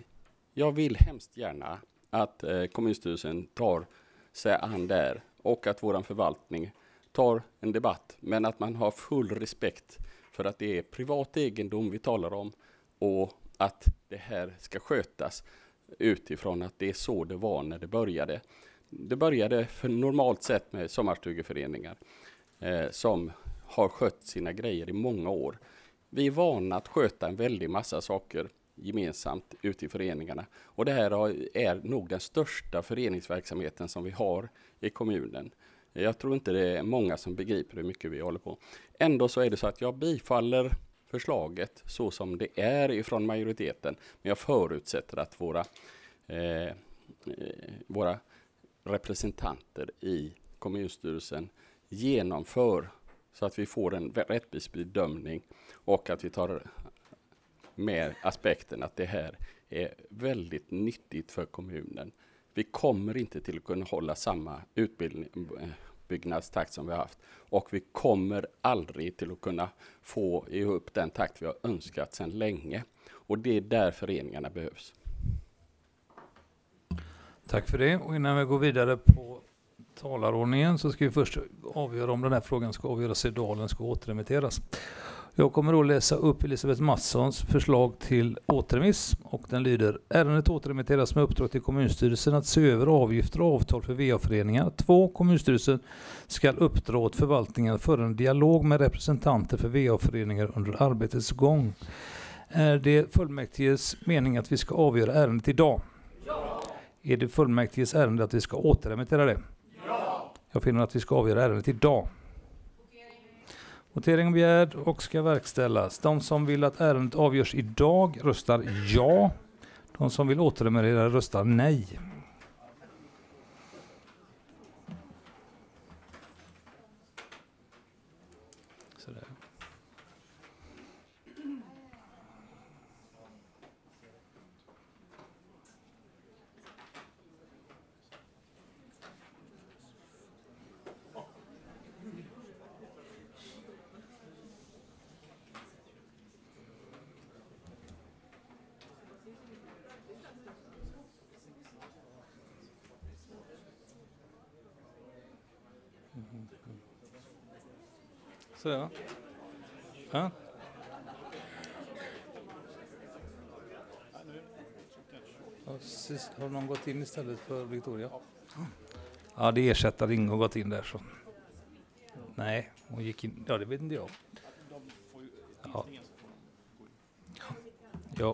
jag vill hemskt gärna att eh, kommunstyrelsen tar sig an där och att vår förvaltning tar en debatt, men att man har full respekt för att det är privat egendom vi talar om och att det här ska skötas utifrån att det är så det var när det började. Det började för normalt sett med sommarstugeföreningar eh, som har skött sina grejer i många år. Vi är vana att sköta en väldig massa saker gemensamt ute i föreningarna. Och det här är nog den största föreningsverksamheten som vi har i kommunen. Jag tror inte det är många som begriper hur mycket vi håller på. Ändå så är det så att jag bifaller förslaget så som det är ifrån majoriteten. Men jag förutsätter att våra, eh, våra representanter i kommunstyrelsen genomför så att vi får en rättvis bedömning och att vi tar med aspekten att det här är väldigt nyttigt för kommunen. Vi kommer inte till att kunna hålla samma utbyggnadstakt som vi har haft och vi kommer aldrig till att kunna få ihop den takt vi har önskat sedan länge. Och det är där föreningarna behövs. Tack för det. Och innan vi går vidare på talarordningen så ska vi först avgöra om den här frågan ska avgöras i dag eller ska återremitteras. Jag kommer då läsa upp Elisabeth Mattssons förslag till återremiss och den lyder: ärendet återremitteras med uppdrag till kommunstyrelsen att se över avgifter och avtal för V A-föreningar. två. Kommunstyrelsen ska uppdra åt förvaltningen för en dialog med representanter för V A-föreningar under arbetets gång. Är det fullmäktiges mening att vi ska avgöra ärendet idag? Ja. Är det fullmäktiges ärende att vi ska återremittera det? Ja. Jag finner att vi ska avgöra ärendet idag. Votering begärd och ska verkställas. De som vill att ärendet avgörs idag röstar ja. De som vill återremittera röstar nej. Sådär. Så ja. Ja. Har någon gått in istället för Victoria? Ja, det ersätter ingen gått in där så. Nej, hon gick in. Ja, det vet inte jag. Ja. Ja.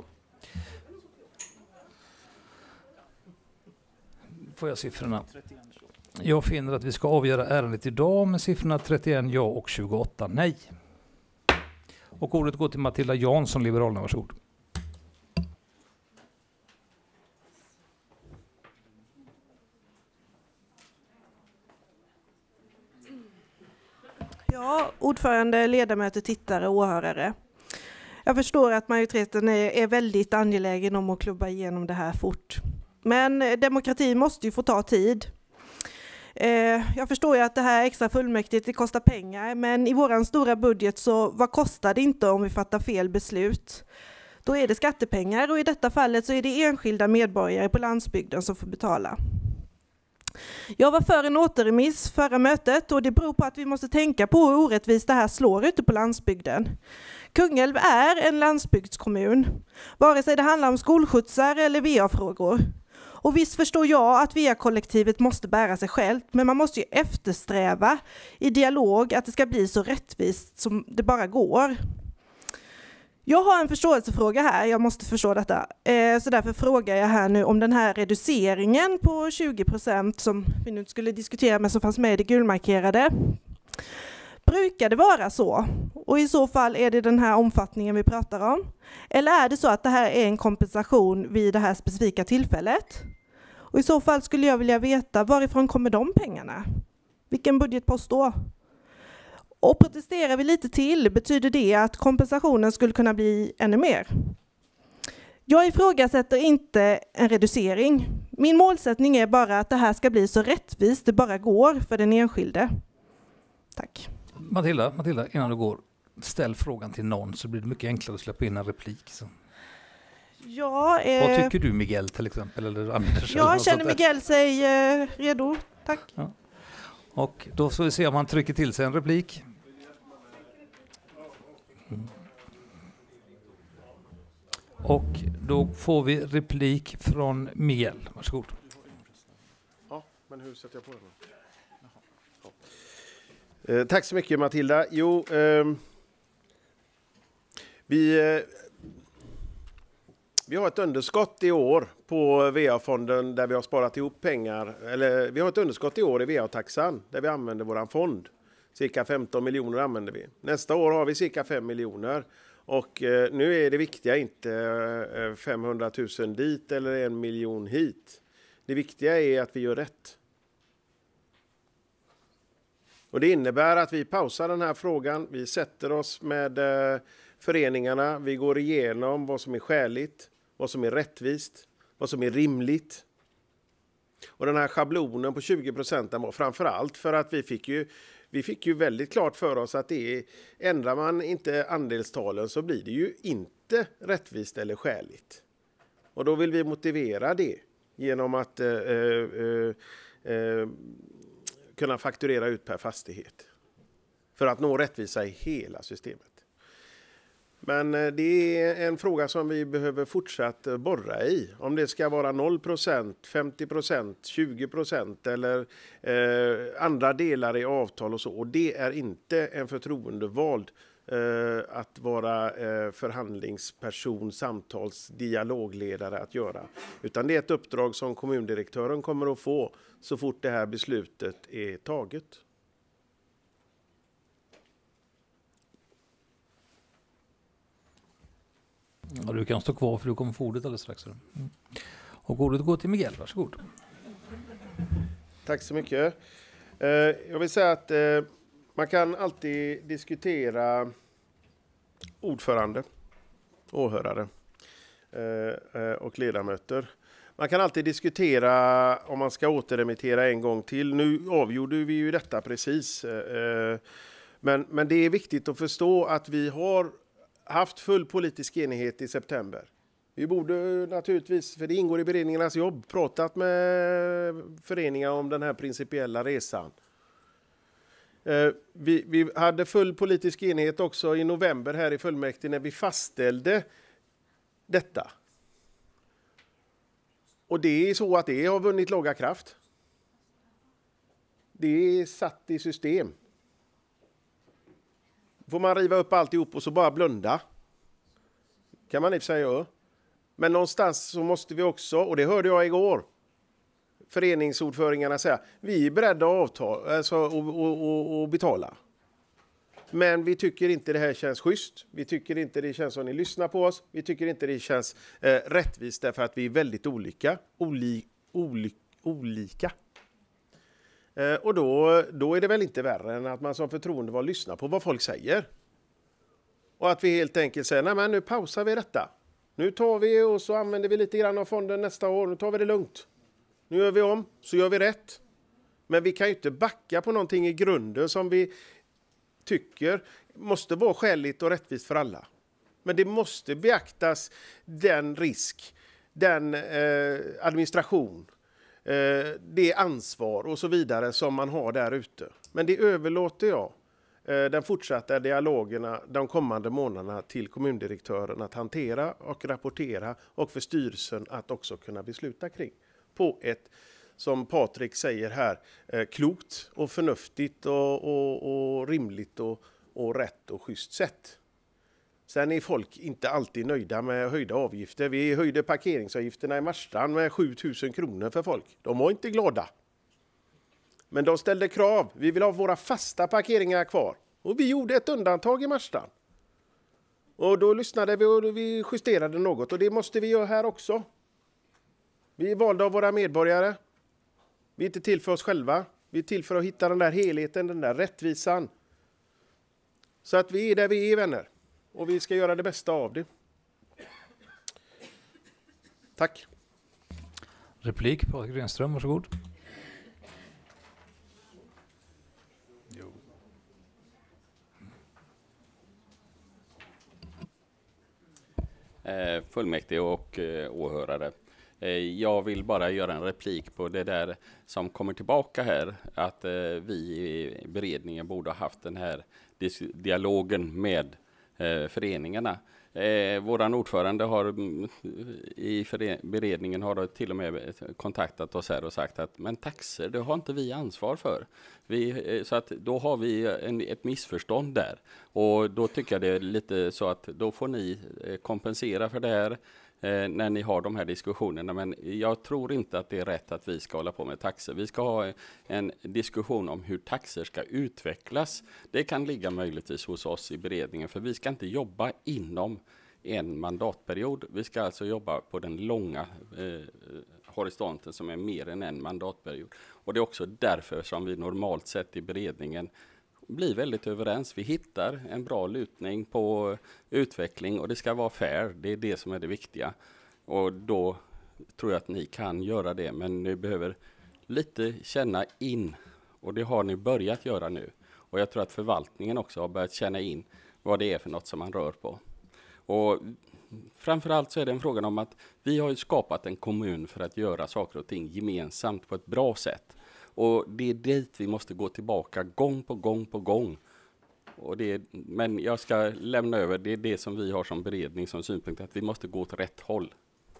Får jag siffrorna? Jag finner att vi ska avgöra ärendet idag med siffrorna trettioen ja och tjugoåtta nej. Och ordet går till Matilda Jansson, Liberalerna. Varsågod. Ja, ordförande, ledamöter, tittare och åhörare. Jag förstår att majoriteten är, är väldigt angelägen om att klubba igenom det här fort. Men demokrati måste ju få ta tid. Eh, jag förstår ju att det här extra fullmäktigt det kostar pengar, men i våran stora budget så vad kostar det inte om vi fattar fel beslut? Då är det skattepengar och i detta fallet så är det enskilda medborgare på landsbygden som får betala. Jag var för en återremiss förra mötet och det beror på att vi måste tänka på hur orättvist det här slår ute på landsbygden. Kungälv är en landsbygdskommun, vare sig det handlar om skolskjutsar eller V A-frågor. Och visst förstår jag att V A-kollektivet måste bära sig självt, men man måste ju eftersträva i dialog att det ska bli så rättvist som det bara går. Jag har en förståelsefråga här, jag måste förstå detta. Eh, så därför frågar jag här nu om den här reduceringen på tjugo procent som vi nu skulle diskutera men som fanns med i det gulmarkerade. Brukar det vara så? Och i så fall är det den här omfattningen vi pratar om? Eller är det så att det här är en kompensation vid det här specifika tillfället? Och i så fall skulle jag vilja veta varifrån kommer de pengarna? Vilken budgetpost då? Och protesterar vi lite till betyder det att kompensationen skulle kunna bli ännu mer. Jag ifrågasätter inte en reducering. Min målsättning är bara att det här ska bli så rättvist det bara går för den enskilde. Tack. Matilda, Matilda, innan du går, ställ frågan till någon så blir det mycket enklare att släppa in en replik. Så. Ja, eh, Vad tycker du Miguel till exempel? Eller Anders, eller jag något känner sånt där? Miguel sig eh, redo. Tack. Ja. Och då får vi se om han trycker till sig en replik. Mm. Och då får vi replik från Miguel. Varsågod. Ja, men hur sätter jag på den? Ja. Eh, tack så mycket Matilda. Jo, eh, vi, eh, vi har ett underskott i år på V A-fonden där vi har sparat ihop pengar. Eller vi har ett underskott i år i V A-taxan där vi använder våran fond. Cirka femton miljoner använder vi. Nästa år har vi cirka fem miljoner. Och eh, nu är det viktiga inte eh, femhundratusen dit eller en miljon hit. Det viktiga är att vi gör rätt. Och det innebär att vi pausar den här frågan. Vi sätter oss med eh, föreningarna. Vi går igenom vad som är skäligt, vad som är rättvist, vad som är rimligt. Och den här schablonen på tjugo procent var framförallt för att vi fick ju Vi fick ju väldigt klart för oss att det är, ändrar man inte andelstalen så blir det ju inte rättvist eller skäligt. Och då vill vi motivera det genom att eh, eh, eh, kunna fakturera ut per fastighet. För att nå rättvisa i hela systemet. Men det är en fråga som vi behöver fortsatt borra i. Om det ska vara noll procent, femtio procent, tjugo procent eller eh, andra delar i avtal och så. Och det är inte en förtroendevald eh, att vara eh, förhandlingsperson, samtals, dialogledare att göra. Utan det är ett uppdrag som kommundirektören kommer att få så fort det här beslutet är taget. Ja, du kan stå kvar för du kommer få ordet alldeles strax. Mm. Och ordet går till Miguel, varsågod. Tack så mycket. Eh, jag vill säga att eh, man kan alltid diskutera ordförande, åhörare eh, och ledamöter. Man kan alltid diskutera om man ska återremittera en gång till. Nu avgjorde vi ju detta precis. Eh, men, men det är viktigt att förstå att vi har haft full politisk enighet i september. Vi borde naturligtvis, för det ingår i beredningarnas jobb, pratat med föreningar om den här principiella resan. Vi, vi hade full politisk enighet också i november här i fullmäktige när vi fastställde detta. Och det är så att det har vunnit laga kraft. Det är satt i system. Får man riva upp alltihop och så bara blunda. Kan man i och för sig göra. Men någonstans så måste vi också, och det hörde jag igår, föreningsordföringarna säga, vi är beredda att avtal, alltså, och, och, och, och betala. Men vi tycker inte det här känns schysst. Vi tycker inte det känns som ni lyssnar på oss. Vi tycker inte det känns eh, rättvist därför att vi är väldigt olika. Oli, oli, olika. Eh, och då, då är det väl inte värre än att man som förtroendevald lyssnar på vad folk säger. Och att vi helt enkelt säger, nej men nu pausar vi detta. Nu tar vi och så använder vi lite grann av fonden nästa år. Nu tar vi det lugnt. Nu gör vi om, så gör vi rätt. Men vi kan ju inte backa på någonting i grunden som vi tycker måste vara skäligt och rättvist för alla. Men det måste beaktas den risk, den eh, administration, eh, det ansvar och så vidare som man har där ute. Men det överlåter jag eh, den fortsatta dialogerna de kommande månaderna till kommundirektören att hantera och rapportera och för styrelsen att också kunna besluta kring. På ett, som Patrik säger här, eh, klokt och förnuftigt och, och, och rimligt och, och rätt och schysst sätt. Sen är folk inte alltid nöjda med höjda avgifter. Vi höjde parkeringsavgifterna i Marstrand med sju tusen kronor för folk. De var inte glada. Men de ställde krav. Vi vill ha våra fasta parkeringar kvar. Och vi gjorde ett undantag i Marstrand. Och då lyssnade vi och vi justerade något. Och det måste vi göra här också. Vi är valda av våra medborgare. Vi är inte till för oss själva. Vi är till för att hitta den där helheten, den där rättvisan. Så att vi är där vi är, vänner. Och vi ska göra det bästa av det. Tack. Replik, Patrik Renström, varsågod. eh, fullmäktige och eh, åhörare. Eh, jag vill bara göra en replik på det där som kommer tillbaka här, att eh, vi i beredningen borde ha haft den här dis- dialogen med eh, föreningarna. Eh, våran ordförande har mm, i före- beredningen har till och med kontaktat oss här och sagt att men taxer, det har inte vi ansvar för. Vi, eh, så att då har vi en, ett missförstånd där. Och då tycker jag det är lite så att då får ni eh, kompensera för det här eh, när ni har de här diskussionerna. Men jag tror inte att det är rätt att vi ska hålla på med taxer. Vi ska ha en diskussion om hur taxer ska utvecklas. Det kan ligga möjligtvis hos oss i beredningen, för vi ska inte jobba inom en mandatperiod. Vi ska alltså jobba på den långa eh, horisonten som är mer än en mandatperiod. Och det är också därför som vi normalt sett i beredningen blir väldigt överens. Vi hittar en bra lutning på utveckling och det ska vara fair. Det är det som är det viktiga. Och då tror jag att ni kan göra det, men ni behöver lite känna in, och det har ni börjat göra nu. Och jag tror att förvaltningen också har börjat känna in vad det är för något som man rör på. Och framförallt så är det en fråga om att vi har ju skapat en kommun för att göra saker och ting gemensamt på ett bra sätt. Och det är dit vi måste gå tillbaka gång på gång på gång. Och det är, men jag ska lämna över, det är det som vi har som beredning som synpunkt, att vi måste gå åt rätt håll.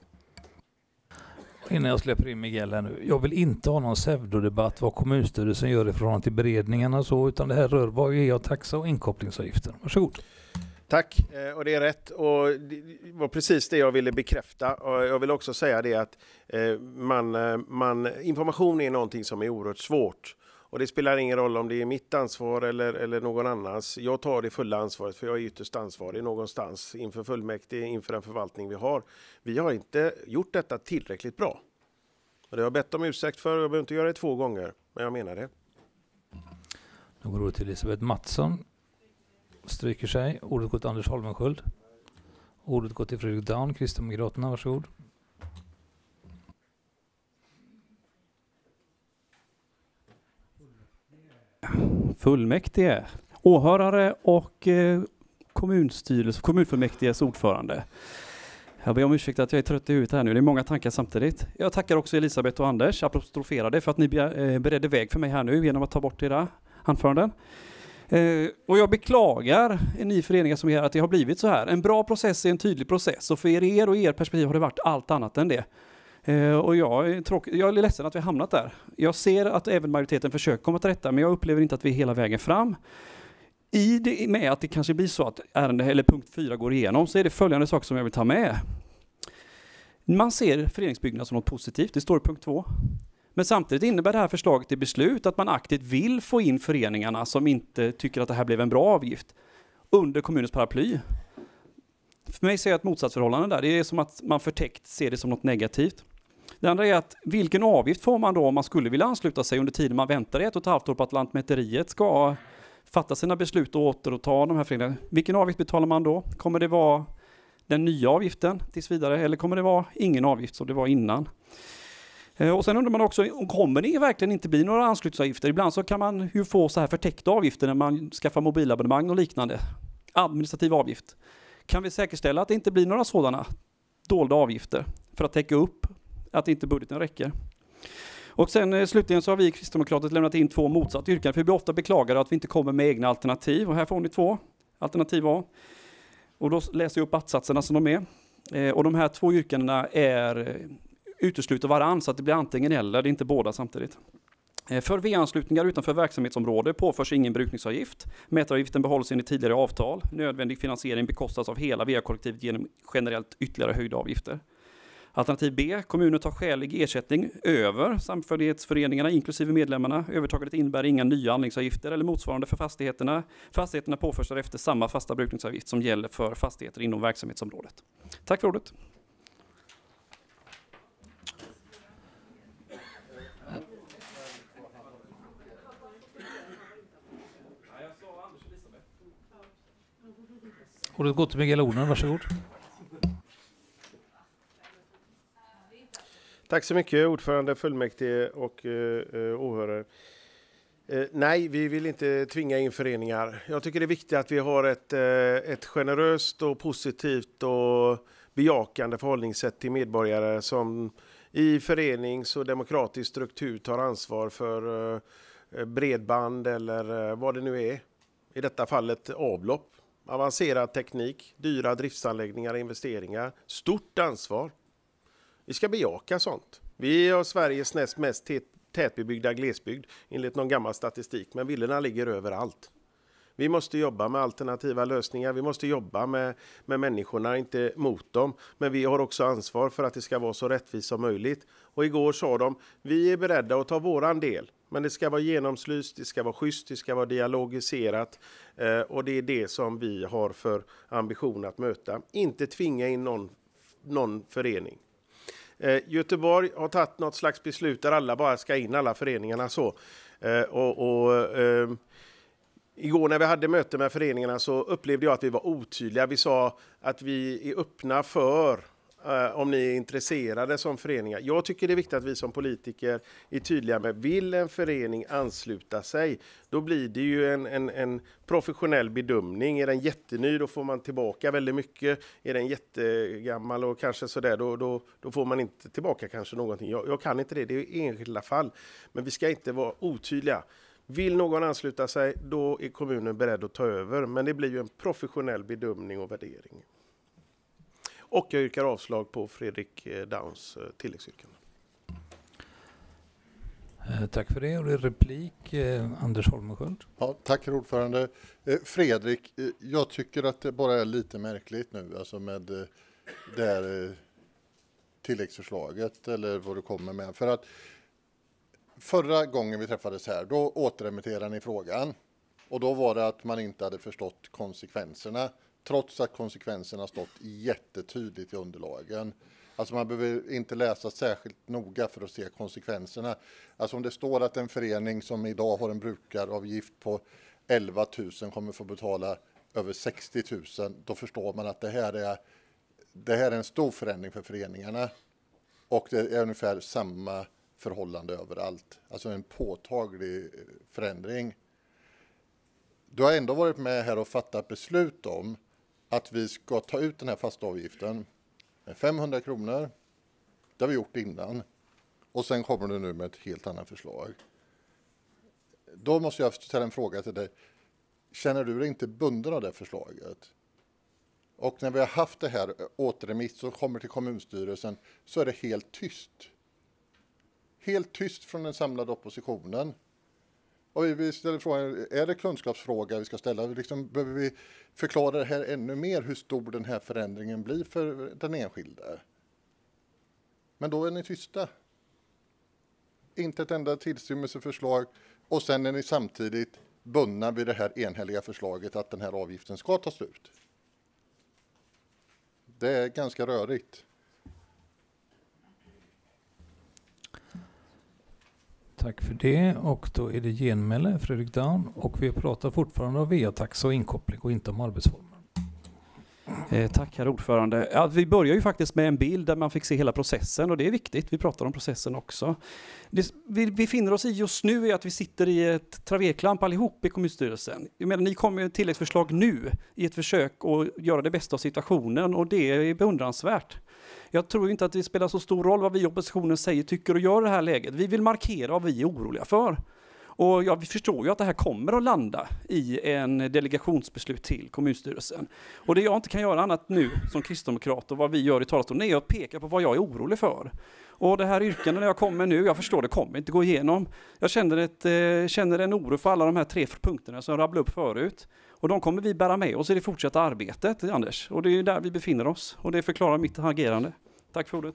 Innan jag släpper in Miguel här nu. Jag vill inte ha någon pseudodebatt vad kommunstyrelsen gör i förhållande till beredningarna och så, utan det här rör vad är jag taxa och inkopplingsavgifter. Varsågod. Tack, och det är rätt. Och det var precis det jag ville bekräfta. Och jag vill också säga det att man, man, information är någonting som är oerhört svårt. Och det spelar ingen roll om det är mitt ansvar eller, eller någon annans. Jag tar det fulla ansvaret, för jag är ytterst ansvarig någonstans inför fullmäktige, inför den förvaltning vi har. Vi har inte gjort detta tillräckligt bra. Och det har jag bett om ursäkt för, och jag behöver inte göra det två gånger, men jag menar det. Då går det till Elisabeth Mattsson. Stryker sig. Ordet går till Anders Holmensköld. Ordet går till Fredrik Daun, Kristdemokraterna. Varsågod. Fullmäktige, åhörare och eh, kommunstyrelse, kommunfullmäktiges ordförande. Jag ber om ursäkt att jag är trött i huvudet här nu. Det är många tankar samtidigt. Jag tackar också Elisabeth och Anders, apostroferade, för att ni eh, beredde väg för mig här nu genom att ta bort era anföranden. Eh, och jag beklagar ni föreningar som är här att det har blivit så här. En bra process är en tydlig process, och för er, er och er perspektiv har det varit allt annat än det. Eh, och jag är, tråk- jag är ledsen att vi har hamnat där. Jag ser att även majoriteten försöker komma till rätta, men jag upplever inte att vi är hela vägen fram. I det med att det kanske blir så att ärende eller punkt fyra går igenom, så är det följande saker som jag vill ta med. Man ser föreningsbyggnad som något positivt, det står i punkt två. Men samtidigt innebär det här förslaget till beslut att man aktivt vill få in föreningarna som inte tycker att det här blev en bra avgift under kommunens paraply. För mig ser jag ett motsatsförhållande där. Det är som att man förtäckt ser det som något negativt. Det andra är att vilken avgift får man då om man skulle vilja ansluta sig under tiden man väntar ett och ett halvt år på att Lantmäteriet ska fatta sina beslut och återta de här föreningarna. Vilken avgift betalar man då? Kommer det vara den nya avgiften tills vidare, eller kommer det vara ingen avgift som det var innan? Och sen undrar man också, kommer det verkligen inte bli några anslutningsavgifter? Ibland så kan man ju få så här förtäckta avgifter när man skaffar mobilabonnemang och liknande. Administrativ avgift. Kan vi säkerställa att det inte blir några sådana dolda avgifter för att täcka upp att inte budgeten räcker? Och sen slutligen så har vi kristdemokrater lämnat in två motsatta yrkanden, för vi blir ofta beklagade att vi inte kommer med egna alternativ. Och här får ni två alternativ A. Och då läser jag upp att-satserna som de är. Och de här två yrkandena är utesluter varann, så att det blir antingen eller, det är inte båda samtidigt. För V-anslutningar utanför verksamhetsområde påförs ingen brukningsavgift. Mätaravgiften behålls enligt tidigare avtal. Nödvändig finansiering bekostas av hela V A-kollektivet genom generellt ytterligare höjda avgifter. Alternativ B. Kommunen tar skälig ersättning över samfällighetsföreningarna inklusive medlemmarna. Övertagandet innebär inga nya anläggningsavgifter eller motsvarande för fastigheterna. Fastigheterna påförs efter samma fasta brukningsavgift som gäller för fastigheter inom verksamhetsområdet. Tack för ordet. Ordet går till Miguel Ornen, varsågod. Tack så mycket, ordförande, fullmäktige och uh, åhörare. Uh, nej, vi vill inte tvinga in föreningar. Jag tycker det är viktigt att vi har ett, uh, ett generöst och positivt och bejakande förhållningssätt till medborgare som i förenings- och demokratisk struktur tar ansvar för eh, bredband eller eh, vad det nu är. I detta fallet avlopp, avancerad teknik, dyra driftsanläggningar, investeringar, stort ansvar. Vi ska bejaka sånt. Vi är Sveriges näst mest tätbebyggda glesbygd enligt någon gammal statistik, men villorna ligger överallt. Vi måste jobba med alternativa lösningar, vi måste jobba med, med människorna, inte mot dem. Men vi har också ansvar för att det ska vara så rättvist som möjligt. Och igår sa de, vi är beredda att ta våran del. Men det ska vara genomslyst, det ska vara schysst, det ska vara dialogiserat. Eh, och det är det som vi har för ambition att möta. Inte tvinga in någon, någon förening. Eh, Göteborg har tagit något slags beslut där alla bara ska in, alla föreningarna så. Eh, och... och eh, Igår när vi hade möte med föreningarna så upplevde jag att vi var otydliga. Vi sa att vi är öppna för eh, om ni är intresserade som föreningar. Jag tycker det är viktigt att vi som politiker är tydliga med, vill en förening ansluta sig, då blir det ju en, en, en professionell bedömning. Är den jätteny, då får man tillbaka väldigt mycket. Är den jättegammal och kanske sådär, då, då, då får man inte tillbaka kanske någonting. Jag, jag kan inte det, det är enskilda fall. Men vi ska inte vara otydliga. Vill någon ansluta sig, då är kommunen beredd att ta över. Men det blir ju en professionell bedömning och värdering. Och jag yrkar avslag på Fredrik Downs tilläggsyrkande. Eh, tack för det. Och det är replik, eh, Anders Holmesköld. Ja, tack herr ordförande. Eh, Fredrik, eh, jag tycker att det bara är lite märkligt nu, alltså med eh, det här eh, tilläggsförslaget eller vad du kommer med. För att förra gången vi träffades här, då återremitterade ni frågan. Och då var det att man inte hade förstått konsekvenserna, trots att konsekvenserna stått jättetydligt i underlagen. Alltså man behöver inte läsa särskilt noga för att se konsekvenserna. Alltså om det står att en förening som idag har en brukaravgift på elva tusen kommer få betala över sextio tusen, då förstår man att det här är, det här är en stor förändring för föreningarna. Och det är ungefär samma förhållande överallt. Alltså en påtaglig förändring. Du har ändå varit med här och fattat beslut om att vi ska ta ut den här fasta avgiften med femhundra kronor. Det har vi gjort innan. Och sen kommer du nu med ett helt annat förslag. Då måste jag ställa en fråga till dig. Känner du dig inte bunden av det förslaget? Och när vi har haft det här återremiss och kommer till kommunstyrelsen så är det helt tyst. Helt tyst från den samlade oppositionen. Och vi ställer frågan, är det kunskapsfråga vi ska ställa? Liksom, behöver vi förklara det här ännu mer, hur stor den här förändringen blir för den enskilde? Men då är ni tysta. Inte ett enda tillstymmelseförslag. Och sen är ni samtidigt bundna vid det här enhälliga förslaget att den här avgiften ska ta slut. Det är ganska rörigt. Tack för det. Och då är det genmäle, Fredrik Down. Och vi pratar fortfarande om V A-tax och inkoppling och inte om arbetsformer. Eh, tack herr ordförande. Ja, vi börjar ju faktiskt med en bild där man fick se hela processen och det är viktigt. Vi pratar om processen också. Det vi befinner oss i just nu är att vi sitter i ett traverklamp allihop i kommunstyrelsen. Jag menar, ni kommer med ett tilläggsförslag nu i ett försök att göra det bästa av situationen och det är beundransvärt. Jag tror inte att det spelar så stor roll vad vi i oppositionen säger, tycker och gör i det här läget. Vi vill markera vad vi är oroliga för. Och ja, vi förstår ju att det här kommer att landa i en delegationsbeslut till kommunstyrelsen. Och det jag inte kan göra annat nu som kristdemokrat och vad vi gör i talarstolen är att peka på vad jag är orolig för. Och det här yrkandet när jag kommer nu, jag förstår det kommer inte gå igenom. Jag känner, ett, eh, känner en oro för alla de här tre punkterna som jag rabblade upp förut. Och de kommer vi bära med oss i det fortsatta arbetet, Anders. Och det är där vi befinner oss. Och det förklarar mitt agerande. Tack för ordet.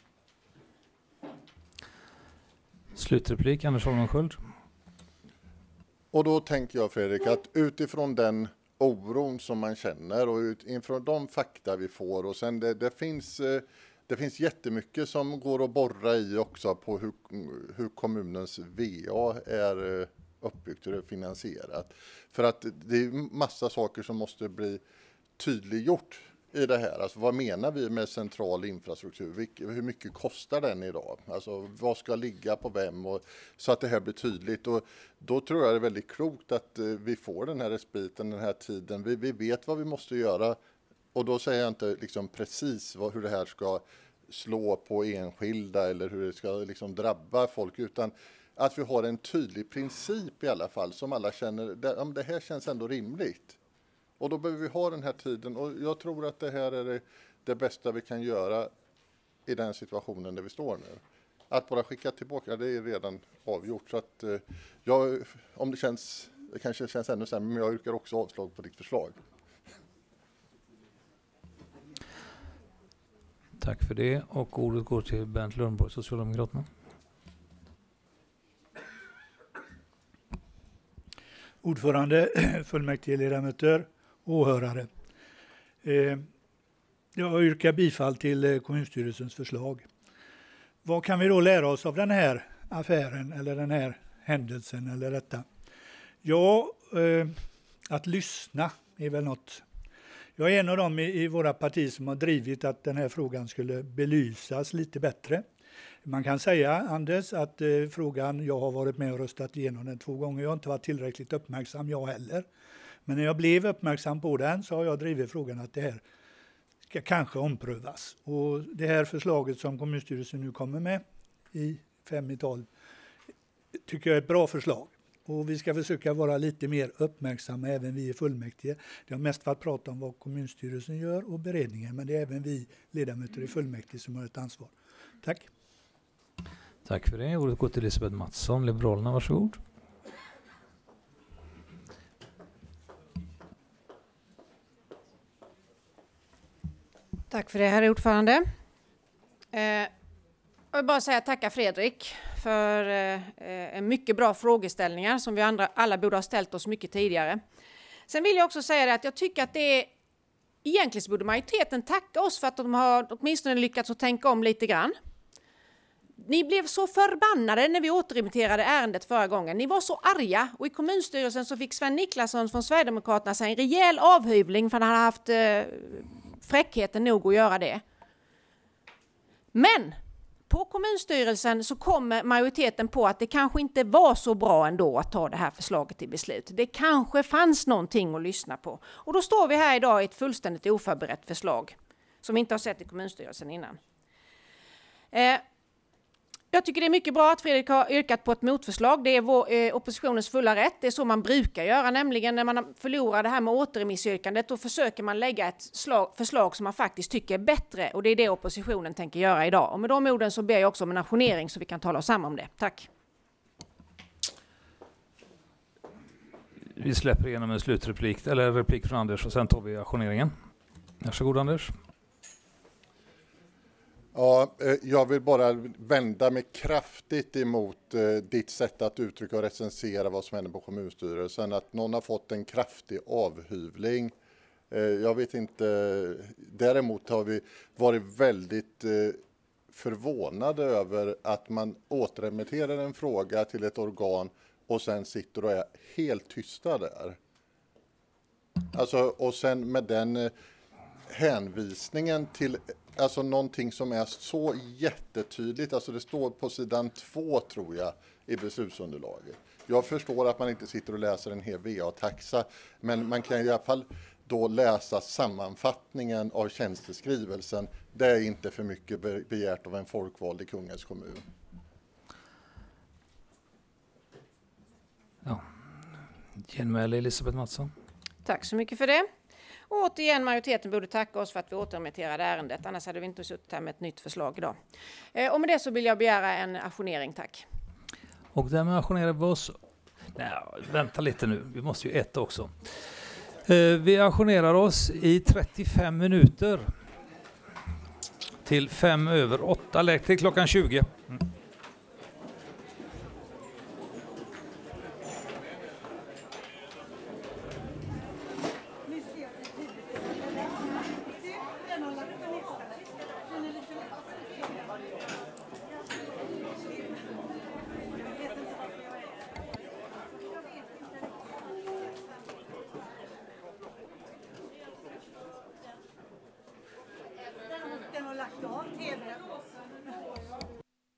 Slutreplik, Anders Holmesköld. Och då tänker jag, Fredrik, att utifrån den oron som man känner och utifrån de fakta vi får och sen det, det finns det finns jättemycket som går att borra i också på hur, hur kommunens V A är uppbyggt och finansierat. För att det är massa saker som måste bli tydliggjort i det här. Alltså vad menar vi med central infrastruktur? Hur mycket kostar den idag? Alltså vad ska ligga på vem? Och, så att det här blir tydligt. Och då tror jag det är väldigt klokt att vi får den här respiten, den här tiden. Vi, vi vet vad vi måste göra Och då säger jag inte liksom precis vad, hur det här ska slå på enskilda eller hur det ska liksom drabba folk, utan att vi har en tydlig princip i alla fall som alla känner, det, ja, det här känns ändå rimligt. Och då behöver vi ha den här tiden, och jag tror att det här är det, det bästa vi kan göra i den situationen där vi står nu. Att bara skicka tillbaka, det är redan avgjort. Så att eh, jag, om det känns, det kanske känns ännu sämre, men jag yrkar också avslag på ditt förslag. Tack för det, och ordet går till Bernt Lundborg, Socialdemokraterna. Ordförande, fullmäktigeledamöter, åhörare. Eh, jag yrkar bifall till eh, kommunstyrelsens förslag. Vad kan vi då lära oss av den här affären eller den här händelsen eller detta? Ja, eh, att lyssna är väl något. Jag är en av dem i, i våra parti som har drivit att den här frågan skulle belysas lite bättre. Man kan säga, Anders, att eh, frågan, jag har varit med och röstat igenom den två gånger. Jag har inte varit tillräckligt uppmärksam, jag heller. Men när jag blev uppmärksam på den så har jag drivit frågan att det här ska kanske omprövas. Och det här förslaget som kommunstyrelsen nu kommer med i fem i tolv tycker jag är ett bra förslag. Och vi ska försöka vara lite mer uppmärksamma, även vi i fullmäktige. Det har mest varit prat om vad kommunstyrelsen gör och beredningen, men det är även vi ledamöter i fullmäktige som har ett ansvar. Tack. Tack för det. Ordet går till Elisabeth Mattsson, Liberalerna. Varsågod. Tack för det, herr ordförande. Eh, jag vill bara säga tacka Fredrik för eh, en mycket bra frågeställningar som vi andra alla borde ha ställt oss mycket tidigare. Sen vill jag också säga det att jag tycker att det är egentligen borde majoriteten tacka oss för att de har åtminstone lyckats att tänka om lite grann. Ni blev så förbannade när vi återremitterade ärendet förra gången. Ni var så arga, och i kommunstyrelsen så fick Sven Niklasson från Sverigedemokraterna sig en rejäl avhyvling för att han hade haft eh, fräckheten nog att göra det. Men på kommunstyrelsen så kommer majoriteten på att det kanske inte var så bra ändå att ta det här förslaget till beslut. Det kanske fanns någonting att lyssna på. Och då står vi här idag i ett fullständigt oförberett förslag som vi inte har sett i kommunstyrelsen innan. Eh, Jag tycker det är mycket bra att Fredrik har yrkat på ett motförslag. Det är vår, eh, oppositionens fulla rätt. Det är så man brukar göra, nämligen när man förlorar det här med återremissyrkandet, då försöker man lägga ett slag, förslag som man faktiskt tycker är bättre, och det är det oppositionen tänker göra idag. Och med de orden så ber jag också om en ajournering så vi kan tala oss samman om det. Tack. Vi släpper igenom en slutreplik, eller replik från Anders, och sen tar vi ajourneringen. Varsågod, Anders. Ja, jag vill bara vända mig kraftigt emot eh, ditt sätt att uttrycka och recensera vad som händer på kommunstyrelsen. Att någon har fått en kraftig avhyvling. Eh, jag vet inte. Däremot har vi varit väldigt eh, förvånade över att man återremitterar en fråga till ett organ och sen sitter och är helt tysta där. Alltså, och sen med den eh, hänvisningen till alltså någonting som är så jättetydligt, alltså det står på sidan två tror jag i beslutsunderlaget. Jag förstår att man inte sitter och läser en hel V A-taxa, men man kan i alla fall då läsa sammanfattningen av tjänsteskrivelsen. Det är inte för mycket begärt av en folkvald i Kungens kommun. Ja. Genmäle Elisabeth Mattsson. Tack så mycket för det. Och återigen, majoriteten borde tacka oss för att vi återremitterade ärendet. Annars hade vi inte suttit här med ett nytt förslag idag. Eh, och med det så vill jag begära en ajournering, tack. Och därmed ajournerar vi oss. Nej, vänta lite nu, vi måste ju äta också. Eh, vi ajournerar oss i trettiofem minuter. Till fem över åtta, eller till klockan tjugo. Mm. Den har lagt av T V.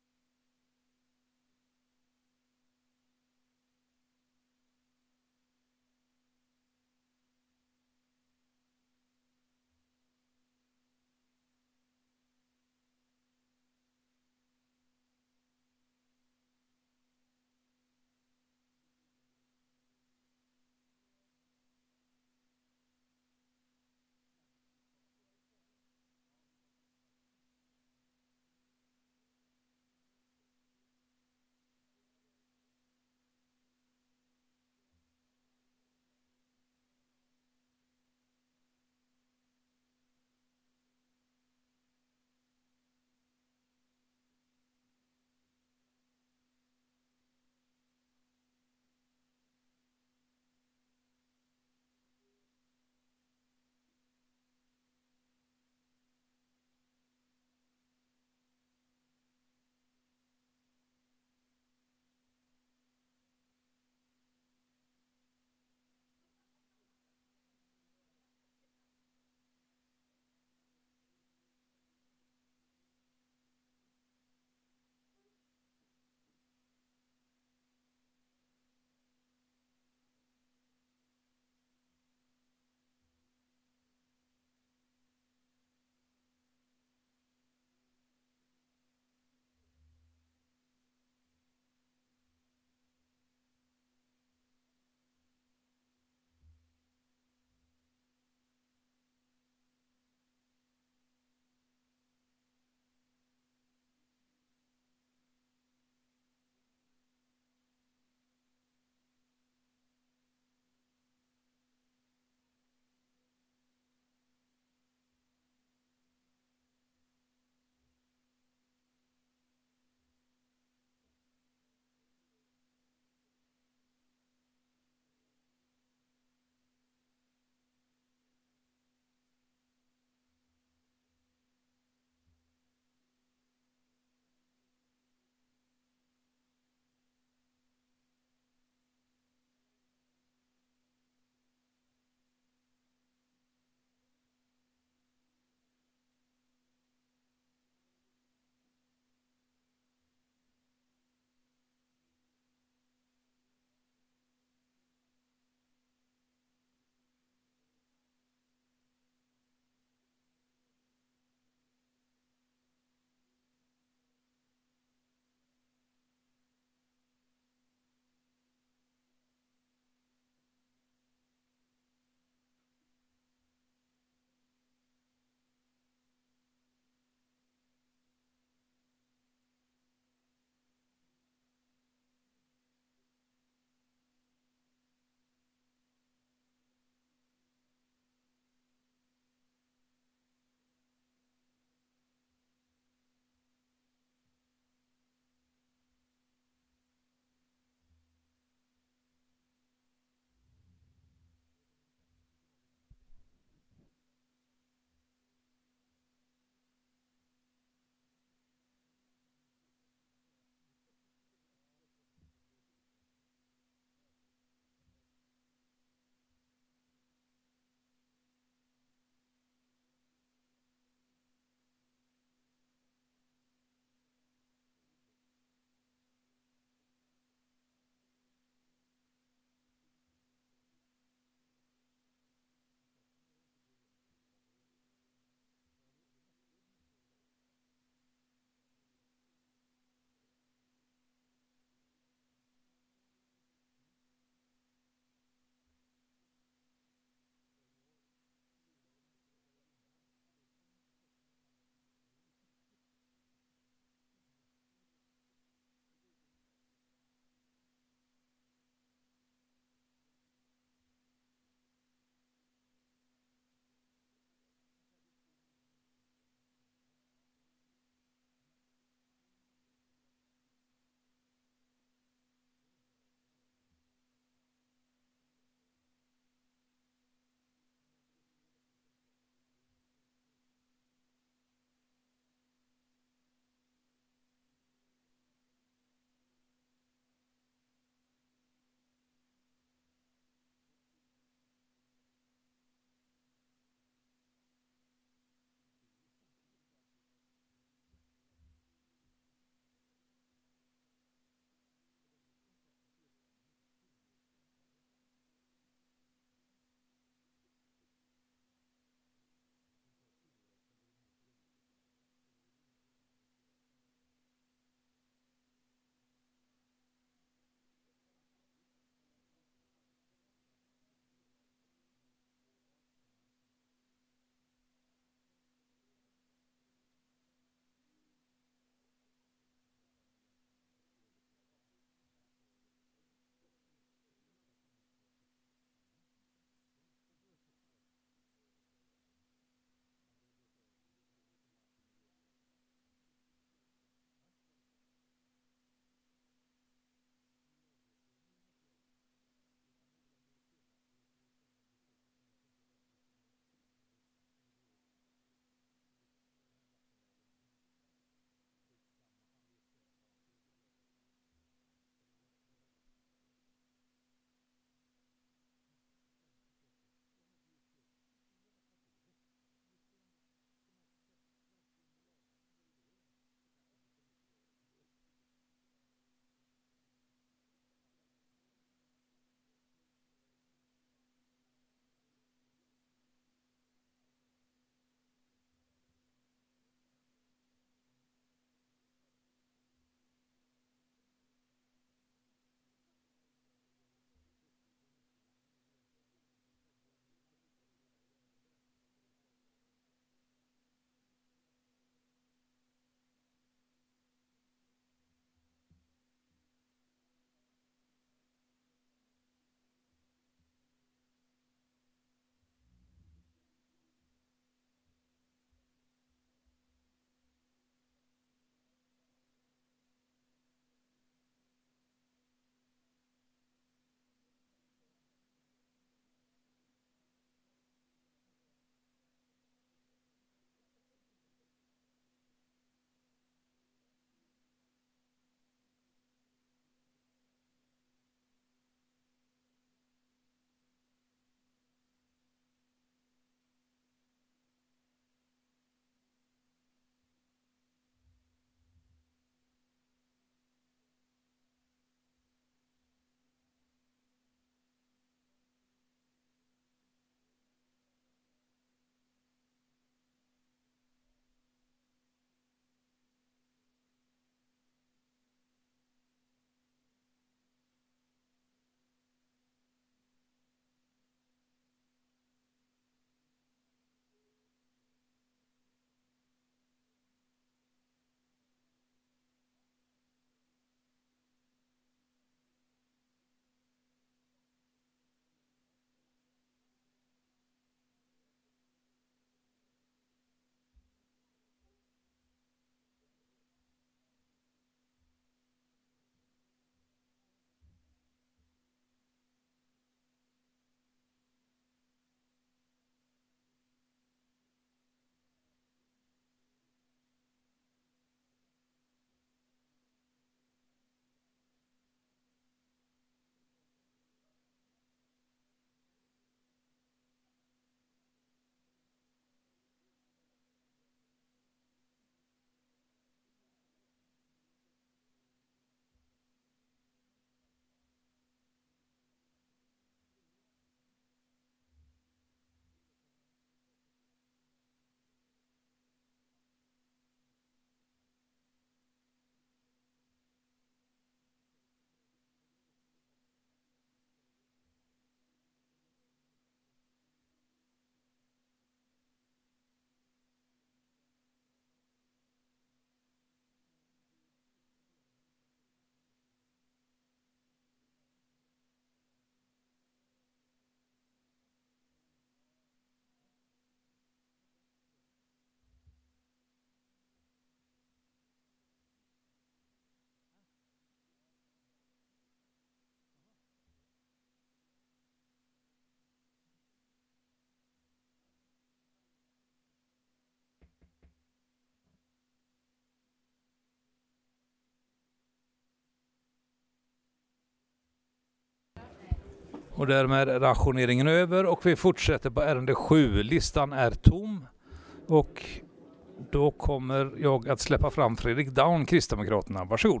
Och därmed är rationeringen över och vi fortsätter på ärende sju. Listan är tom och då kommer jag att släppa fram Fredrik Daun, Kristdemokraterna. Varsågod.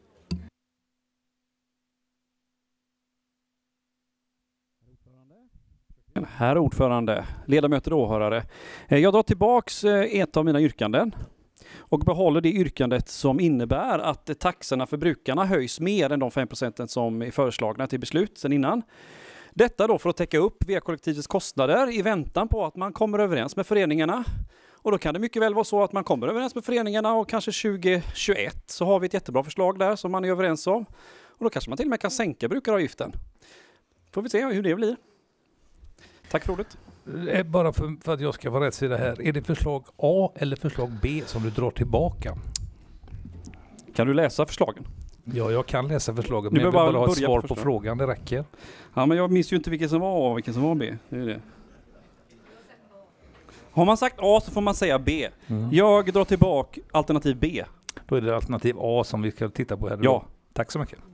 Herr ordförande, ledamöter och åhörare. Jag drar tillbaks ett av mina yrkanden och behåller det yrkandet som innebär att taxorna för brukarna höjs mer än de fem procent som är föreslagna till beslut sedan innan. Detta då för att täcka upp via kollektivets kostnader i väntan på att man kommer överens med föreningarna. Och då kan det mycket väl vara så att man kommer överens med föreningarna och kanske tjugo tjugoett så har vi ett jättebra förslag där som man är överens om. Och då kanske man till och med kan sänka brukaravgiften. Får vi se hur det blir. Tack för ordet. Bara för, för att jag ska vara rätt sida här. Är det förslag A eller förslag B som du drar tillbaka? Kan du läsa förslagen? Ja, jag kan läsa förslagen. Men jag vill bara, bara ha ett svar på, på frågan. Det räcker. Ja, men jag minns ju inte vilken som var A och vilken som var B. Det är det. Har man sagt A så får man säga B. Mm. Jag drar tillbaka alternativ B. Då är det alternativ A som vi ska titta på här. Ja. Tack så mycket.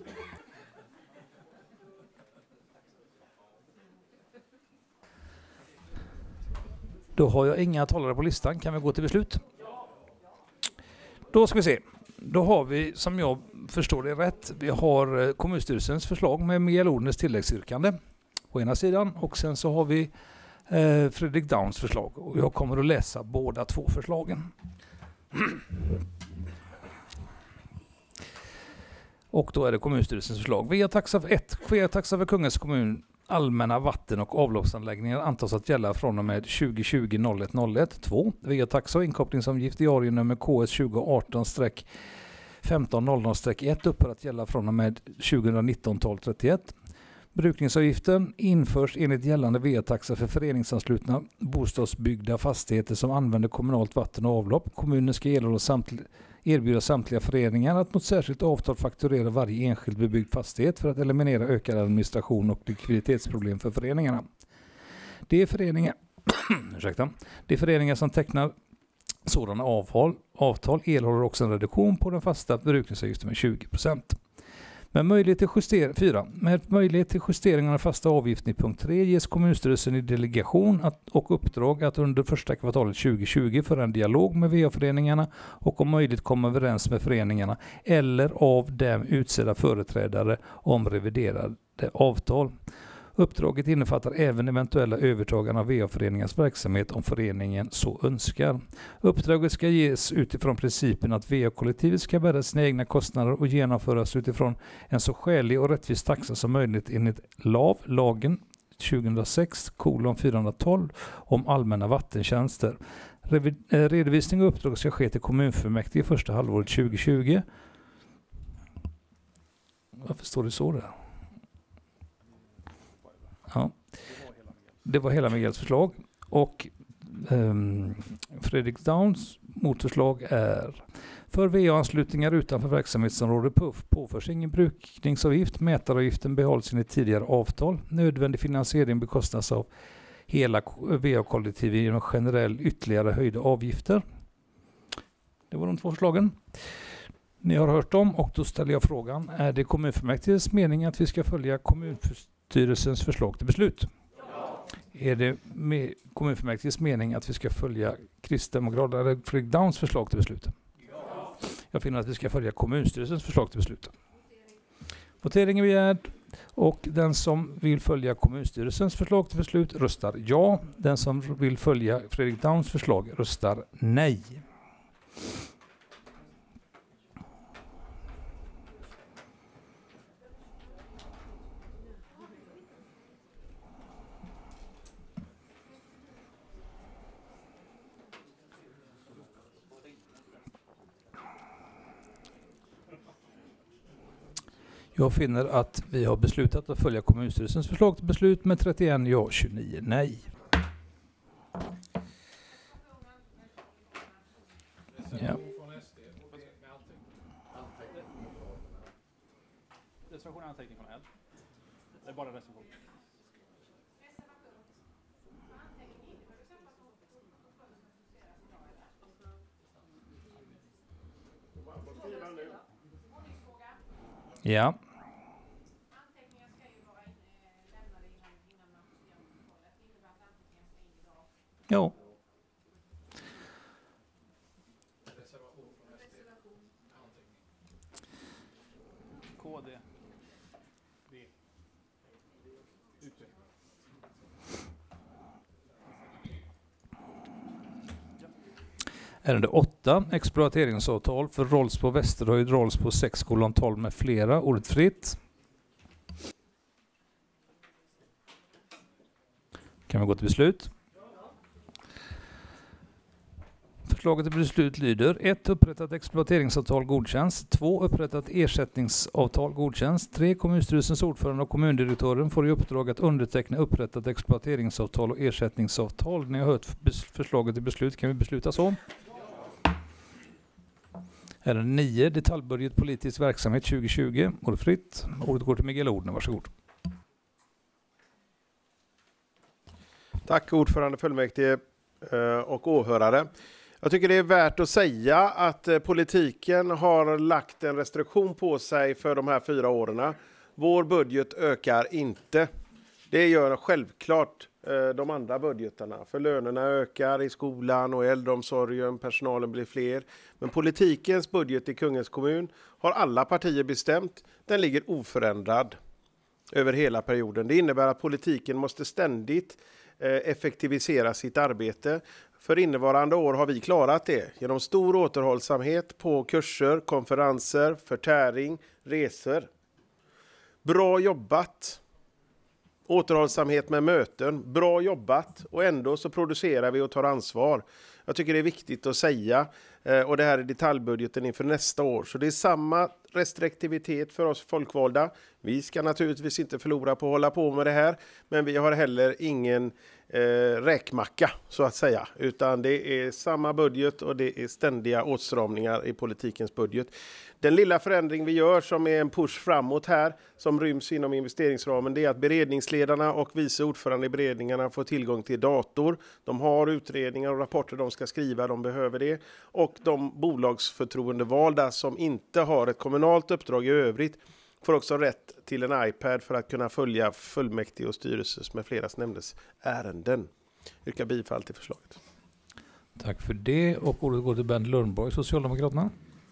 Då har jag inga talare på listan. Kan vi gå till beslut? Då ska vi se. Då har vi, som jag förstår det rätt, vi har kommunstyrelsens förslag med Mia Lodnes tilläggsyrkande på ena sidan och sen så har vi eh, Fredrik Dauns förslag och jag kommer att läsa båda två förslagen. Och då är det kommunstyrelsens förslag. V A-taxa för ett. V A-taxa för Kungens kommun allmänna vatten- och avloppsanläggningar antas att gälla från och med tjugo tjugo noll ett noll ett. två. V A-taxa och inkopplingsavgift diarienummer K S tjugo arton femton noll noll ett upphör att gälla från och med tjugonitton tolv trettioett. Brukningsavgiften införs enligt gällande V A-taxa för föreningsanslutna bostadsbyggda fastigheter som använder kommunalt vatten och avlopp. Kommunen ska erhålla samtliga erbjuda samtliga föreningar att mot särskilt avtal fakturera varje enskild bebyggd fastighet för att eliminera ökad administration och likviditetsproblem för föreningarna. Det är föreningar, ursäkta, det är föreningar som tecknar sådana avtal, avtal erhåller också en reduktion på den fasta brukningsavgiften med tjugo procent. Med möjlighet till juster- fyra. Med möjlighet till justering av den fasta avgiften i punkt tre ges kommunstyrelsen i delegation att, och uppdrag att under första kvartalet tjugo tjugo föra en dialog med V A-föreningarna och om möjligt komma överens med föreningarna eller av dem utsedda företrädare om reviderade avtal. Uppdraget innefattar även eventuella övertagande av V A-föreningens verksamhet om föreningen så önskar. Uppdraget ska ges utifrån principen att V A-kollektivet ska bära sina egna kostnader och genomföras utifrån en så skälig och rättvis taxa som möjligt enligt L A V, lagen tjugohundrasex kolon fyrahundratolv om allmänna vattentjänster. Revi- redovisning och uppdrag ska ske till kommunfullmäktige i första halvåret tjugo tjugo. Varför står det så där? Ja. Det var hela Miguels förslag och um, Fredrik Dauns motförslag är för V A-anslutningar utanför verksamhetsområde P U F påförs ingen brukningsavgift, mätaravgiften behålls enligt tidigare avtal, nödvändig finansiering bekostas av hela V A-kollektivet genom generell ytterligare höjda avgifter. Det var de två förslagen. Ni har hört dem och då ställer jag frågan, är det kommunfullmäktiges mening att vi ska följa kommunstyrelsens förslag till beslut? Ja. Är det med kommunfullmäktiges mening att vi ska följa Kristdemokraterna eller Fredrik Dauns förslag till beslut? Ja. Jag finner att vi ska följa kommunstyrelsens förslag till beslut. Voteringen är begärd och den som vill följa kommunstyrelsens förslag till beslut röstar ja. Den som vill följa Fredrik Dauns förslag röstar nej. Jag finner att vi har beslutat att följa kommunstyrelsens förslag till beslut med trettioen ja, tjugonio nej. Ja. Reservation anteckning från L. Det är bara reservation. Ja. Ja. Ärende åtta. Exploateringsavtal för Rolls på Västerhöjd, Rolls på sex tolv med flera. Ordet fritt. Kan vi gå till beslut? Förslaget till beslut lyder: ett. Upprättat exploateringsavtal godkänns. två. Upprättat ersättningsavtal godkänns. tre. Kommunstyrelsens ordförande och kommundirektören får i uppdrag att underteckna upprättat exploateringsavtal och ersättningsavtal. Ni har hört förslaget till beslut. Kan vi besluta så? Ärende nio. Detaljbudget politisk verksamhet tjugo tjugo. Ordet fritt. Ordet går till Miguel Odhner. Varsågod. Tack ordförande, fullmäktige och åhörare. Jag tycker det är värt att säga att politiken har lagt en restriktion på sig för de här fyra åren. Vår budget ökar inte. Det gör självklart de andra budgetarna. För lönerna ökar i skolan och i äldreomsorgen, personalen blir fler. Men politikens budget i Kungens kommun har alla partier bestämt. Den ligger oförändrad över hela perioden. Det innebär att politiken måste ständigt effektivisera sitt arbete. För innevarande år har vi klarat det genom stor återhållsamhet på kurser, konferenser, förtäring, resor. Bra jobbat! Återhållsamhet med möten, bra jobbat, och ändå så producerar vi och tar ansvar. Jag tycker det är viktigt att säga, och det här är detaljbudgeten inför nästa år. Så det är samma restriktivitet för oss folkvalda. Vi ska naturligtvis inte förlora på att hålla på med det här, men vi har heller ingen eh, räkmacka så att säga. Utan det är samma budget och det är ständiga åtstramningar i politikens budget. Den lilla förändring vi gör som är en push framåt här, som ryms inom investeringsramen, det är att beredningsledarna och vice ordförande i beredningarna får tillgång till dator. De har utredningar och rapporter de ska skriva, de behöver det. Och de bolagsförtroendevalda som inte har ett kommunalt uppdrag i övrigt får också rätt till en iPad för att kunna följa fullmäktige och styrelses med flera nämndes ärenden. Yrkar bifall till förslaget. Tack för det, och ordet går till Bernt Lundborg, Socialdemokraterna.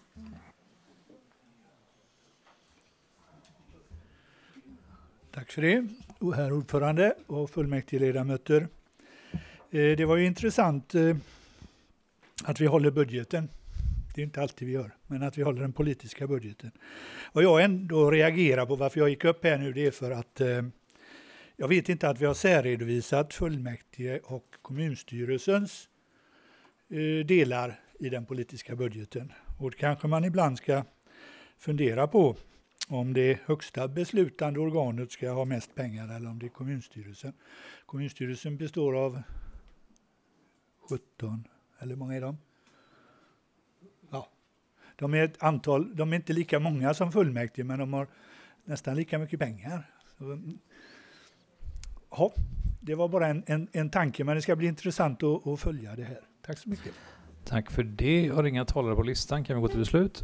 Tack för det, herr ordförande och fullmäktigeledamöter. Det var ju intressant att vi håller budgeten. Det är inte alltid vi gör, men att vi håller den politiska budgeten. Och jag ändå reagerar på varför jag gick upp här nu, det är för att eh, jag vet inte att vi har särredovisat fullmäktige och kommunstyrelsens eh, delar i den politiska budgeten. Och kanske man ibland ska fundera på om det högsta beslutande organet ska ha mest pengar eller om det är kommunstyrelsen. Kommunstyrelsen består av sjutton, eller hur många är de? Ja, de är ett antal, de är inte lika många som fullmäktige, men de har nästan lika mycket pengar. Så, ja, det var bara en, en, en tanke, men det ska bli intressant att, att följa det här. Tack så mycket. Tack för det. Jag har inga talare på listan. Kan vi gå till beslut?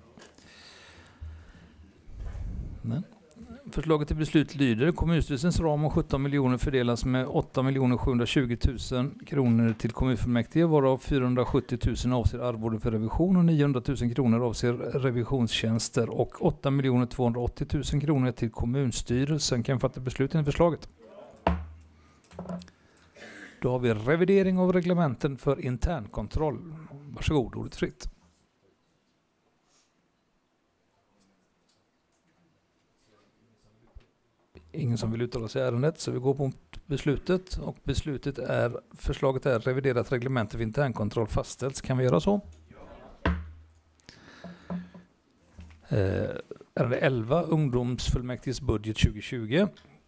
Nej. Förslaget till beslut lyder: kommunstyrelsens ram om sjutton miljoner fördelas med åtta miljoner sjuhundratjugo tusen kronor till kommunfullmäktige, varav fyrahundrasjuttio tusen avser arvode för revision och niohundra tusen kronor avser revisionstjänster och åtta miljoner tvåhundraåttio tusen kronor till kommunstyrelsen. Kan fatta beslut i förslaget. Då har vi revidering av reglementen för internkontroll. Varsågod, ordet fritt. Ingen som vill uttala sig i ärendet, så vi går på beslutet. Och beslutet är, förslaget är reviderat reglemente för internkontroll fastställs. Kan vi göra så? Eh, ärende elva, ungdomsfullmäktiges budget tjugo tjugo.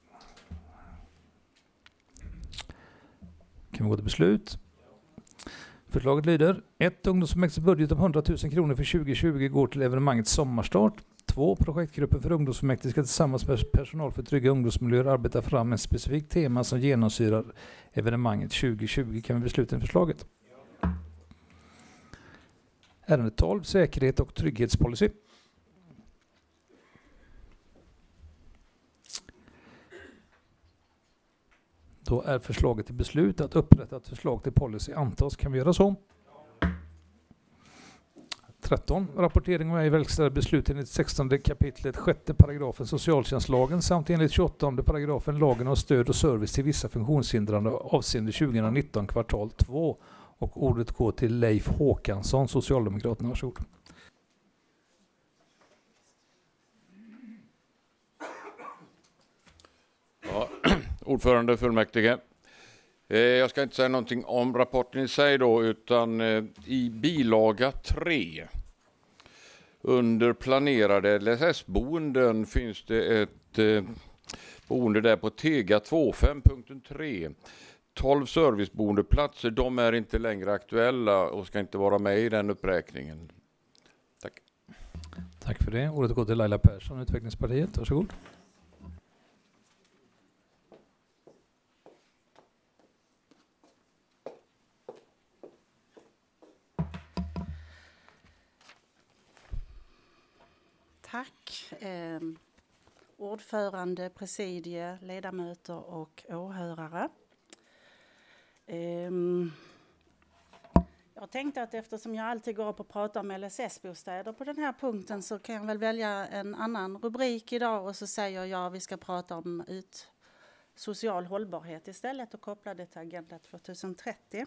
Kan vi gå till beslut? Förslaget lyder: ett. Ungdomsfullmäktiges budget om hundra tusen kronor för tjugo tjugo går till evenemanget Sommarstart. två. Projektgruppen för ungdomsfullmäktige ska tillsammans med personal för trygga ungdomsmiljöer arbeta fram en specifik tema som genomsyrar evenemanget tjugo tjugo. Kan vi besluta i förslaget? Ärende tolv, säkerhet och trygghetspolicy. Då är förslaget till beslut att upprätta ett förslag till policy antas. Kan vi göra så? tretton. Rapportering om ej verkställda beslut enligt sextonde kapitlet sjätte paragrafen socialtjänstlagen samt enligt tjugoåttonde paragrafen lagen om stöd och service till vissa funktionshindrade avseende tjugonitton kvartal två. Och ordet går till Leif Håkansson, Socialdemokraterna. Varsågod. Ja, ordförande fullmäktige. Eh, jag ska inte säga någonting om rapporten i sig då, utan eh, i bilaga tre under planerade L S S-boenden finns det ett eh, boende där på Tega tjugofem punkt tre. tolv serviceboendeplatser, de är inte längre aktuella och ska inte vara med i den uppräkningen. Tack. Tack för det. Ordet går till Laila Persson, Utvecklingspartiet. Varsågod. Tack. Eh, ordförande, presidie, ledamöter och åhörare. Eh, jag tänkte att eftersom jag alltid går upp och pratar om L S S-bostäder på den här punkten så kan jag väl välja en annan rubrik idag och så säger jag att vi ska prata om ut social hållbarhet istället och koppla det till Agenda tjugohundratrettio.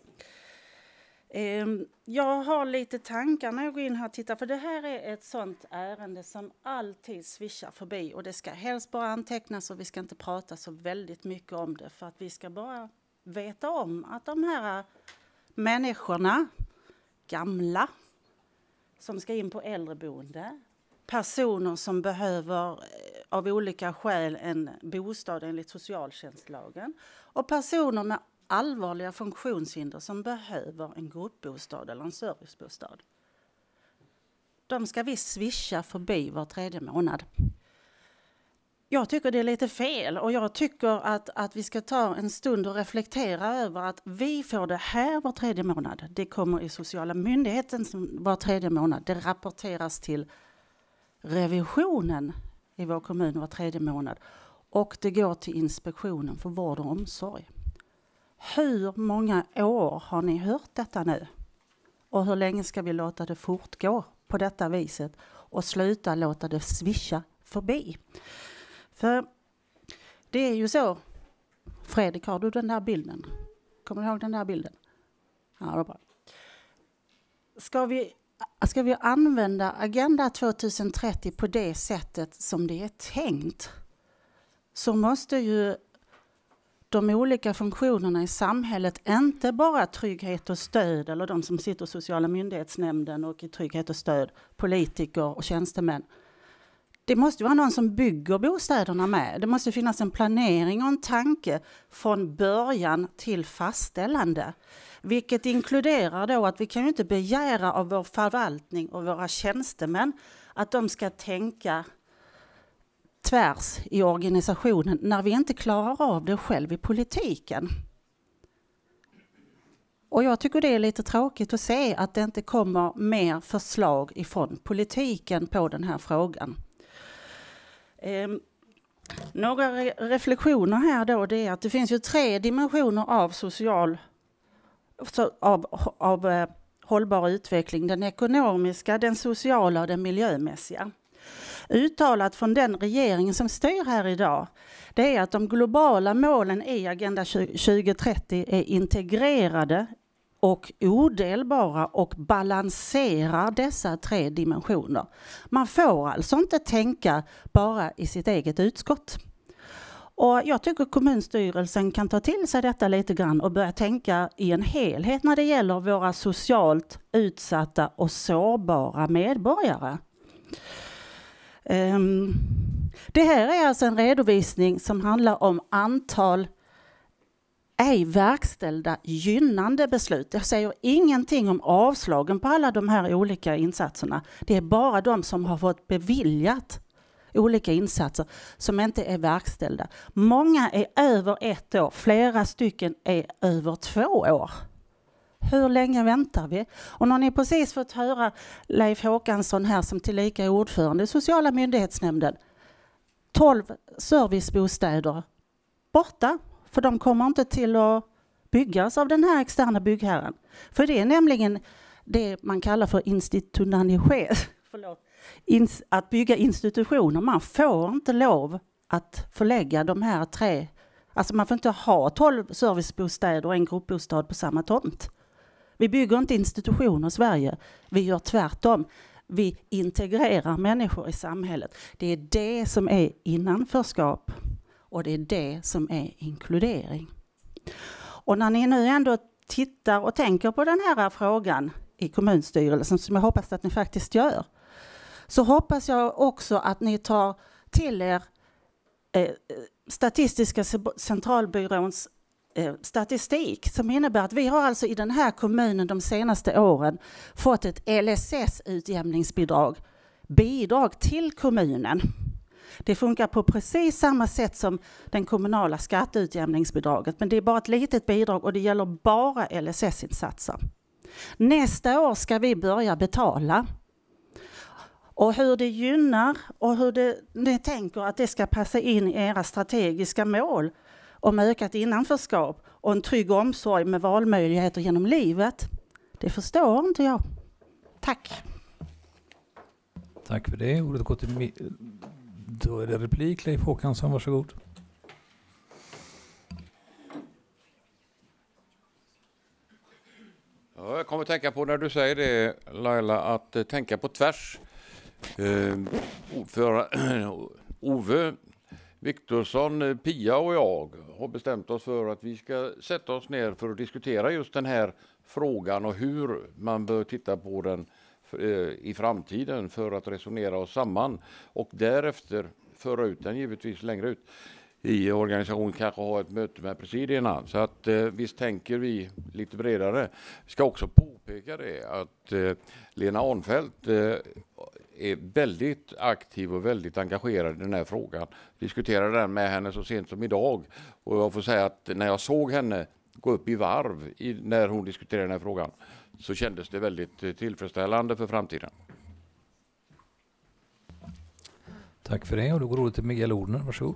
Jag har lite tankar när jag går in här och tittar, för det här är ett sånt ärende som alltid svischar förbi och det ska helst bara antecknas och vi ska inte prata så väldigt mycket om det, för att vi ska bara veta om att de här människorna, gamla som ska in på äldreboende, personer som behöver av olika skäl en bostad enligt socialtjänstlagen och personer med allvarliga funktionshinder som behöver en gruppbostad eller en servicebostad. De ska vi swisha förbi var tredje månad. Jag tycker det är lite fel och jag tycker att, att vi ska ta en stund och reflektera över att vi får det här var tredje månad. Det kommer i sociala myndigheten var tredje månad. Det rapporteras till revisionen i vår kommun var tredje månad. Och det går till inspektionen för vård och omsorg. Hur många år har ni hört detta nu? Och hur länge ska vi låta det fortgå på detta viset och sluta låta det swisha förbi? För det är ju så. Fredrik, har du den där bilden? Kommer du ihåg den där bilden? Ja, det är bra. Ska vi, ska vi använda Agenda tjugotrettio på det sättet som det är tänkt, så måste ju de olika funktionerna i samhället, inte bara trygghet och stöd, eller de som sitter i sociala myndighetsnämnden och i trygghet och stöd, politiker och tjänstemän. Det måste vara någon som bygger bostäderna med. Det måste finnas en planering och en tanke från början till fastställande. Vilket inkluderar då att vi kan ju inte begära av vår förvaltning och våra tjänstemän att de ska tänka tvärs i organisationen när vi inte klarar av det själv i politiken. Och jag tycker det är lite tråkigt att se att det inte kommer mer förslag ifrån politiken på den här frågan. Eh, några re- reflektioner här då, det är att det finns ju tre dimensioner av social av, av eh, hållbar utveckling. Den ekonomiska, den sociala och den miljömässiga. Uttalat från den regeringen som styr här idag, det är att de globala målen i Agenda tjugotrettio är integrerade och odelbara och balanserar dessa tre dimensioner. Man får alltså inte tänka bara i sitt eget utskott. Och jag tycker kommunstyrelsen kan ta till sig detta lite grann och börja tänka i en helhet när det gäller våra socialt utsatta och sårbara medborgare. Um, det här är alltså en redovisning som handlar om antal ej verkställda gynnande beslut. Jag säger ingenting om avslagen på alla de här olika insatserna. Det är bara de som har fått beviljat olika insatser som inte är verkställda. Många är över ett år, flera stycken är över två år. Hur länge väntar vi? Och när ni precis fått höra Leif Håkansson här som tillika är ordförande i sociala myndighetsnämnden. tolv servicebostäder borta För de kommer inte till att byggas av den här externa byggherren. För det är nämligen det man kallar för institutionalisering. Förlåt. Ins- att bygga institutioner. Man får inte lov att förlägga de här tre. Alltså man får inte ha tolv servicebostäder och en gruppbostad på samma tomt. Vi bygger inte institutioner i Sverige. Vi gör tvärtom. Vi integrerar människor i samhället. Det är det som är innanförskap. Och det är det som är inkludering. Och när ni nu ändå tittar och tänker på den här frågan i kommunstyrelsen, som jag hoppas att ni faktiskt gör, så hoppas jag också att ni tar till er eh, Statistiska centralbyråns eh, statistik, som innebär att vi har alltså i den här kommunen de senaste åren fått ett L S S-utjämningsbidrag, bidrag till kommunen. Det funkar på precis samma sätt som den kommunala skatteutjämningsbidraget, men det är bara ett litet bidrag och det gäller bara L S S-insatser. Nästa år ska vi börja betala. Och hur det gynnar och hur det, ni tänker att det ska passa in i era strategiska mål om ökat innanförskap och en trygg omsorg med valmöjligheter genom livet, det förstår inte jag. Tack. Tack för det. Ordet går till Då är det replik. Leif Håkansson, varsågod. Ja, jag kommer att tänka på när du säger det, Laila, att uh, tänka på tvärs. Uh, för, Ove Viktorsson, Pia och jag har bestämt oss för att vi ska sätta oss ner för att diskutera just den här frågan och hur man bör titta på den i framtiden för att resonera oss samman och därefter föra ut den givetvis längre ut i organisationen, kanske ha ett möte med presidierna. Så att eh, visst tänker vi lite bredare. Vi ska också påpeka det att eh, Lena Arnfeldt eh, är väldigt aktiv och väldigt engagerad i den här frågan. Diskuterade den med henne så sent som idag och jag får säga att när jag såg henne gå upp i varv i, när hon diskuterade den här frågan, så kändes det väldigt tillfredsställande för framtiden. Tack för det, och då går ordet till Miguel Odner. Varsågod.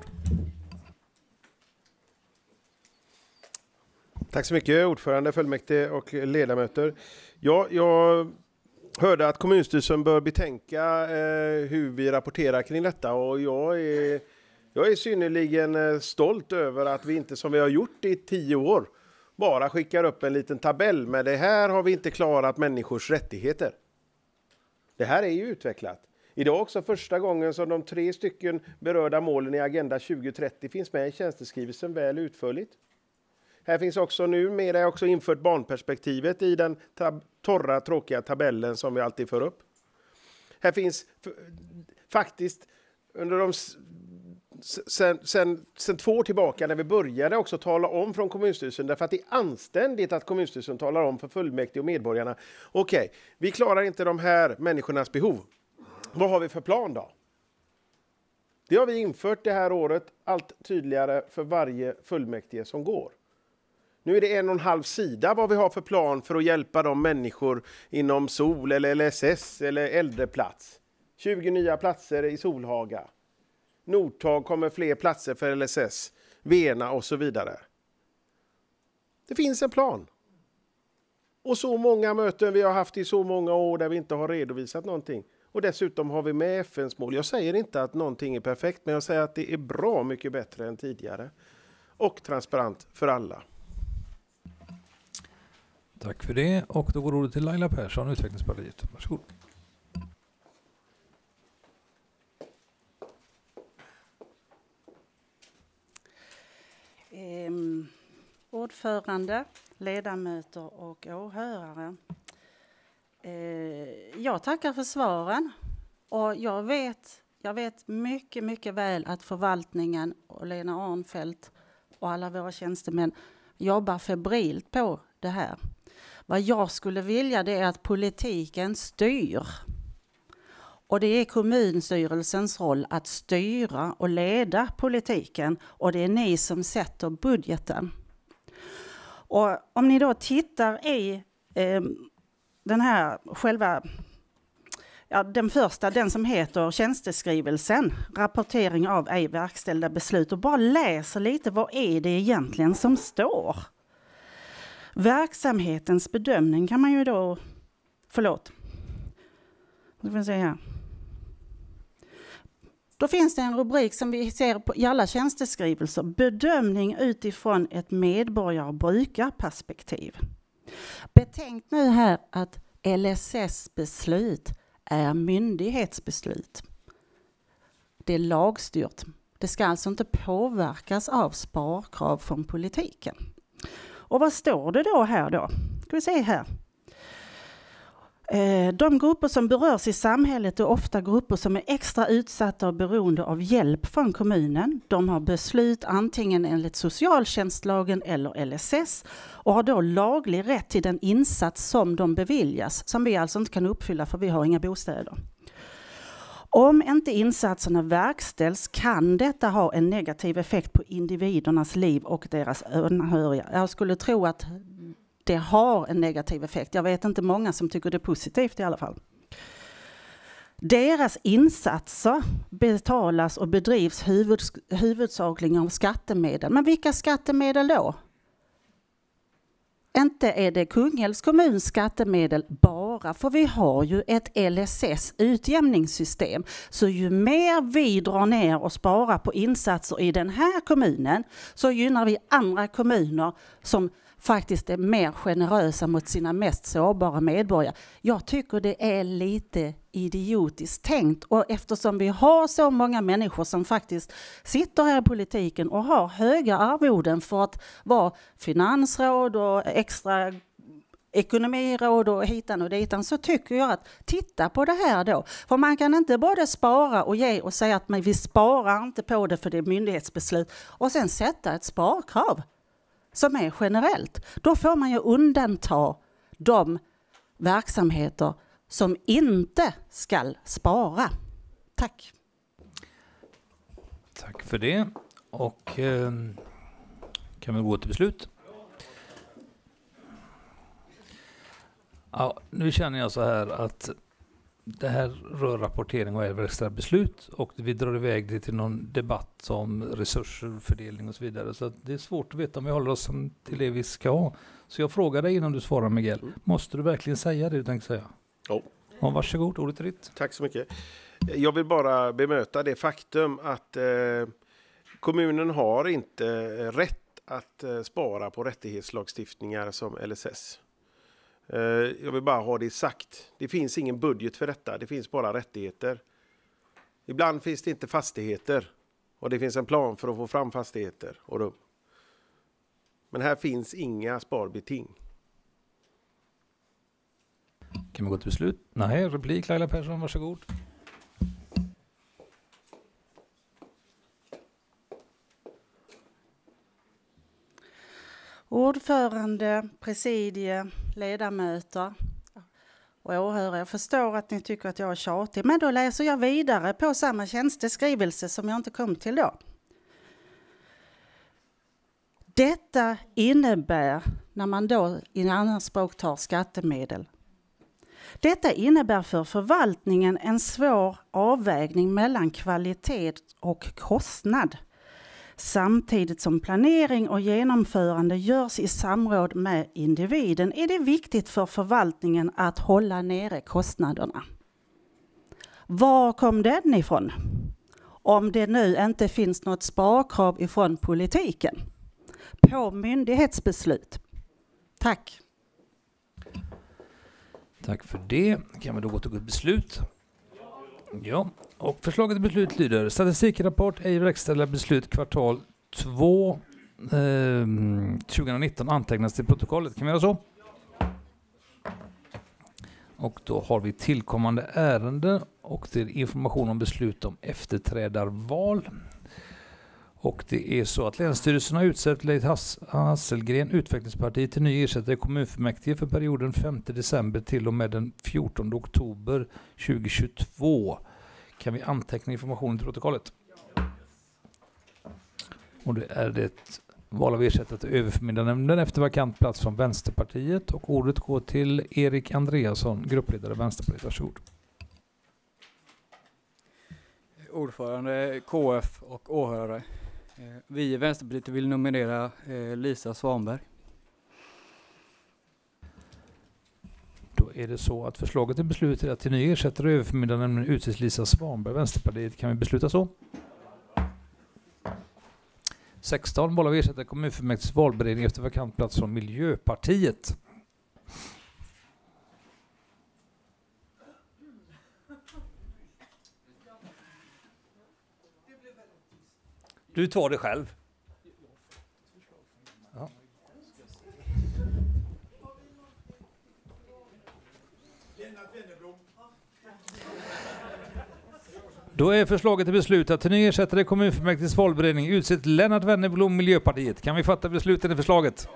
Tack så mycket, ordförande, fullmäktige och ledamöter. Ja, jag hörde att kommunstyrelsen bör betänka eh, hur vi rapporterar kring detta, och jag är, jag är synnerligen stolt över att vi inte, som vi har gjort i tio år, bara skickar upp en liten tabell med det här har vi inte klarat människors rättigheter. Det här är ju utvecklat. Idag också första gången som de tre stycken berörda målen i Agenda tjugo trettio finns med i tjänsteskrivelsen väl utförligt. Här finns också nu med det också infört barnperspektivet i den tab- torra, tråkiga tabellen som vi alltid för upp. Här finns f- faktiskt under de Sen, sen, sen två år tillbaka när vi började också tala om från kommunstyrelsen, därför att det är anständigt att kommunstyrelsen talar om för fullmäktige och medborgarna, okej, okay, vi klarar inte de här människornas behov. Vad har vi för plan då? Det har vi infört det här året allt tydligare för varje fullmäktige som går. Nu är det en och en halv sida vad vi har för plan för att hjälpa de människor inom S O L eller L S S eller äldreplats. tjugo nya platser i Solhaga. Nordtag kommer fler platser för L S S, Vena och så vidare. Det finns en plan. Och så många möten vi har haft i så många år där vi inte har redovisat någonting. Och dessutom har vi med F N:s mål. Jag säger inte att någonting är perfekt, men jag säger att det är bra mycket bättre än tidigare. Och transparent för alla. Tack för det. Och då går ordet till Laila Persson, Utvecklingspartiet. Varsågod. Um, ordförande, ledamöter och åhörare. Uh, jag tackar för svaren och jag vet, jag vet mycket, mycket väl att förvaltningen och Lena Arnfeldt och alla våra tjänstemän jobbar febrilt på det här. Vad jag skulle vilja det är att politiken styr. Och det är kommunstyrelsens roll att styra och leda politiken. Och det är ni som sätter budgeten. Och om ni då tittar i eh, den här själva Ja, den första, den som heter tjänsteskrivelsen, rapportering av ej verkställda beslut, och bara läser lite vad är det egentligen som står. Verksamhetens bedömning kan man ju då, förlåt, nu får vi se här. Då finns det en rubrik som vi ser på i alla tjänsteskrivelser, bedömning utifrån ett medborgar- och brukarperspektiv. Betänk nu här att L S S-beslut är myndighetsbeslut. Det är lagstyrt. Det ska alltså inte påverkas av sparkrav från politiken. Och vad står det då här då? Ska vi se här. De grupper som berörs i samhället är ofta grupper som är extra utsatta och beroende av hjälp från kommunen. De har beslut antingen enligt socialtjänstlagen eller L S S och har då laglig rätt till den insats som de beviljas, som vi alltså inte kan uppfylla för vi har inga bostäder. Om inte insatserna verkställs kan detta ha en negativ effekt på individernas liv och deras anhöriga. Jag skulle tro att det har en negativ effekt. Jag vet inte många som tycker det är positivt i alla fall. Deras insatser betalas och bedrivs huvud, huvudsakligen av skattemedel. Men vilka skattemedel då? Inte är det Kungälvs kommuns skattemedel bara, för vi har ju ett L S S-utjämningssystem. Så ju mer vi drar ner och sparar på insatser i den här kommunen, så gynnar vi andra kommuner som faktiskt är mer generösa mot sina mest sårbara medborgare. Jag tycker det är lite idiotiskt tänkt, och eftersom vi har så många människor som faktiskt sitter här i politiken och har höga arvoden för att vara finansråd och extra ekonomiråd och hitan och ditan, så tycker jag att titta på det här då. För man kan inte både spara och ge och säga att man, vi sparar inte på det för det är myndighetsbeslut och sen sätta ett sparkrav som är generellt. Då får man ju undanta de verksamheter som inte ska spara. Tack. Tack för det. Och eh, kan vi gå till beslut? Ja, nu känner jag så här att det här rör rapportering och extra beslut och vi drar iväg det till någon debatt om resurser, fördelning och så vidare. Så att det är svårt att veta om vi håller oss till det vi ska ha. Så jag frågar dig innan du svarar, Miguel. Mm. Måste du verkligen säga det du tänkte säga? Ja. Ja, varsågod, ordet är ditt. Tack så mycket. Jag vill bara bemöta det faktum att eh, kommunen har inte rätt att eh, spara på rättighetslagstiftningar som L S S. Jag vill bara ha det sagt. Det finns ingen budget för detta. Det finns bara rättigheter. Ibland finns det inte fastigheter. Och det finns en plan för att få fram fastigheter och rum. Men här finns inga sparbeting. Kan vi gå till beslut? Nej, replik Laila Persson, varsågod. Ordförande, presidie, ledamöter och åhörare. Jag förstår att ni tycker att jag är tjatig, men då läser jag vidare på samma tjänsteskrivelse som jag inte kom till då. Detta innebär, när man då i en annan språk tar skattemedel, detta innebär för förvaltningen en svår avvägning mellan kvalitet och kostnad. Samtidigt som planering och genomförande görs i samråd med individen är det viktigt för förvaltningen att hålla nere kostnaderna. Var kom den ifrån? Om det nu inte finns något sparkrav ifrån politiken på myndighetsbeslut. Tack. Tack för det. Kan vi då gå till ett beslut? Ja, och förslaget till beslut lyder: statistikrapport ej verkställda beslut kvartal två eh, tjugonitton antecknas till protokollet. Kan vi göra så? Och då har vi tillkommande ärende och det är information om beslut om efterträdarval. Och det är så att Länsstyrelsen har utsett Leif Hasselgren, Utvecklingspartiet, till ny ersättare i kommunfullmäktige för perioden femte december till och med den fjortonde oktober tjugohundratjugotvå. Kan vi anteckna informationen till protokollet? Och det är det val av ersättare till överförmyndarnämnden efter vakant plats från Vänsterpartiet. Och ordet går till Erik Andreasson, gruppledare Vänsterpartiet. Varsågod. ordförande, K F och åhörare. Vi i Vänsterpartiet vill nominera Lisa Svanberg. Då är det så att förslaget är beslutat att till ny ersättare överförmyndaren utses Lisa Svanberg, Vänsterpartiet. Kan vi besluta så? sexton val av ersättare kommunfullmäktiges valberedning efter vakant plats från Miljöpartiet. Du tar det själv. Ja. Då är förslaget till beslut att till ny ersättare kommunfullmäktiges valberedning utsett Lennart Wennerblom, Miljöpartiet. Kan vi fatta besluten i förslaget?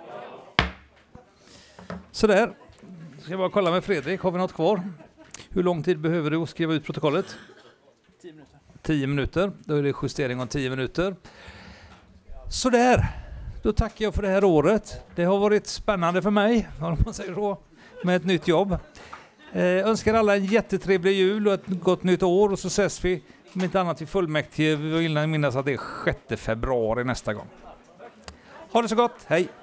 Sådär. Ska jag bara kolla med Fredrik. Har vi något kvar? Hur lång tid behöver du att skriva ut protokollet? Tio minuter. Tio minuter. Då är det justering om tio minuter. Sådär. Då tackar jag för det här året. Det har varit spännande för mig, om man säger så, med ett nytt jobb. Eh, önskar alla en jättetrevlig jul och ett gott nytt år, och så ses vi om inte annat i fullmäktige. Vi vill minnas att det är sjätte februari nästa gång. Ha det så gott. Hej!